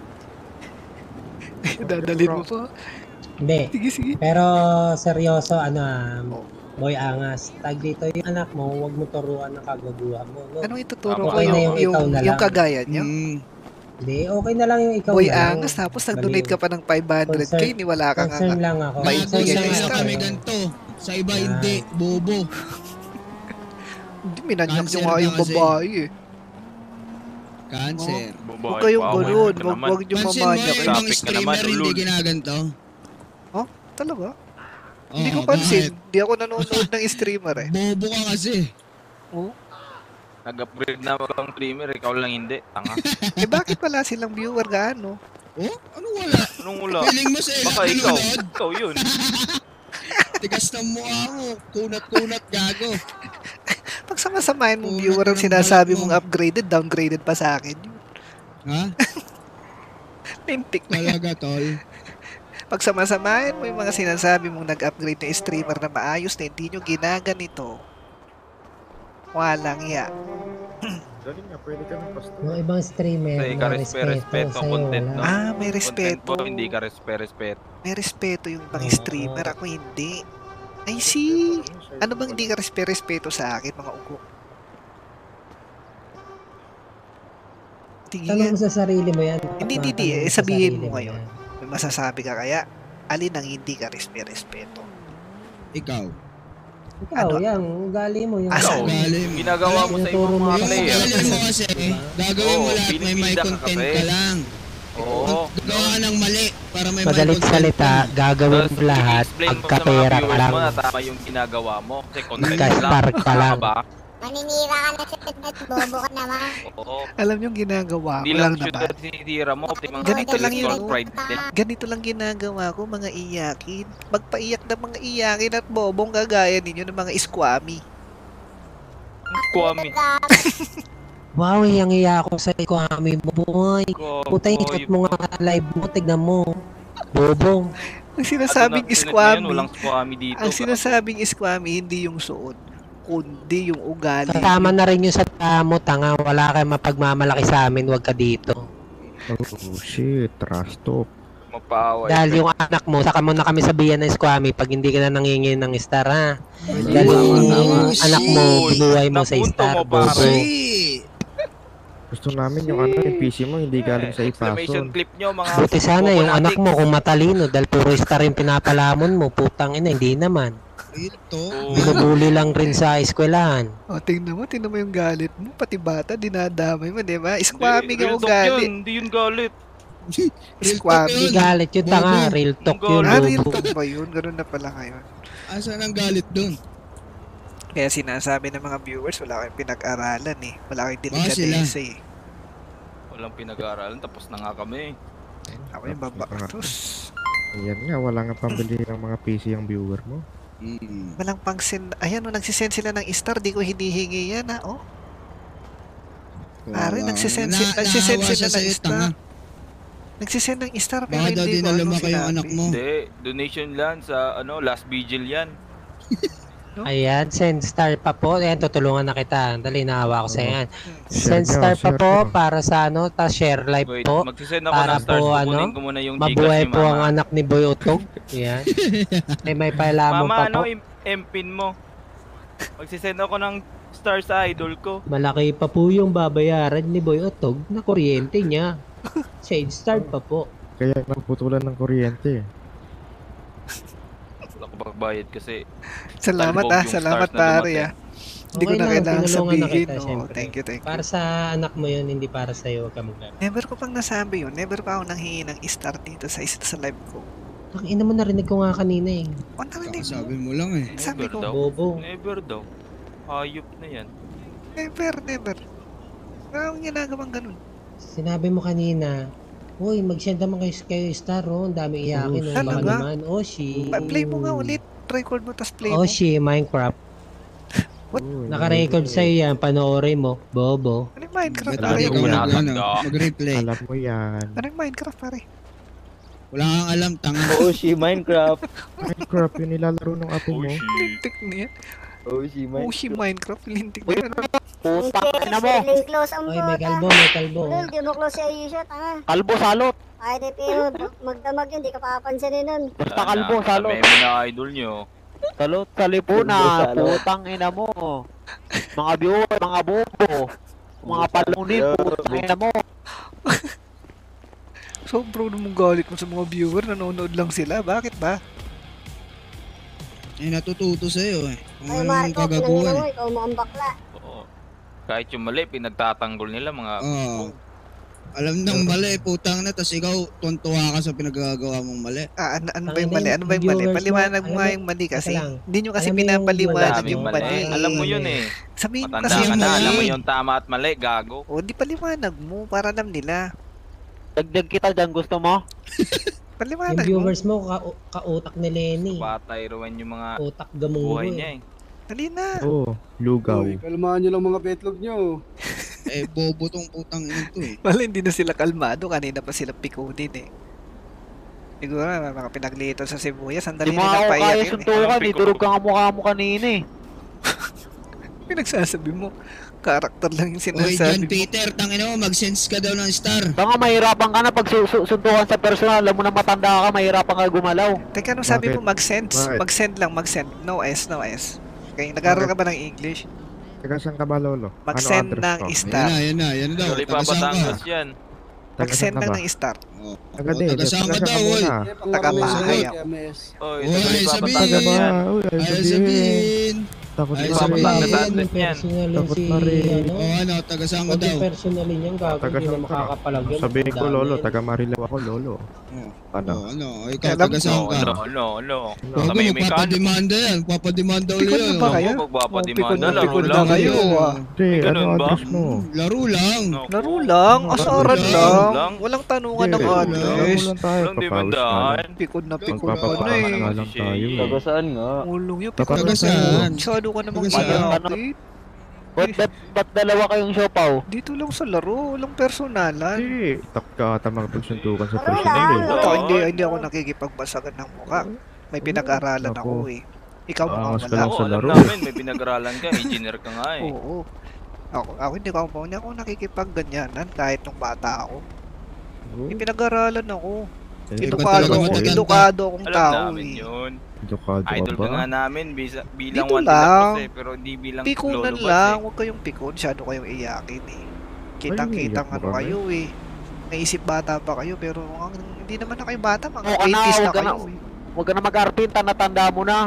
Dadalhin mo pa. Hindi. Sige, sige. Pero seryoso, ano, um, Boy Angas, tag dito yung anak mo, huwag mo turuan ng kagaguhan mo. No? Anong ituturo Okay ko? na Yung, yung yung, ikaw na yung lang. kagaya nyo? Mm. Hindi, okay na lang yung ikaw Boy na lang. Angas, tapos nag-donate ka pa ng five hundred k, Concern- ni wala ka nga. concern lang ako. Five Gago Sige, sa guys, ano tara. kami ganito. Sa iba hindi, bobo. Hindi, minanyak Cancer nyo nga ka yung kasi. babae eh. Cancer. Huwag kayong gano'n, wag, wag nyo Pansin mo mamanyak. yung eh. ibang streamer hindi ginaganto. Oh, talaga? Oo, Hindi ko bakit? pansin. Hindi ako nanonood ng streamer eh. Bobo ka kasi. Oh? Nag-upgrade na ang streamer, ikaw lang hindi. Tanga. Eh bakit wala silang viewer gaano? Oh? Ano wala? Anong wala? Feeling mo sila Baka ikaw. nanonood? Ikaw yun. Tigas ng mukha mo. Kunat-kunat gago. Pag samasamahin mong viewer ang sinasabi mong upgraded, downgraded pa sa akin yun. Ha? Lintik na yan. Talaga, tol. Pag samasamahin mo yung mga sinasabi mong nag-upgrade na streamer na maayos na hindi nyo ginaganito, walang iya. Dali nga, pwede ka ng pastor. Yung ibang streamer, Sa'yo ka may respeto, respeto, respeto, sa'yo content, wala. no? Ah, may Content respeto. mo, hindi ka respeto, respeto. May respeto yung ibang Oo. streamer, ako hindi. I see. Ano bang hindi ka respe-respeto sa akin, mga ugo? Tingin Tanong mo sa sarili mo yan. Hindi, hindi, hindi. Tanong Eh, sa sabihin sarili mo ngayon. yan. May masasabi ka kaya, alin ang hindi ka respe-respeto? Ikaw. Ikaw, yan, ugali mo. Yung Asa? Ugali mo. Ginagawa mo sa ibang mga Yung player. ugali mo kasi, gagawin mo Oo, lahat may may binibida ka content kasi. ka lang. Oo. Gawa ka ng mali para may may Madalit content salita, ka. gagawin Tapos, mo lahat, i-explain mo sa mga pagkapera ka viewers lang. mo na tama yung ginagawa mo. Kasi content Magka-star ka Tama lang. ba? Maninira ka na sa at bobo ka naman. Oo. Alam yung ginagawa ko Hindi lang lang naman. siya sinitira mo. Pati mga Ganito lang yun, spiritual oh. pride din. Ganito lang ginagawa ko, mga iyakin. Magpaiyak ng mga iyakin at bobong kagaya ninyo ng mga iskwami. Kwami. Wow, yung iya ako sa ikuhami mo, boy. Puta, Boy. ikot mo nga live mo, tignan mo. Bobong. Ang sinasabing Ano na- iskwami, Walang squammy dito. ang sinasabing iskwami, hindi yung suot, kundi yung ugali. Kasama na rin yung sa tamo, tanga. Wala kayong mapagmamalaki sa amin, wag ka dito. Oh shit, trust talk. Mapaaway. Dahil yung anak mo, saka mo na kami sabihan ng squammy pag hindi ka na nangingin ng star, ha? Dahil yung anak mo, binuhay mo sa Napunto star, mo, pare. bobo. Gusto namin yung ano, yung P C mo hindi galing sa Exclamation ipason. clip nyo, mga Buti sana yung fanatics. anak mo kung matalino dahil puro star yung pinapalamon mo, putang ina, hindi naman. Ito. Binubuli lang rin sa eskwelahan. O, tingnan mo, tingnan mo yung galit mo. Pati bata, dinadamay mo, di ba? Iskwami Hindi, nga real talk ugali. yun, Hindi yun galit. Iskwami. Hindi galit yun, tanga, real talk yun, Ah, real bobo. talk ba yun? Ganun na pala ngayon. Asan ang galit dun? Kaya sinasabi ng mga viewers, wala kayong pinag-aralan eh. Wala kayong Baka sila. delikadesa eh. Walang pinag-aaralan, tapos na nga kami. Ako yung babatos. Ayan nga, wala nga pambili ng mga P C yung viewer mo. Mm. Walang pang send. Ayan o, nagsisend sila ng star. Di ko hinihingi yan ha. Oh. Pare, Wala. nagsisend, Na- si- nagsisend naawa sila siya ng sa'yo, star. tanga. Nagsisend ng star pero Baka daw hindi ko dinala ano mo kayo sinabi. anak mo. Hindi, donation lang sa ano, last vigil yan. Ayan, send star pa po. Ayan, tutulungan na kita. Dali, naawa ko sa yan. Share Send nyo, star pa share po nyo. para sa ano, ta share live Wait, po. magsisend ako Para ng stars, po, ano, kukunin ko muna yung Gcash mabuhay ni po ang Mama. anak ni Boy Utog. Ayan. Ay, may pailamon Mama, pa ano po. yung M-pin mo? Magsisend ako ng star sa idol ko. Malaki pa po yung babayaran ni Boy Utog na kuryente niya. Send star pa po. Kaya napuputulan ng kuryente. Wala ko magbayad kasi Salamat talbog ah, yung salamat stars na pare dumating. ah. Hindi ko Okay na lang, kailangan tinulungan na sabihin. kita, Oh, syempre. thank you, thank you. Para sa anak mo yun, hindi para sa'yo. Huwag ka mag- Never ko pang nasabi yun. Never pa ako nanghingi ng star dito sa isa sa live ko. Ang ina mo, narinig ko nga kanina eh. O, narinig mo. Sabi mo lang eh. Sabi Never ko, daw. Bobo. Never daw. Hayop na yan. never, never. Wala akong ginagawang ganun. Sinabi mo kanina, uy, mag-send naman kayo, kayo star, oh. Ang dami iyakin, oh. Baka Talaga? naman, Oshi. Pa- Play mo nga ulit. Record mo, tas play mo. Oshi, Minecraft. Naka-record sa'yo yan, panoorin mo. Bobo. Ano yung Minecraft, Ba't pare? ikaw mag, ano, Tanda. mag-replay? Alam mo yan. Ano yung Minecraft, pare? Wala kang alam, tanga. Oo, si Minecraft. Minecraft yung nilalaro ng apo mo. Lintik na yan. Oo, si Oh, si Minecraft, lintik na yan. Putang ina mo. Link close ang Ay, may kalbo, may kalbo. Lol, di mo close si Ayesha, tanga. Kalbo, salot. Kahit eh, pero magdamag yun, di ka papansinin nun. Basta kalbo, salot. Meme na idol nyo. Salot sa lipuna. Putang ina mo. Mga viewer, mga bobo. Mga palunin, putang ina mo. Sobrang namang galit mo sa mga viewer, nanonood lang sila. Bakit ba? Eh, natututo sa'yo eh. Kung Ay, anong Marco, pinangina kagaguhan. mo, ikaw mo ang bakla. Oo. Kahit yung mali, pinagtatanggol nila mga... Oo. Alam nang mali, putang na, tas ikaw, tuntua ka sa pinagagawa mong mali. Ah, ano, ano ba yung mali? Ano ba yung mali? Paliwanag mo nga yung mali kasi. Hindi nyo kasi pinapaliwanag yung mali. Alam mo yun eh. Sabihin mo Matanda kasi ka yung na, alam mo mali. yung tama at mali, gago. O, di paliwanag mo para alam nila. Dagdag kita dyan, gusto mo? Yung Paliwanag mo. viewers mo, ka kautak ni Lenny. Patay ruwan yung mga Utak gamunggo buhay eh. niya eh. Dali na. Oo, lugaw. Kalmahan nyo lang mga betlog nyo. Eh, bobo tong putang ina to eh. Wala, hindi na sila kalmado. Kanina pa sila pikunin eh. Siguro, may mga pinaglitan sa sibuyas. Sandali Di mo nilang ako kaya paiyakin eh. suntukan, eh. Durog ka nga mukha mo kanina eh. Pinagsasabi mo. Karakter lang yung Oy, John sinasabi mo. Peter, tangina mo, mag-sense ka daw ng star. Tanga, mahirapan ka na pag su- su- suntukan sa personal. Alam mo na matanda ka, mahirapan ka gumalaw. Teka, anong sabi Bakit? mo? Mag-send? Bakit? Mag-send lang, mag-send. No S, no S. Okay, nag-aaral ka ba ng English? Taga saan ka ba, Lolo? Mag-send Ano ng address mo? star. Yan na, yan na, yan daw. Tuloy pa Taga-saan ka? Batangas yan. Taga Mag-send saan ka lang ba? ng star. Oh, Taga oh, de, taga-saan ka taga daw, saan oy. muna? Taga-bahay ako. Oy, Oy, tuloy ay pa sabihin. Batangas Taga yan. ba? Uy, ay Ay, sabihin. sabihin. Takot Ay, na sabihin. rin. Batangas Yan, address yan. personalin Takot si, na rin. ano, Oh, ano, taga-saan ka huwag daw? yung personalin yan, gago, Taga hindi na saan ka? makakapalag yun. Sabihin ko, Ang Lolo, dami. taga Marilao ako, Lolo. Oh, Ano? oh, ano, ikaw, Alam taga-saan No, ka? no, no, no. Huwag Sa mo, may mechanic. magpapademanda yan. Magpapademanda ulit Pikon yan. na ba kayo? Ako, magpapademanda, Oh, pikon na, laro pikon na lang. kayo, ah. Hindi, May ano ganun ba? address mo? Laro lang. Laro lang, asaran Laro lang. lang. Walang tanungan ng Hindi, address. laro lang tayo, Walang papawis demandahan. tayo. Pikod na pikod ka na Magpapapakalas eh. nga lang tayo. Taga saan nga? Ulong yun, Taga pikod na saan? pikod. Masyado ka namang Taga saan? iyakit. Ba't, ba't, ba't dalawa kayong siopaw? Dito lang sa laro, walang personalan. Hindi, takka ata makapagsuntukan sa Laro personal lang. eh. Ito, hindi, hindi ako nakikipagbasagan ng mukha. May pinag-aralan Naku. ako eh. Ikaw Angas mukhang ka wala. lang Oo, sa alam laro. namin, may pinag-aralan ka, engineer ka nga eh. Oo. Ako, ako hindi ako hindi ako nakikipagganyanan kahit nung bata ako. May pinag-aralan ako. Eh, Iba Edukado talaga ako, mataganda. edukado akong Alam tao namin eh. yun. Edukado ka Idol ka ba? nga namin, bisa, bilang Dito one lang. lang. Eh, pero hindi bilang Pikunan lolo lang, bas huwag kayong pikon, masyado kayong iyakin eh. Kitang-kitang Ay, iyak ano mo kami. kayo eh. Naisip bata pa kayo pero ang, hindi naman na kayo bata, mga Oo ka na, twenties na huwag ka na. kayo eh. Huwag ka na mag-arpin, tanda mo na.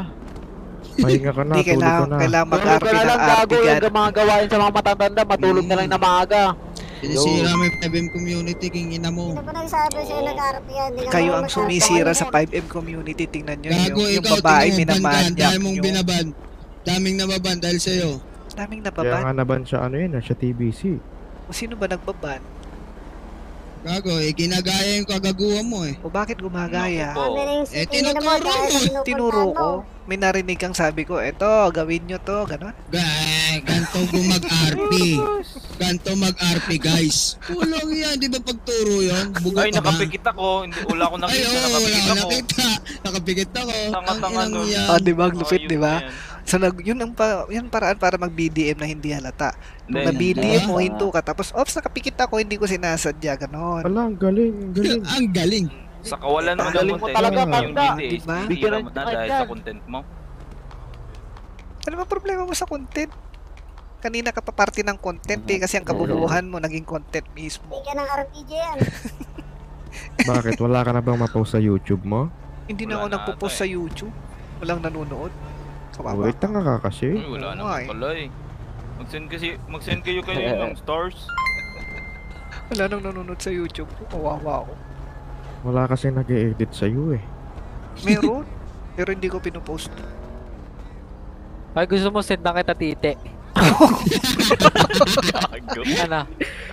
Pahinga ka na, Hindi tulog ka kailangan, na. kailangan Tulog ka mag-arpi na ng lang, gago. arpi Yung yan. mga gawain sa mga matatanda, matulog na lang na maaga. Sinisira mo yung five M community, king ina mo. Sino ba nagsabi sa'yo nag-arp yan? Di ka Kayo marunong ang mag-arp. sumisira sa Ano yan? five M community, tingnan nyo Gago, yung, yung ikaw, babae tingnan mo, bandan, minamanyak dahil mong nyo. binaban. Daming nababan dahil sa'yo. Daming Kaya nababan. nga naban sa ano yun, sa T V C. O sino ba nagbaban? Gago, eh, ginagaya yung kagaguhan mo eh. O bakit gumagaya? Naku po. Sabi na yung Eh, sipin mo tinuturo dahil mo. sa pinupuntahan Tinuro mo. ko. May narinig kang sabi ko, eto, gawin nyo to, gano'n. Gay, ganto mag-R P. Ganto mag-R P, guys. Tulong yan, di ba pagturo yun? Bugo Ay, ka ba? nakapikit ako. Hindi, wala akong Ay, nakita, oo, wala nakapikit ko ako. nakita. Nakapikit ako. Tanga-tanga Ang inang nun. yan. Ah, di ba? Ang lupit, Ayun di ba? na yan. So, nag, yun ang pa, yun paraan para mag-B D M na hindi halata. Kung Hindi, na-B D M mo, hindi. hinto ka, tapos, ops, nakapikit ako, hindi ko sinasadya, gano'n. Wala, ang galing, ang galing. Ang galing. Sa kawalan mo ng Galing mo content, talaga, yung tanda. hindi, Diba? sisira Bigyan mo ng na kahit dahil yan. sa content mo. Ano ba problema mo sa content? Kanina ka pa parte ng content eh, kasi ang kabubuhan mo naging content mismo. Hindi ka ng R P G yan. Bakit? Wala ka na bang ma-post sa YouTube mo? Hindi na Wala ako na nagpo-post ata sa YouTube. Walang nanonood. Kawawa. Wait, tanga ka kasi. Ay, wala Oo naman nga eh. pala eh. Mag-send kasi, mag-send kayo kayo ng stars. Wala nang nanonood sa YouTube. Kawawa ako. Wala kasi nag-e-edit sa'yo eh. Meron. Pero hindi ko pinupost. Ay, gusto mo send na kita tite. Gago. Ano?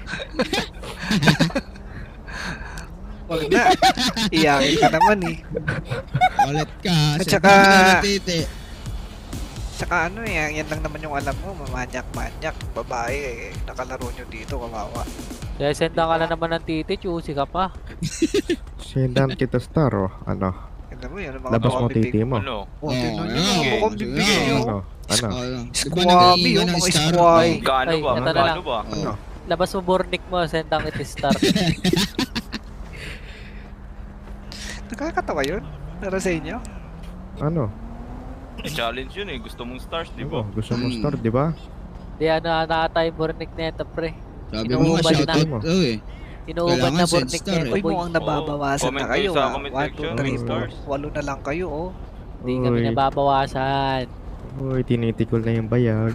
Wag na. Iyakin ka naman eh. Ulit ka. At Send saka- ka na ng titi. Saka ano eh, yan lang naman yung alam mo, mamanyak-manyak, babae eh, nakalaro nyo dito, kawawa. Kaya senda ka na naman ng titi, choosy ka pa. Sendan kita star oh. Ano? Alam mo yun, ang mga Labas mo bibig- titi mo. Ano? Oh, tingnan nyo, Oh, mga mukhang bibigyan nyo. Ano? Ano? Squammy, yung mga squammy. Gaano Ay, ba? ito na Gaano lang. ba? Ano? Labas mo burnik mo, sendang it star. Nakakatawa yun, para sa inyo. Ano? Eh, challenge yun eh. Gusto mong stars, di ba? Ano? Gusto mo star, di ba? Di ano, nakatay burnik na ito, pre. Sabi mo nga, Inuubad na. shoutout daw eh. Inuubad na Kailangan burnik send star, na ito, Uy, boy. mukhang nababawasan Comment na kayo kayo sa ah. comment one, two, section, three, mga four. stars. Walo na lang kayo oh. Hindi kami Uy. nababawasan. Uy, tinitikol na yung bayag.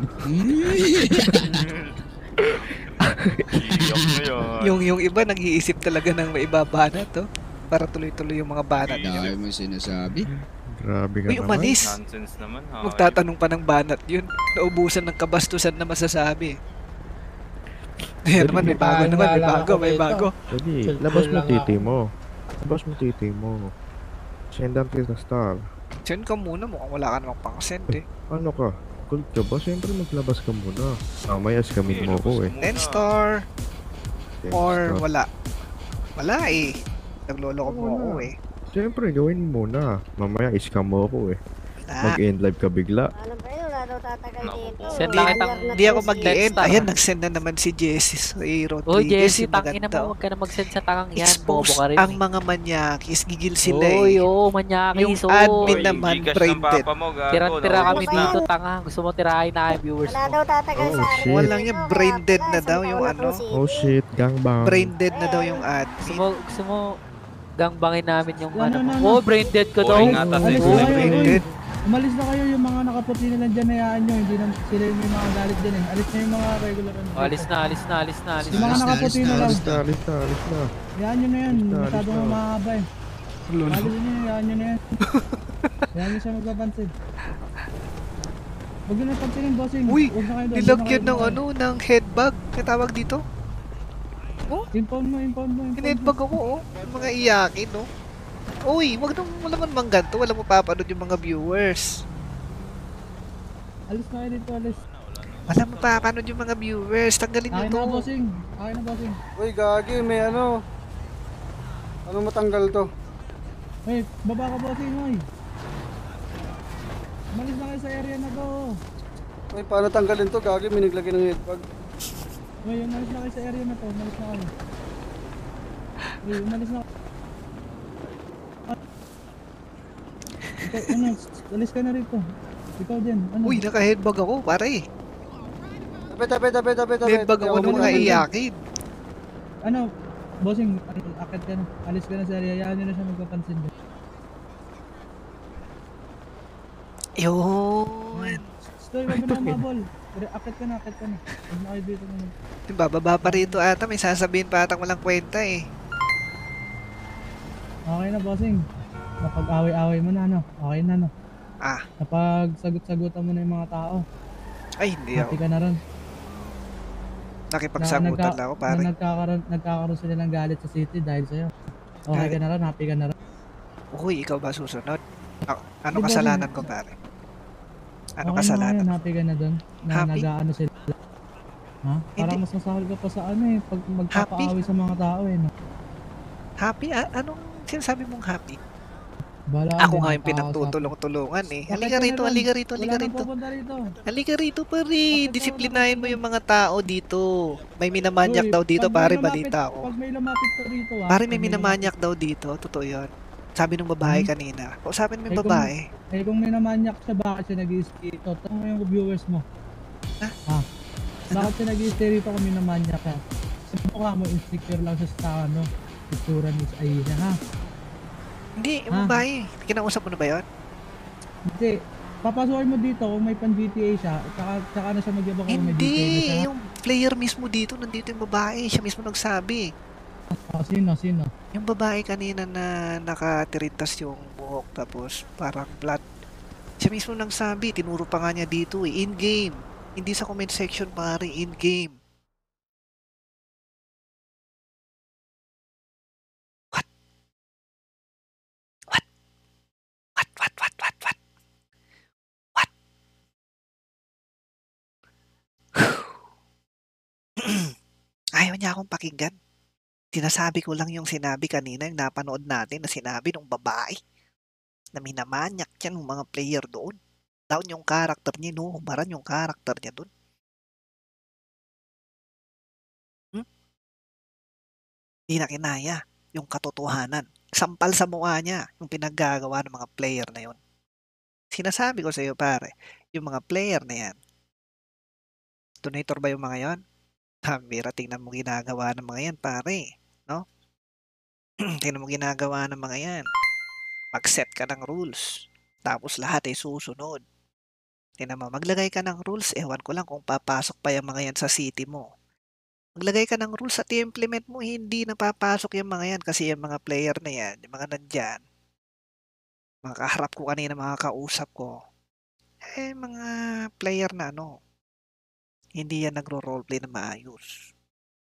Iyak mo yun. Yung, yung iba nag-iisip talaga ng may ibabanat to. Para tuloy-tuloy yung mga banat. Dahil mo sinasabi. Grabe ka Uy, naman. umalis. Nonsense naman. ha? Magtatanong pa ng banat yun. Naubusan ng kabastusan na masasabi. Ayan naman, may bago naman, may bago, may bago. Sige, labas mo titi mo. Labas mo titi mo. Sendan kita star. Send ka muna, mukhang wala ka namang pang-send eh. Ano ka? Gold ka ba? Siyempre maglabas ka muna. Mamaya scammin mo ko eh. ten star. ten Or star. wala. Wala eh. Naglolo ko mo Wala. ako eh. Siyempre, gawin mo muna. Mamaya scam mo ako eh. Ah. Mag-end live ka bigla. Ano ba yun? Wala daw tatagal dito. Send Hindi, lang kitang hindi ako mag-end. star. Ayan, nag-send na naman si Jessie sa Rodriguez. Oh, Jessie, yung tangina maganda, mo, oh. huwag ka na mag-send sa tangang yan. Bobo Expose ka rin. ang eh. mga manyakis. Gigil sila Oy, eh. oo, manyakis. Yung oh. admin Oy, naman, Gcash ng braindead. papa mo, gago. Tira-tira Naubos kami na. dito, tanga. Gusto mo tirahin na kami viewers Wala mo. daw tatagal Oh, sa shit. akin. Walang yan, brain dead na daw yung ano. Oh shit, gangbang. Brain dead na daw yung Gusto admin. mo, gusto mo gangbangin namin yung Ano, ano mo. ano, ano? Oh, brain dead ka daw. Boring ata Alis si na Oh, kayo, brain uy. dead. Umalis na kayo yung mga nakaputi na nandyan na yaan nyo. Hindi na sila yung may mga galit dyan eh. Alis na yung mga regular. ano. Oh, alis na, alis na, alis na, alis Yung na. mga nakaputi na lang. Alis na, alis na, alis na. Yaan nyo na yan. Alis na, alis Masyadong na. mahaba eh. Lolo. Alis nyo, yaan nyo na yan. Yaan nyo siya magpapansin. Huwag nyo na pansinin, bossing. Uy, Huwag na kayo doon, nilagyan huwag na kayo ng doon. ano, ng headbag. Kaya tawag dito. Impound mo, impound mo, impound mo. Hinedbag ako oh. Yung mga iyakin oh. Uy, wag nang wala man mang ganito. Wala mo papanood yung mga viewers. Alis na kayo dito, alis. Wala mo papanood yung mga viewers. Tanggalin nyo Akin to. na, bossing. Akin na, bossing. Uy, gagi, may ano. Ano matanggal to? Hey, baba ka, bossing, oy. Umalis na kayo sa area na to. Uy, paano tanggalin to? Gagi, may naglagay ng headbag. Uy, umalis na kayo sa area na to. Umalis na kayo. Uy, umalis na. Ikaw, ano, alis ka na rito. Ikaw din, ano? Uy, naka-headbag ako, pare. Tabi, tabi, tabi, tabi, tabi. Headbag ako ng mga iyakin. Ano, bossing, akit ka na. Alis ka na sa area. Yaan nyo na siya magpapansin doon. Yun. Stoy, wag mo na mabol. Akit ka na, akit ka na. Huwag na kayo dito naman. Diba, baba pa rito ata. May sasabihin pa atang walang kwenta eh. Okay na, bossing. Napag-away-away mo na, ano? Okay na, no? Ah. Napag-sagot-sagutan mo na yung mga tao. Ay, hindi Happy ako. ka na ron. Nakipagsagutan lang ako, pare. Na nagkakaroon, nagkakaroon sila ng galit sa city dahil sa'yo. Okay ka na ron, happy ka na ron. Uy, ikaw ba susunod? A- ano Di ba, kasalanan din- ko, pare? Ano Okay kasalanan? na, yun, happy ka na doon. Na Happy? nag-ano sila. Ha? Parang mas masahol ka pa sa ano eh, pag magpapaaway sa mga tao eh. No? Happy? A- anong sinasabi mong happy? Bahala Ako din, nga yung magkakausap. pinagtutulong-tulungan eh. Okay Halika ka na rito, ron. halika rito, halika Wala nang rito. pupunta rito. Halika rito, pare. Disiplinahin mo yung mga tao dito. May minamanyak Uy, daw dito, pag may pare, lumapit- balita ko. Pag may lumapit ka rito ah. Pare, may pag minamanyak daw dito. Totoo yun. Sabi ng babae Hmm? kanina. Kausapin mo Eh, yung kung- babae. Eh kung may namanyak siya, bakit siya nag-i-stay rito? Tanong mo yung viewers mo. Ha? Ha? Bakit siya nag-i-stay rito kung may namanyak siya? Sa mukha mo, insecure lang siya sa ano, itsura ni Aina, ha? Hindi, yung Ha? babae. Kinausap mo na ba yun? Hindi. Papasukin mo dito kung may pan-G T A siya, tsaka, tsaka na siya magyabang kung may G T A na siya. Hindi, yung player mismo dito, nandito yung babae. Siya mismo nagsabi. Oh, sino, sino? Yung babae kanina na nakatiritas yung buhok tapos parang blood. Siya mismo nagsabi, tinuro pa nga niya dito eh, in-game. Hindi sa comment section pare, in-game. Ayaw niya akong pakinggan. Sinasabi ko lang yung sinabi kanina, yung napanood natin na sinabi ng babae na minamanyak niya ng mga player doon. Down yung karakter niya, no? Humaran yung karakter niya doon. Hmm? Di na kinaya yung katotohanan. Sampal sa mukha niya yung pinaggagawa ng mga player na yun. Sinasabi ko sa iyo, pare, yung mga player na yan, donator ba yung mga yan? Tambira, tingnan mo ginagawa ng mga yan, pare. No? Tingnan mo ginagawa ng mga yan. Mag-set ka ng rules. Tapos lahat ay susunod. Tingnan mo, maglagay ka ng rules. Ewan ko lang kung papasok pa yung mga yan sa city mo. Maglagay ka ng rules at i-implement mo, hindi na papasok yung mga yan kasi yung mga player na yan, yung mga nandyan, mga kaharap ko kanina, mga kausap ko, eh mga player na ano, hindi yan nagro-roleplay na maayos.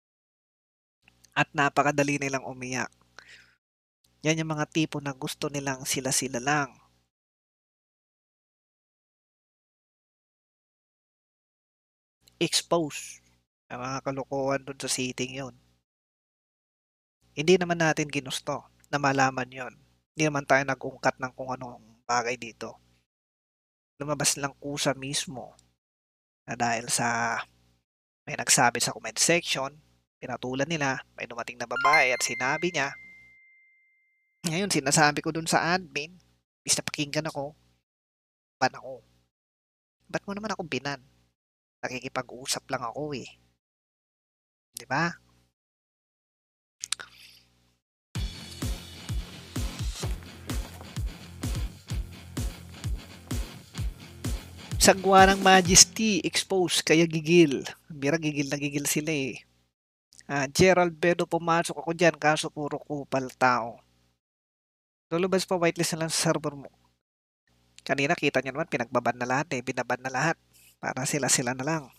At napakadali nilang umiyak. Yan yung mga tipo na gusto nilang sila-sila lang. Expose ang mga kalokohan dun sa sitting yun. Hindi naman natin ginusto na malaman yon. Hindi naman tayo nag-ungkat ng kung anong bagay dito. Lumabas lang kusa mismo na dahil sa may nagsabi sa comment section, pinatulan nila, may dumating na babae at sinabi niya. Ngayon, sinasabi ko dun sa admin, bis na pakinggan ako, ban ako. Ba't mo naman ako binan? Nakikipag-usap lang ako eh. Di ba? Sagwa ng Majesty, expose, kaya gigil. Bira, gigil na gigil sila eh. Ah, Gerald Bedo, pumasok ako dyan, kaso puro kupal tao. Lulubas pa whitelist na lang sa server mo. Kanina, kita nyo naman, pinagbaban na lahat eh, binaban na lahat. Para sila-sila na lang.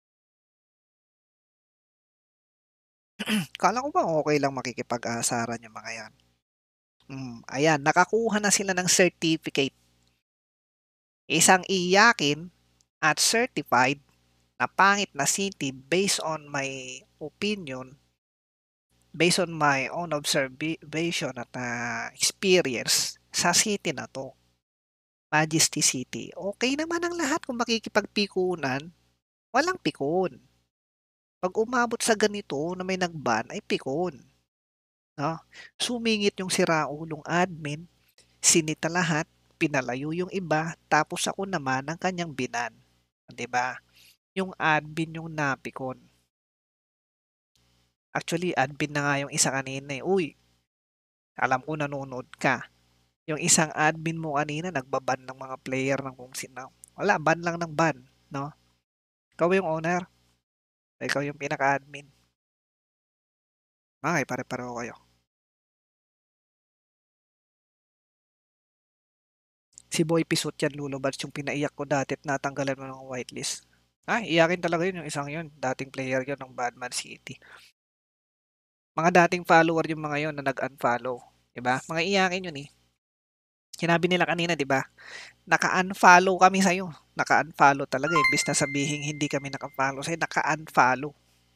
Kala ko ba okay lang makikipag-asaran yung mga yan? Hmm, ayan, nakakuha na sila ng certificate. Isang iyakin at certified na pangit na city based on my opinion, based on my own observation at uh, experience sa city na to. Majesty City. Okay naman ang lahat kung makikipagpikunan. Walang pikon. Pag umabot sa ganito na may nagban, ay pikon. No? Sumingit yung siraulong admin, sinita lahat, pinalayo yung iba, tapos ako naman ang kanyang binan. Diba? Yung admin yung napikon. Actually, admin na nga yung isa kanina eh. Uy, alam ko nanonood ka. Yung isang admin mo kanina, nagbaban ng mga player ng kung sino. Wala, ban lang ng ban. No? Ikaw yung owner. Ikaw yung pinaka-admin. Okay, pare-pareho kayo. Si Boy Pisot yan, lulubad yung pinaiyak ko dati at natanggalan mo ng whitelist. Ay, iyakin talaga yun yung isang yun. Dating player yun ng Badman City. Mga dating follower yung mga yun na nag-unfollow. Diba? Mga iyakin yun eh. Sinabi nila kanina, diba? Naka-unfollow kami sa'yo. Naka-unfollow talaga eh. Imbis na sabihin hindi kami naka-follow sa'yo, naka-unfollow.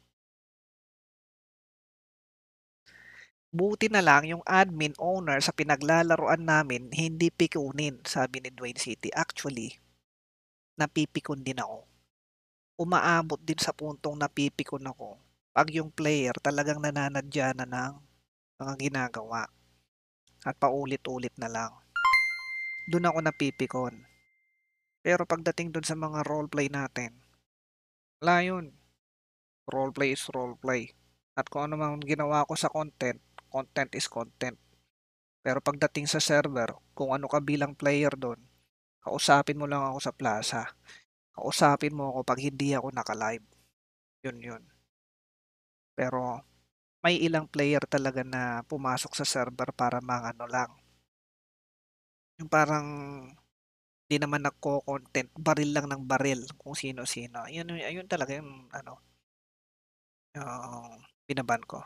Buti na lang yung admin owner sa pinaglalaroan namin hindi pikunin, sabi ni Dwayne City. Actually, napipikon din ako. Umaabot din sa puntong napipikon ako pag yung player talagang nananadya na ng mga ginagawa at paulit-ulit na lang. Doon ako napipikon. Pero pagdating doon sa mga roleplay natin, wala yun. Roleplay is roleplay. At kung ano man ginawa ko sa content, content is content. Pero pagdating sa server, kung ano ka bilang player doon, kausapin mo lang ako sa plaza. Kausapin mo ako pag hindi ako naka-live. Yun yun. Pero may ilang player talaga na pumasok sa server para mga ano lang. Yung parang di naman nagko-content, baril lang ng baril kung sino-sino. Ayun, ayun talaga yung ano, yung binaban ko.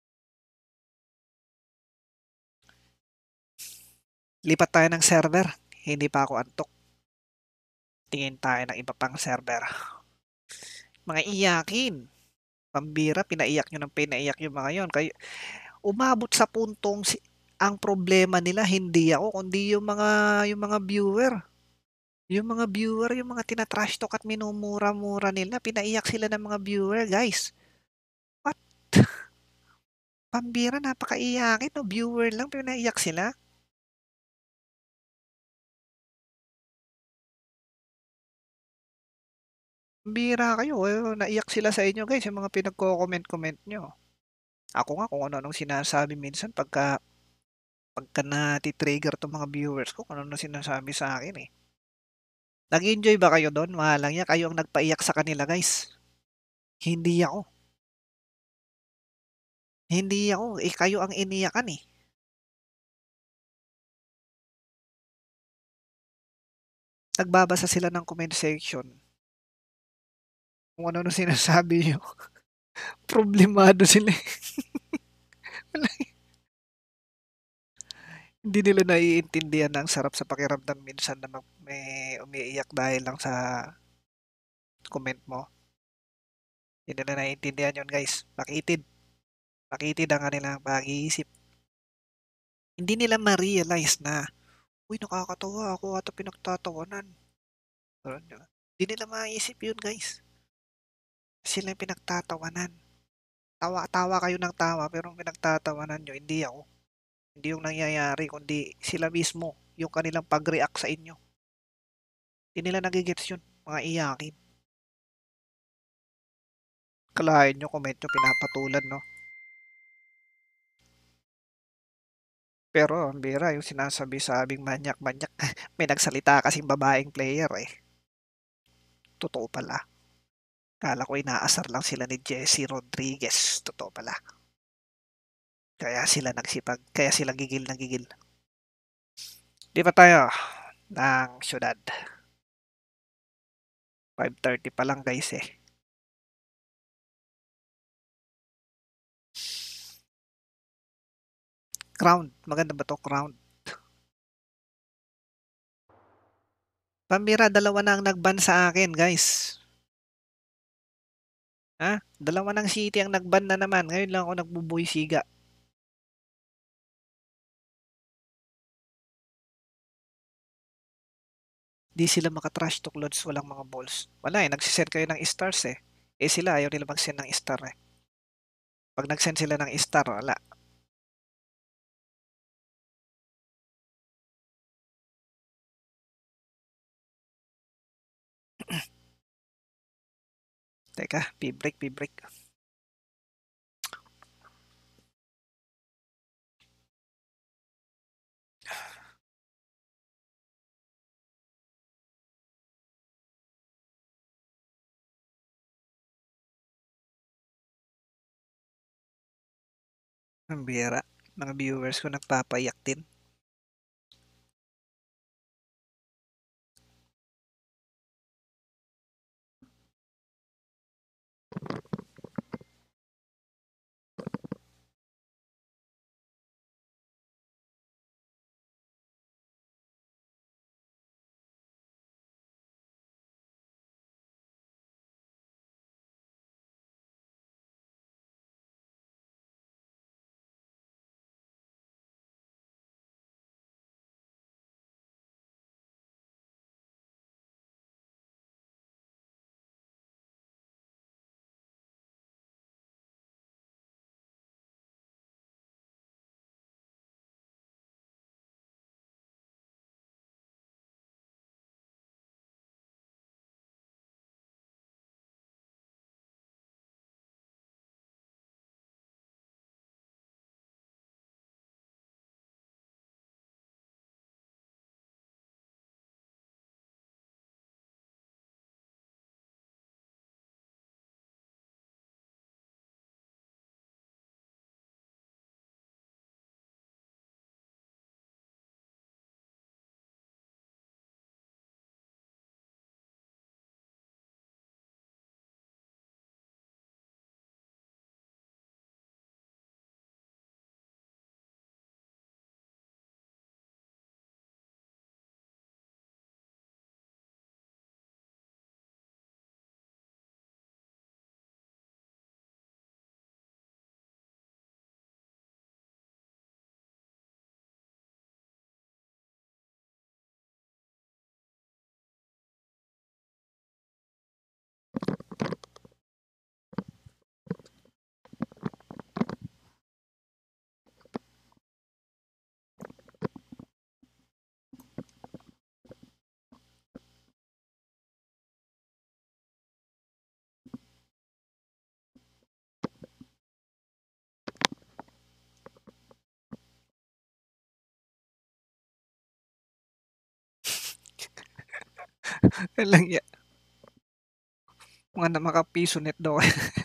Lipat tayo ng server. Hindi pa ako antok. Tingin tayo ng iba pang server. Mga iyakin. Pambira, pinaiyak nyo ng pinaiyak yung mga yon. Kaya umabot sa puntong si ang problema nila hindi ako kundi yung mga yung mga viewer. Yung mga viewer, yung mga tina-trash talk at minumura-mura nila, pinaiyak sila ng mga viewer, guys. What? Pambira, napakaiyakin, no? Viewer lang, pinaiyak sila. Pambira kayo, eh, naiyak sila sa inyo, guys, yung mga pinagko-comment-comment nyo. Ako nga, kung ano-anong sinasabi minsan pagka pagka nati-trigger to mga viewers ko, kung ano sinasabi sa akin eh. Nag-enjoy ba kayo doon? Mahalang yan, kayo ang nagpaiyak sa kanila, guys. Hindi ako. Hindi ako. Eh, kayo ang iniyakan eh. Nagbabasa sila ng comment section. Kung ano na sinasabi nyo. Problemado sila eh. Hindi nila naiintindihan na ang sarap sa pakiramdam minsan na mag- may umiiyak dahil lang sa comment mo. Hindi nila naiintindihan yun, guys. Makitid. Makitid ang kanilang pag-iisip. Hindi nila ma-realize na, uy, nakakatawa ako at pinagtatawanan. Ganun, di ba? Hindi nila maisip yun, guys. Sila yung pinagtatawanan. Tawa-tawa kayo ng tawa, pero ang pinagtatawanan nyo, hindi ako. Hindi yung nangyayari, kundi sila mismo, yung kanilang pag-react sa inyo. Hindi nila nagigets yun, mga iyakin. Kalahin nyo, comment nyo, pinapatulan, no? Pero, ang bira, yung sinasabi-sabing manyak-manyak, may nagsalita kasing babaeng player, eh. Totoo pala. Kala ko inaasar lang sila ni Jessie Rodriguez. Totoo pala. Kaya sila nagsipag, kaya sila gigil na gigil. Di ba tayo ng syudad? five thirty pa lang, guys, eh. Crown. Maganda ba to? Crown. Pambira, dalawa na ang nagban sa akin, guys. Ha? Dalawa ng city ang nagban na naman. Ngayon lang ako nagbubuy siga. Di sila makatrash talk loads, walang mga balls. Wala eh, nagsisend kayo ng stars eh. Eh sila, ayaw nila mag-send ng star eh. Pag nag-send sila ng star, wala. Teka, p-break, p-break. Ang bira. Mga viewers ko nagpapayak din. Walang ya. Mga na makapiso net daw.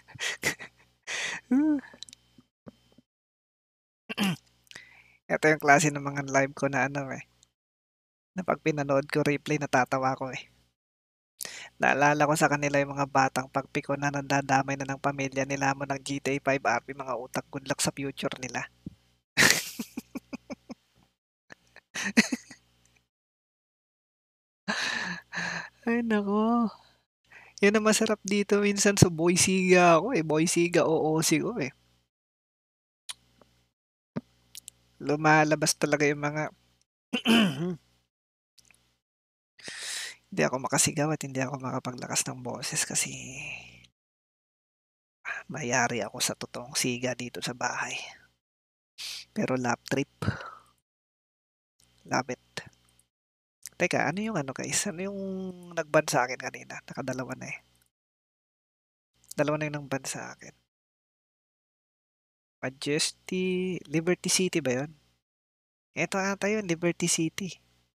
Ito yung klase ng mga live ko na ano eh. Na pag pinanood ko replay, natatawa ko eh. Naalala ko sa kanila yung mga batang pagpiko na nandadamay na ng pamilya nila mo ng G T A five R P, mga utak, good luck sa future nila. Ay nako. Yan ang masarap dito minsan sa Boysiga ako eh. Boysiga o O C ko eh. Lumalabas talaga yung mga hindi ako makasigaw at hindi ako makapaglakas ng boses kasi mayari ako sa totoong siga dito sa bahay. Pero lap trip. Love it. Teka, ano yung ano guys? Ano yung nag-ban sa akin kanina? Nakadalawa na eh. Dalawa na yung nag-ban sa akin. Majesty, Liberty City ba yun? Ito ata yun, Liberty City.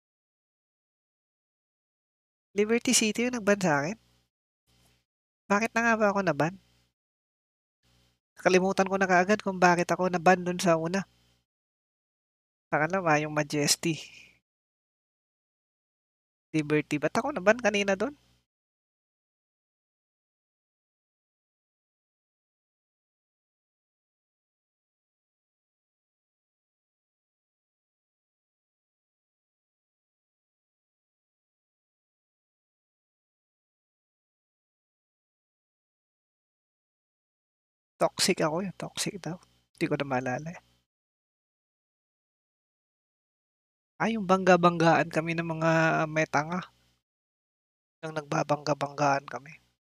Liberty City yung nag-ban sa akin? Bakit na nga ba ako na-ban? Kalimutan ko na kaagad kung bakit ako na-ban dun sa una. Pangalawa, yung Majesty. Liberty. Ba't ako na-ban kanina dun? Toxic ako yun. Toxic daw. Hindi ko na maalala eh. Ah, yung bangga-banggaan kami ng mga metanga. Yung nagbabangga-banggaan kami.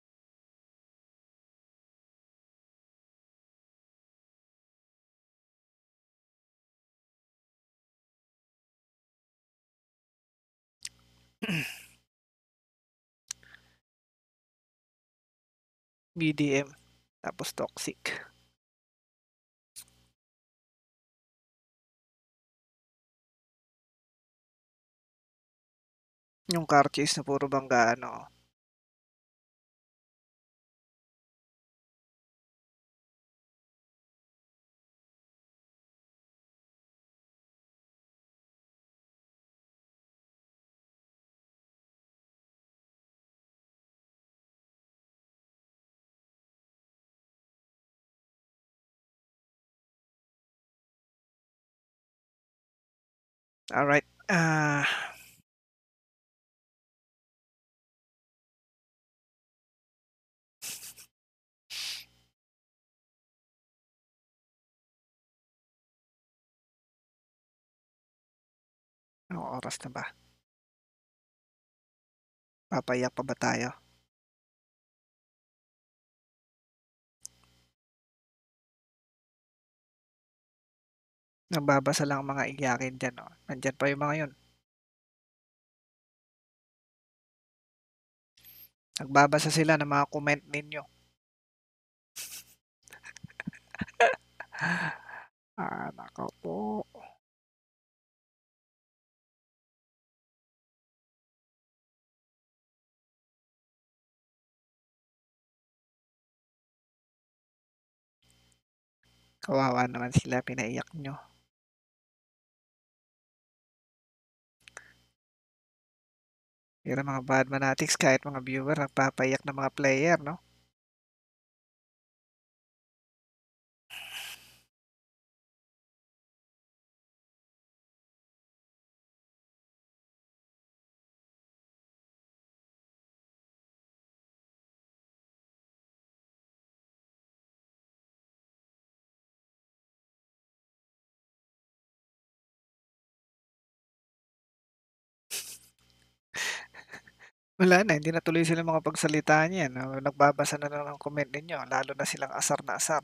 B D M. Tapos toxic. Yung car chase na puro banggaan, oh. Alright. Ah... Anong oras na ba? Papayak pa ba tayo? Nababasa lang ang mga iyakin dyan, oh. Nandyan pa yung mga yun. Nagbabasa sila ng mga comment ninyo. Ah, nako po. Kawawa naman sila, pinaiyak nyo. Pero mga bad manatics, kahit mga viewer, nagpapayak ng mga player, no? Wala na, hindi na tuloy sila makapagsalita niyan. No? Nagbabasa na lang ng comment ninyo, lalo na silang asar na asar.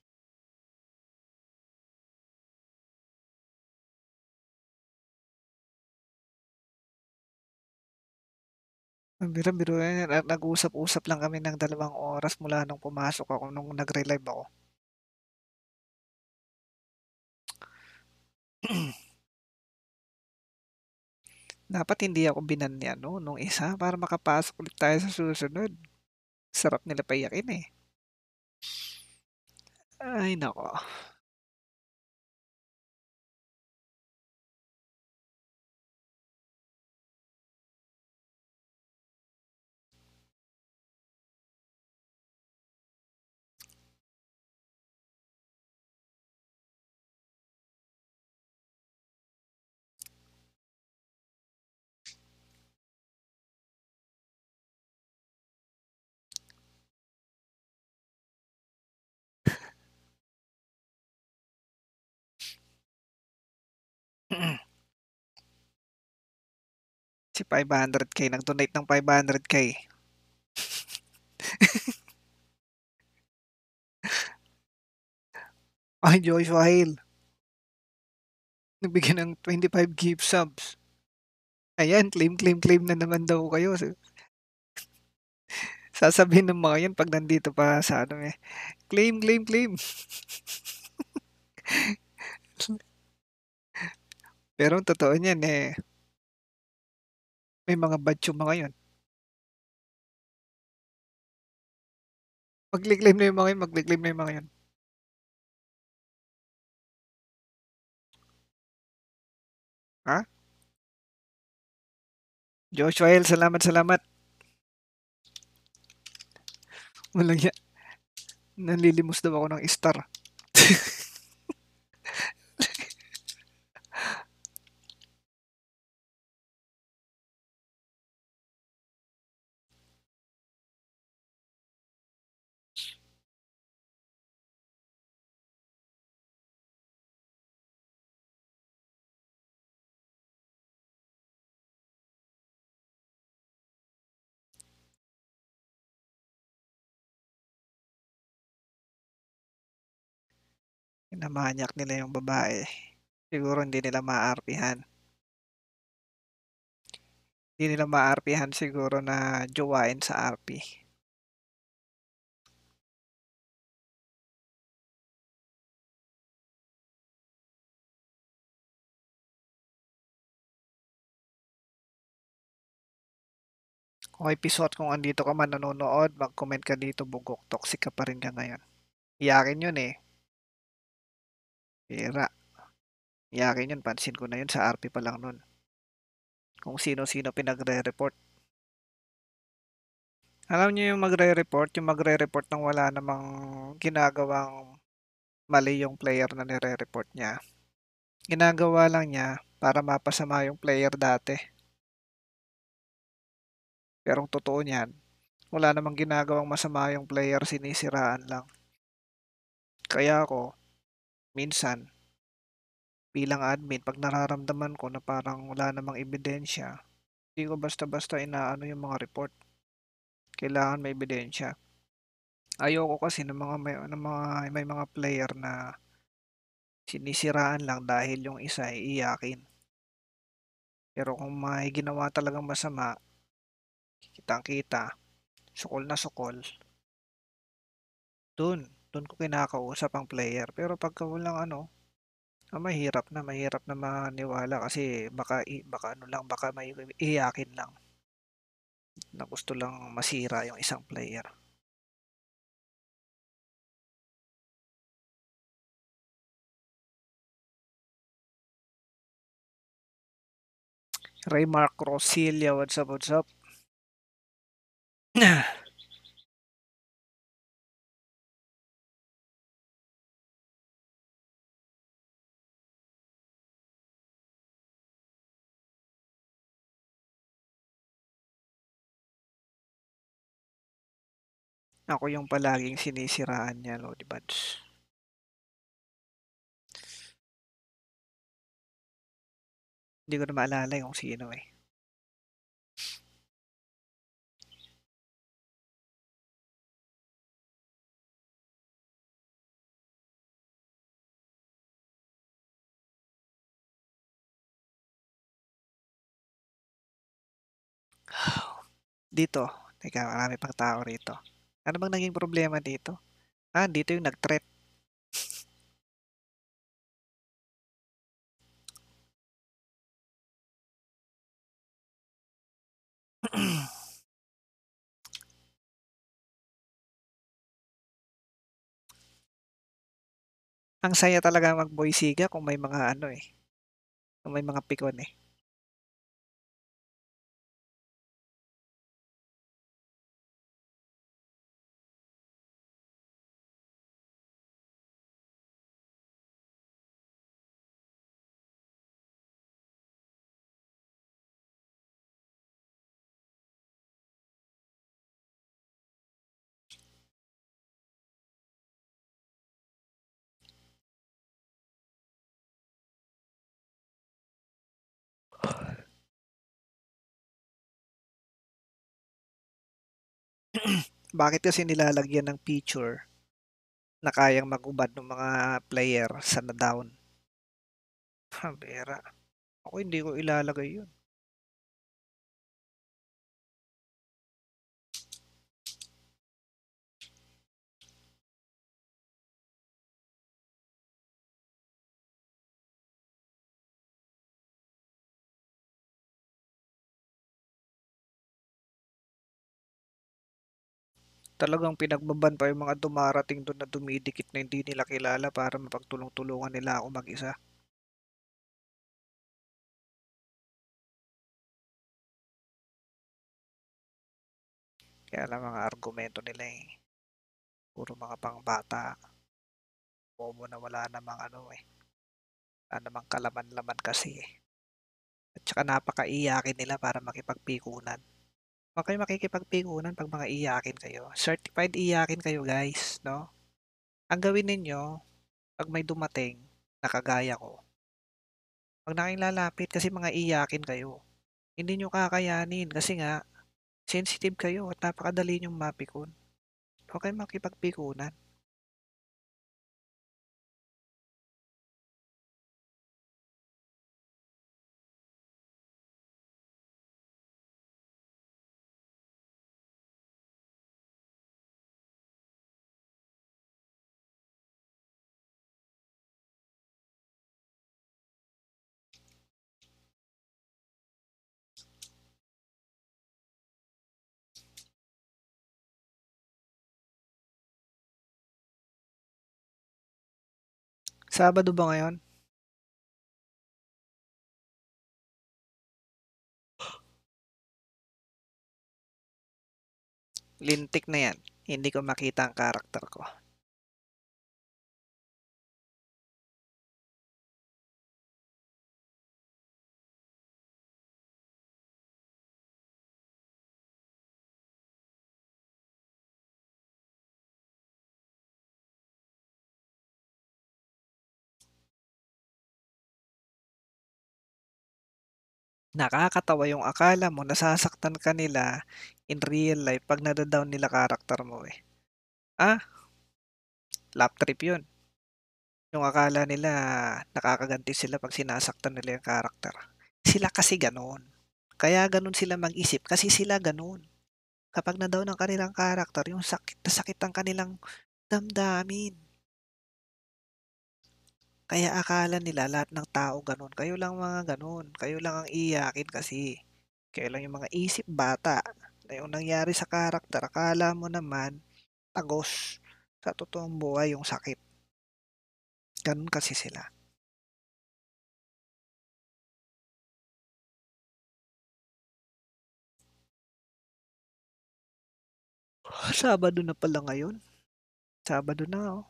Ang biro-biro yan, at nag-usap-usap lang kami ng dalawang oras mula nung pumasok ako, nung nagre-live ako. Dapat hindi ako binan ni ano, nung isa para makapasok ulit tayo sa susunod. Sarap nila payakin eh. Ay, nako. Si five hundred K, nag-donate ng five hundred K. Ay, Joshua Hale. Nagbigyan ng twenty-five gift subs. Ayan, claim, claim, claim na naman daw kayo. Sasabihin ng mga yan pag nandito pa sa ano eh. Claim, claim, claim. Pero ang totoo niyan eh, may mga batch yung mga yun. Magli-claim na yung mga yun, magli-claim na yung mga yun. Ha? Joshua Hale, salamat, salamat. Walang ya. Nanlilimos daw ako ng star. Namanyak nila yung babae. Siguro hindi nila maarpihan. Hindi nila maarpihan siguro na jowain sa R P. Kung episode kung andito ka man nanonood, mag-comment ka dito, bugok, toxic ka pa rin ka ngayon. Iyakin yun eh. Pira. Iyakin yun, pansin ko na yun sa R P pa lang nun. Kung sino-sino pinagre-report. Alam niyo yung magre-report, yung magre-report nang wala namang ginagawang mali yung player na nire-report niya. Ginagawa lang niya para mapasama yung player dati. Pero ang totoo niyan, wala namang ginagawang masama yung player, sinisiraan lang. Kaya ako, minsan, bilang admin, pag nararamdaman ko na parang wala namang ebidensya, hindi ko basta-basta inaano yung mga report. Kailangan may ebidensya. Ayoko kasi ng mga may, ng mga may mga player na sinisiraan lang dahil yung isa ay iyakin. Pero kung may ginawa talagang masama, kitang-kita, sukol na sukol, dun, dun ko kinakausap ang player. Pero pagka walang ano, ah, mahirap na, mahirap na maniwala kasi baka, baka ano lang, baka may iyakin lang na gusto lang masira yung isang player. Raymark Rosilia, what's up, what's up? Ako yung palaging sinisiraan niya, Lodi Buds. Hindi ko na maalala yung sino eh. Dito, teka, marami pang tao rito. Ano bang naging problema dito? Ah, dito yung nag-threat. Ang saya talaga mag-boysiga kung may mga ano eh. Kung may mga pikon eh. Bakit kasi nilalagyan ng feature na kayang magubad ng mga player sa na-down? Pambira. Ako hindi ko ilalagay yun. Talagang pinagbaban pa yung mga dumarating doon na dumidikit na hindi nila kilala para mapagtulong-tulungan nila ako mag-isa. Kaya lang mga argumento nila eh. Puro mga pangbata. Bobo na wala namang ano eh. Wala namang kalaman-laman kasi eh. At saka napaka-iyakin nila para makipagpikunan. Huwag kayo makikipagpikunan pag mga iyakin kayo. Certified iyakin kayo guys, no? Ang gawin ninyo, pag may dumating, nakagaya ko, pag nakilalapit kasi mga iyakin kayo, hindi nyo kakayanin kasi nga, sensitive kayo at napakadali nyong mapikon. Huwag kayo makipagpikunan. Sabado ba ngayon? Lintik na yan. Hindi ko makita ang karakter ko. Nakakatawa yung akala mo nasasaktan ka nila in real life pag nadadown nila karakter mo eh. Ah? Lap trip yun. Yung akala nila nakakaganti sila pag sinasaktan nila yung karakter. Sila kasi ganun. Kaya ganun sila mag-isip kasi sila ganun. Kapag na-down ang kanilang karakter, yung sakit na sakit ang kanilang damdamin. Kaya akala nila lahat ng tao ganun. Kayo lang mga ganun. Kayo lang ang iyakin kasi. Kayo lang yung mga isip bata. Na yung nangyari sa karakter, akala mo naman tagos. Sa totoong buhay yung sakit. Ganun kasi sila. Sabado na pala ngayon. Sabado na oh.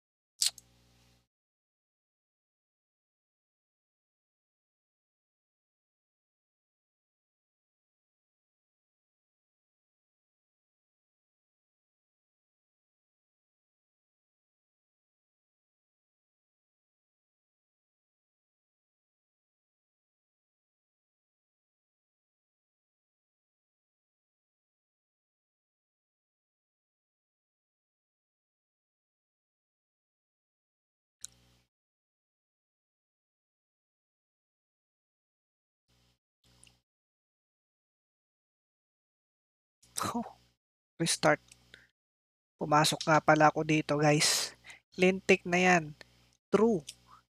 Oh, restart. Pumasok nga pala ako dito guys. Lintik na yan. True.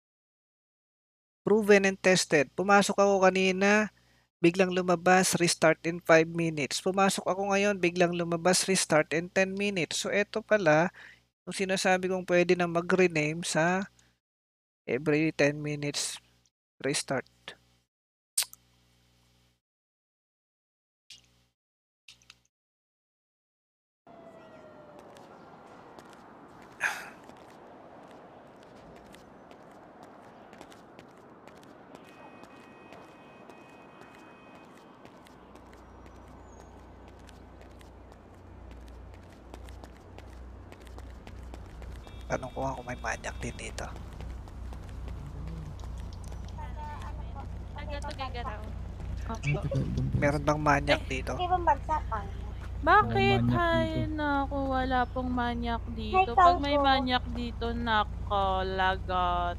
Proven and tested. Pumasok ako kanina, biglang lumabas, restart in five minutes. Pumasok ako ngayon, biglang lumabas, restart in ten minutes. So, eto pala, yung sinasabi kong pwede na mag-rename sa Every ten minutes, restart. Tanong ko nga kung may manyak din dito. Meron bang manyak dito? Hindi bang bagsak pa? Bakit? Walang manyak Hay, dito. naku, wala pong manyak dito. Hay, Pag may kalbo. manyak dito, nako, lagot.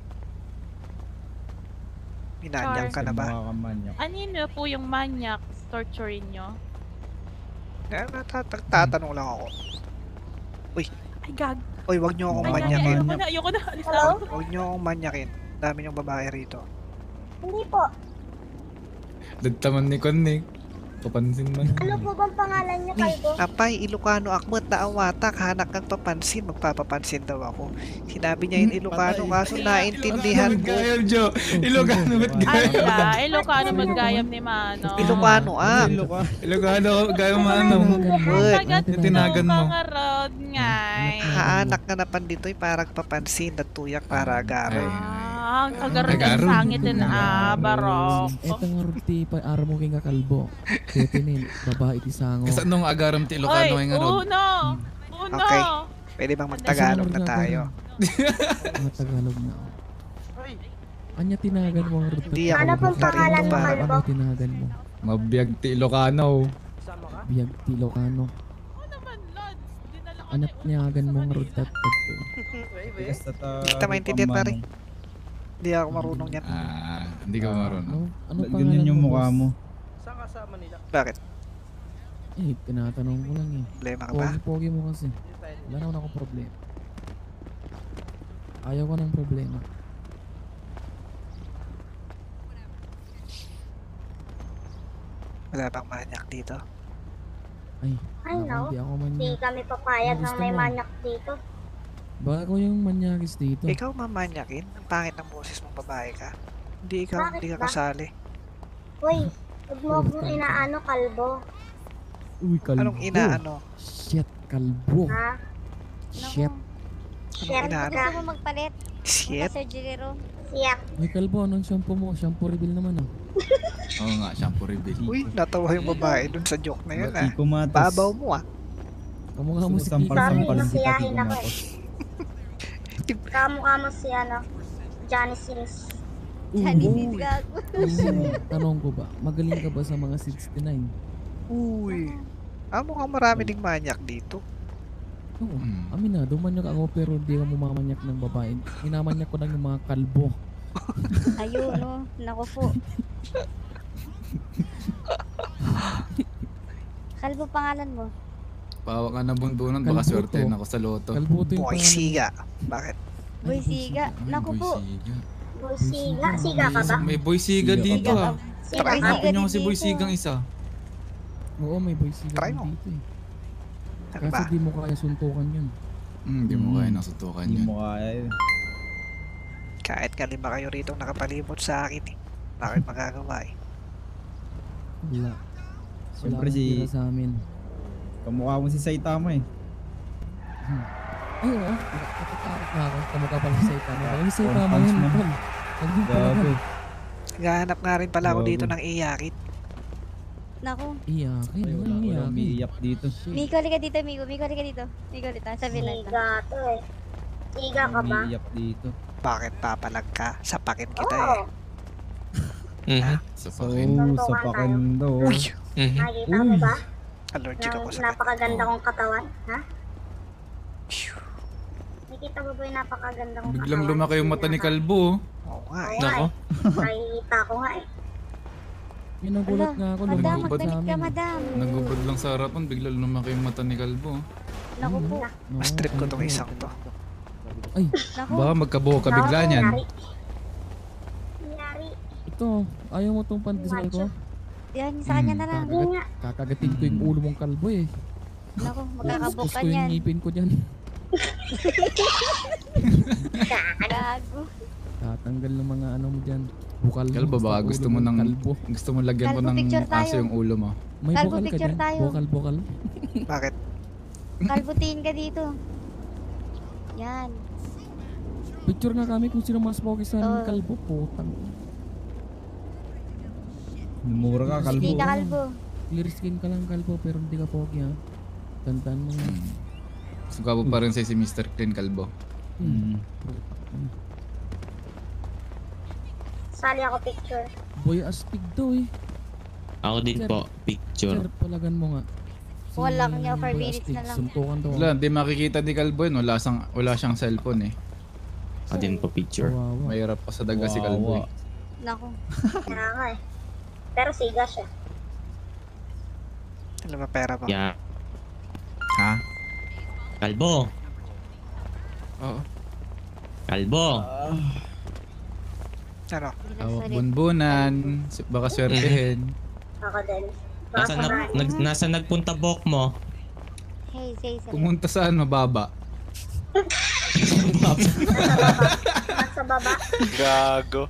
Minanyak ka na ba? Anino po yung manyak? Torturin nyo? Eh, natatag- tatanong lang ako. Uy, Ay, gag. uy, wag niyo akong Ay, gag. manyakin. Ayoko na, ayoko na. Alis na ako. Huwag niyo akong manyakin. Dami niyong babae rito. Hindi po. Dagtaman ni Connick. Papansin man. Ano po bang pangalan niyo, Kalbo? Apay, Ilocano akmat na awatak, hanak kang papansin, magpapapansin daw ako. Sinabi niya yung Ilocano, kaso naintindihan ko. Gayam, Jo. Ilocano ba't gayam? Ala, Ilocano maggayam ni Mano. Ilocano ah. Ilocano, gayam ano. Good. Tinagan mo. Mga road ngay. Haanak ka na pandito'y parang papansin, nagtuyak para agaro. Ah, ang kagaroon ng sangit din ah, barok. Eto nga ruti pa araw mo kay kalbo. Kete nin, babae ti sango. Kasi nung agaram ti Ilocano ay nga ron. Uno! Uno! Okay. Pwede bang magtagalog na tayo? Mga Tagalog na. Anya tinagan mo ang ruti? Hindi ako Ano pong pangalan mo, Kalbo? Ano tinagan mo? Mabiyag ti Ilocano. Biyag ti Ilocano. Anat niyagan mo ang rutat tagto. Hindi kita maintindihan pare. Hindi ako marunong yan. Ah, hindi ka marunong. Ano pangalan yung mukha mo? Saan ka sa Manila? Bakit? Eh, tinatanong ko lang eh. Problema ka ba? Pogi-pogi mo kasi. Wala naman ako problema. Ayaw ko ng problema. Wala bang manyak dito? Ay, Ay, naku, no. hindi ako Hindi manyak. kami papayag Ano ng gusto may mo? manyak dito. Baka ako yung manyakis dito. Ikaw mamanyakin? Ang pangit ng boses mong babae ka. Hindi ikaw, Bakit hindi ka ba? kasali. Uy, huwag mo akong inaano, Kalbo. Uy, kalbo. Anong inaano? Shit, kalbo. Ha? Shit. Shit inaano? ka. Gusto mo magpalit? Shit? Surgery room. Siyak. Ay, kalbo, anong shampoo mo? Shampoo reveal naman ah. Oo nga, shampoo reveal. Uy, natawa yung babae dun sa joke na yun ah. Kiko Matos. Babaw mo ah. Kamukha mo si Kiko. Sabi, masiyahin ako eh. Kamukha mo si ano, Johnny Sins. Johnny Sins gago. Tanong ko ba, magaling ka ba sa mga sixty-nine? Uy. Ah, mukhang marami ding manyak dito. Oo, aminado, manyak ako pero hindi ka mumamanyak ng babae. Minamanyak ko lang yung mga kalbo. Ayun, no. Naku po. Kalbo pangalan mo? Pawa ka na buntunan, baka Kalbuto. swerte na ako sa loto. Kalbuto yung Boy, pangalan. siga. Bakit? Boy Siga. Naku Boy po. Siga. Boy Siga. Siga ka ba? May Boy Siga dito ah. Siga ka? Hanapin niyo si Boy Sigang isa. Oo, may boy siga Try din mo. dito eh. Ano Kaso ba? di mo kaya suntukan yun. Hmm, di mo kaya nasutukan Hindi yun. mo kaya yun. Kahit nga lima kayo rito nakapalibot sa akin eh. Bakit magagawa eh? Wala. Siyempre Wala si... si... sa amin. Kamukha mo si Saitama eh. Ay, oo. Nakatakot na ako. Kamukha pala si Saitama. Ay, si Saitama Punch yun. man. Tol. Naging Grabe. talaga. Gahanap nga rin pala ako Grabe. dito ng iyakit. Naku. Iyakin. Ay, wala, Walang wala iyakin. umiiyak dito. Miko, liga dito, Miko. Miko, liga dito. Miko, dito. Sabi lang. Siga to eh. Siga ka ba? Umiiyak dito. Bakit papalag ka? Sapakin kita Oo. eh. Mhm. Sa So, pakin. sa pakindo. Uy! Mhm. Nakikita mo ba? Allergic Na, ako sa napakaganda kong katawan, ha? Nakikita mo ba yung napakaganda kong Biglang katawan? lumaki yung mata ni Kalbo. Oo nga eh. Nako. Nakikita ko nga eh. Minagulat nga ako. Madam, lumabas sa magdalit ka, amin. madam. Nagubad lang sa harapan, biglang lumaki yung mata ni Kalbo. Naku po. Mas trip ko tong isang to. Ay, Naku. Baka magkabuo ka bigla Naku, niyan. yari. Yari. ito. Ayaw mo tong pandesal ko? Yan, sa kanya na lang. Yun nga. Kakagating ko yung ulo mong kalbo eh. Naku, magkakabok Gusto ka ko yung niyan. ngipin ko dyan. Gago. Tanggal ng mga ano mo dyan. Bukal mo. Kalbo, baka basta gusto ulo mo ng kalbo. gusto mo lagyan ko Kalbo ng picture tayo. aso yung ulo mo. May Kalbo bukal ka picture dyan. tayo. Bukal, bukal. Bakit? Kalbutiin ka dito. Yan. Picture na kami kung sino mas pogi sa Oh. kalbo. Putang. Mura ka kalbo. Hindi ka kalbo. Clear skin ka lang kalbo pero hindi ka pogi ha. Tandaan mo yan. Sugabo pa rin sa si Mister Clean Kalbo. Hmm. Sali ako picture. Boy astig daw eh. Ako din Sir, po, picture. Sir, palagan mo nga. Si Wala niya for Boy minutes Astig, na lang. Suntukan daw. Wala, hindi makikita ni Kalbo yun. Wala siyang, wala siyang cellphone eh. Ako din po, picture. Kawawa. Mahirap pa sa daga si Kalbo eh. Naku. Kaya nga eh. Pero siga siya. Alam mo pera mo? Yeah. Ha? Kalbo. Oo. Kalbo. Ano? Awak bunbunan. s- Baka swertehin. Ako din. Nasa, na, nag, nasa nagpunta bok mo? Hey, say, say. Pumunta sa ano, baba. Nasa baba. Gago.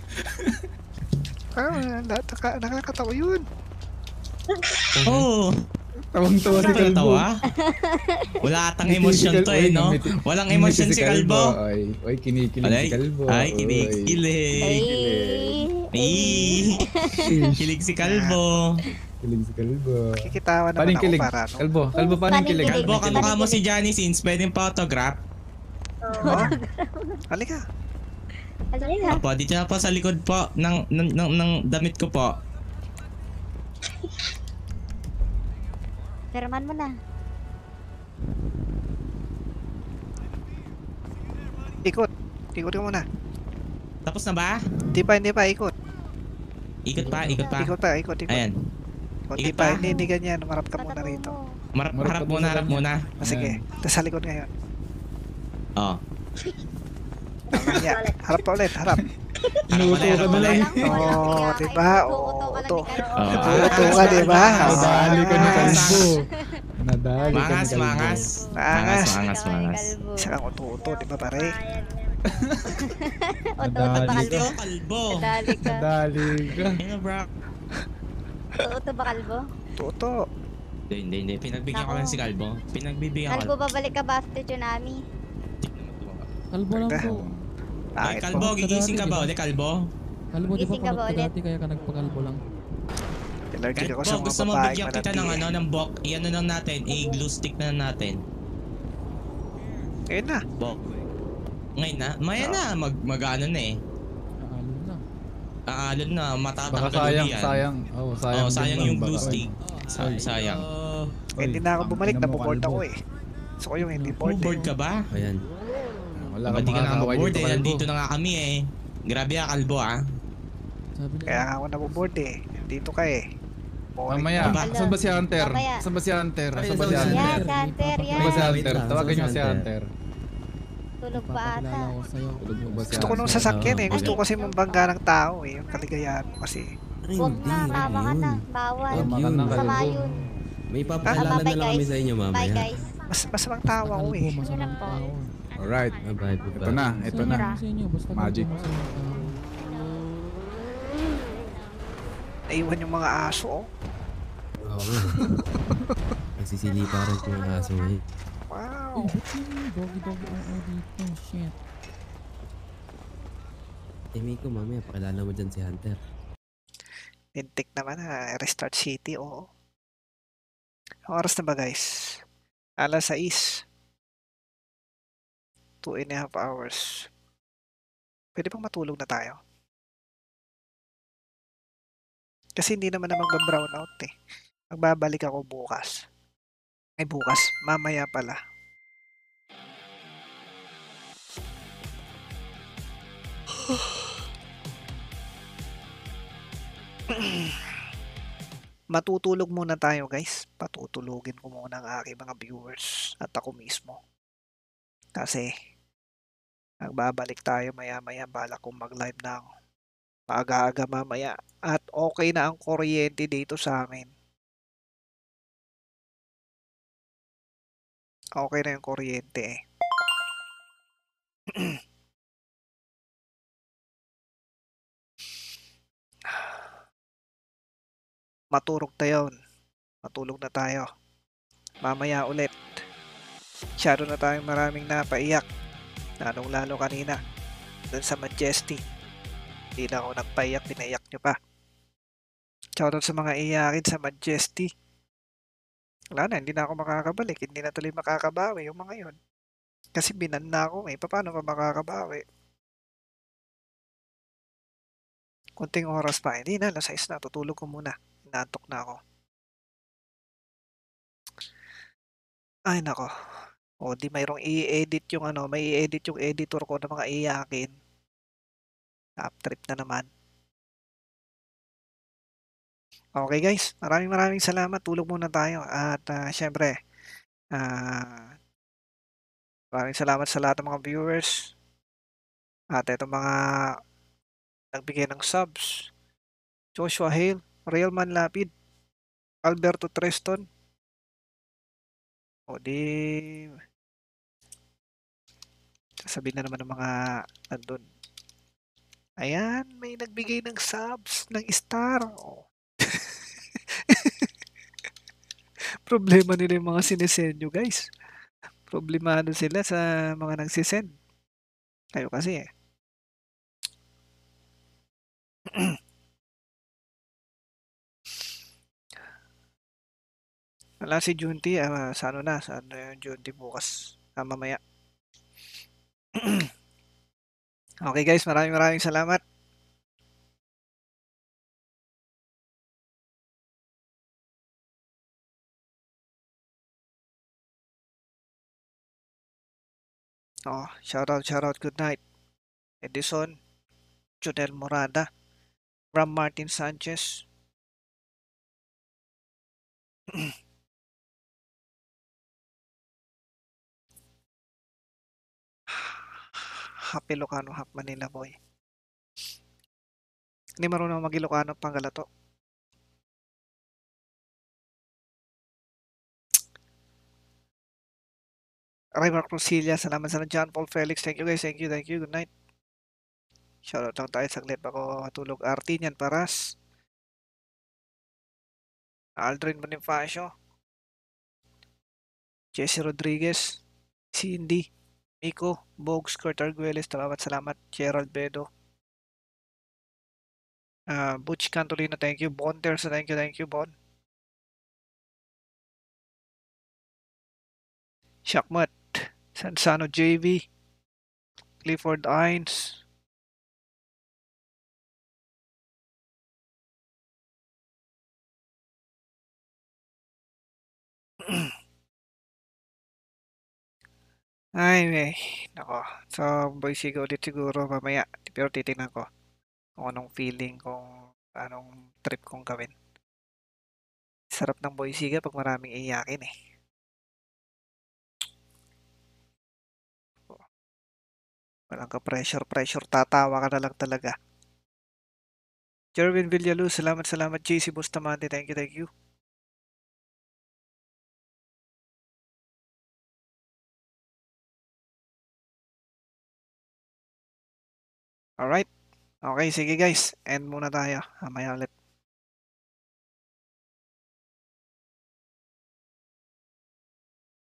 Ah, naka, nakakatawa yun. Oo. Tawang-tawa si Ano Kalbo. tawa? Wala atang emosyon to eh, no? Walang emosyon si Kalbo. Ay, ay kinikilig Ay, si Kalbo. ay, kinikilig. Ay, kilig si Kalbo. Kilig si Kalbo. Kikitawa Paano naman yung ako kilig? para ano. Kalbo, Kalbo, paano yung kilig? Kalbo, kamukha mo si Johnny Sins. Pwedeng pa autograph? Oo. Halika. Halika. Opo, dito na po sa likod po ng, ng, ng, ng damit ko po. Perman mo na. Ikot. Ikot ka muna. Tapos na ba? Hindi pa, hindi pa. Ikot. Ikot pa, ikot pa. Ikot pa, ikot, ikot. Ayan. Ikot, Ikot hindi pa. pa. Hindi, hindi ganyan. Marap ka muna rito. Mar- harap muna, harap muna. Ah, sige. Tapos sa likod ngayon. Oh. Tama niya. Harap pa ulit, harap. Harap muna, harap muna. Oo, di ba? Oo, to. Oh. Tuto ka, di ba? Nadali ka ni Kalbo. Nadali ka ni Mangas, Kalbo. mangas. Mangas. Mangas, mangas. Isa kang ututo, di ba pare? Uto-uto ba kalbo? Kalbo. Nadali ka. Nadali ka. Ano bro? Uto-uto ba kalbo? Tuto. Hindi, hindi, hindi. Pinagbigyan ko lang si Kalbo. Pinagbibigyan Kalbo, ko. babalik ka ba after tsunami? Kalbo lang po. Ay, Kalbo, gigising ka ba ulit, Kalbo? Kalbo, di ba Gising ka ba pagod ka ulit? dati kaya ka nagpakalbo lang? Allergic ako sa Kalbo, mga gusto mo babaeng bigyan kita ng malandi. ano, ng bok. Iyan na lang natin. I-glue stick na lang natin. Ngayon na. Bok. Ngayon na? Maya na. Mag, mag ano na eh. Aalon na. Aalon na. Baka Matatanggal sayang, yan. sayang. Oh, sayang. Oh, sayang din yung lang, glue baka. stick. Say- sayang. Kaya hindi na ako bumalik, naboboard ako eh. Gusto ko yung hindi board Board eh. ka ba? Ayan. Wala Ba't kang di ka na makakaway board dito, eh? Kalbo. Nandito na nga kami eh. Grabe ah, Kalbo ah. Sabi na. Kaya nga ako naboboard eh. Dito ka eh. Boring Mamaya, Diba? saan ba si Hunter? Mamaya. Saan ba si Hunter? Saan ba si Yan, Hunter? Hunter, Saan ba si yan. Hunter? Tawagan niyo si Hunter. Tulog pa ata. Papakilala ko sa'yo. Tulog mo ba si Gusto ko nung Hunter? sasakyan eh. Gusto Ay. ko kasi mambangga ng tao eh. Yung kaligayahan mo kasi. Ay, Huwag hindi. na, Wag tama ka yun. na. Bawal. Tama ka na, Masama Kalbo. yun. May papakilala Bye, na lang kami guys. sa inyo Bye mamaya. guys. Mas masamang tao ako Kalbo, eh. masamang tao. Alright. Bye-bye. Ito na, ito na. Sa inyo, basta Magic. kalbo, masamang tao. Naiwan yung mga aso oh. Oo nga. Nagsisilipa rin ko yung aso eh. Wow. Eh, ba't yung doggy-doggy ang o dito? Shit. Eh, Miko, mamaya pakilala mo dyan si Hunter. Lintik naman na. Restart City oo. Ang oras na ba guys? Alas sais. Two and a half hours. Pwede pang matulog na tayo. Kasi hindi naman na magba-brown out eh. Magbabalik ako bukas. Ay bukas, mamaya pala. Matutulog muna tayo guys. Patutulugin ko muna ang aking mga viewers at ako mismo. Kasi magbabalik tayo maya-maya, balak kong mag-live ng maaga-aga mamaya at okay na ang kuryente dito sa amin. Okay na yung kuryente eh. maturog tayo. Matulog na tayo. Mamaya ulit. Masyado na tayong maraming napaiyak. Lalong lalo kanina. Doon sa Majesty. Hindi na ako nagpaiyak, pinaiyak nyo pa. Shoutout sa mga iyakin sa Majesty. Wala na, hindi na ako makakabalik. Hindi na tuloy makakabawi yung mga yon. Kasi binan na ako eh. Paano pa makakabawi? Kunting oras pa. Hindi na, alas sais na. Tutulog ko muna. Inaantok na ako. Ay, nako. O, di mayroong i-edit yung ano, may i-edit yung editor ko ng mga iyakin. Top trip na naman. Okay guys, maraming maraming salamat. Tulog muna tayo. At uh, syempre, uh, maraming salamat sa lahat ng mga viewers. At itong mga nagbigay ng subs. Joshua Hale, Realman Lapid, Alberto Treston. O di... Sasabihin na naman ng mga nandun. Ayan, may nagbigay ng subs, ng star. Oh. Problema nila yung mga sinesend nyo, guys. Problemado sila sa mga nagsisend. Kayo kasi eh. Wala si Junti, uh, sa ano na, sa ano yung Junti bukas. Ah, mamaya. Okay guys, maraming maraming salamat. Oh, shout out, shout out, good night. Edison, Jonel Morada, Ram Martin Sanchez. Happy Ilocano, Half Manila boy. Hindi marunong mag-Ilocano Panggalato. Raymar Cruzilla, salamat sa John Paul Felix. Thank you guys, thank you, thank you. Good night. Shoutout lang tayo saglit ako matulog. Artinian Paras. Aldrin Bonifacio. Jesse Rodriguez. Cindy. Miko. Bogs. Kurt Arguelles. Salamat, salamat. Gerald Bedo. Uh, Butch Cantolino, thank you. Bon Terza, thank you, thank you, Bon. Shakmat. Sansano J V. Clifford Hines. Ay, may. Nako. So, boy, sigo ulit siguro mamaya. Pero titignan ko kung anong feeling, kung anong trip kong gawin. Sarap ng boy siga pag maraming iyakin eh. Walang ka pressure, pressure. Tatawa ka na lang talaga. Jervin Villaluz, salamat, salamat. J C Bustamante, thank you, thank you. Alright. Okay, sige guys. End muna tayo. Mamaya ulit.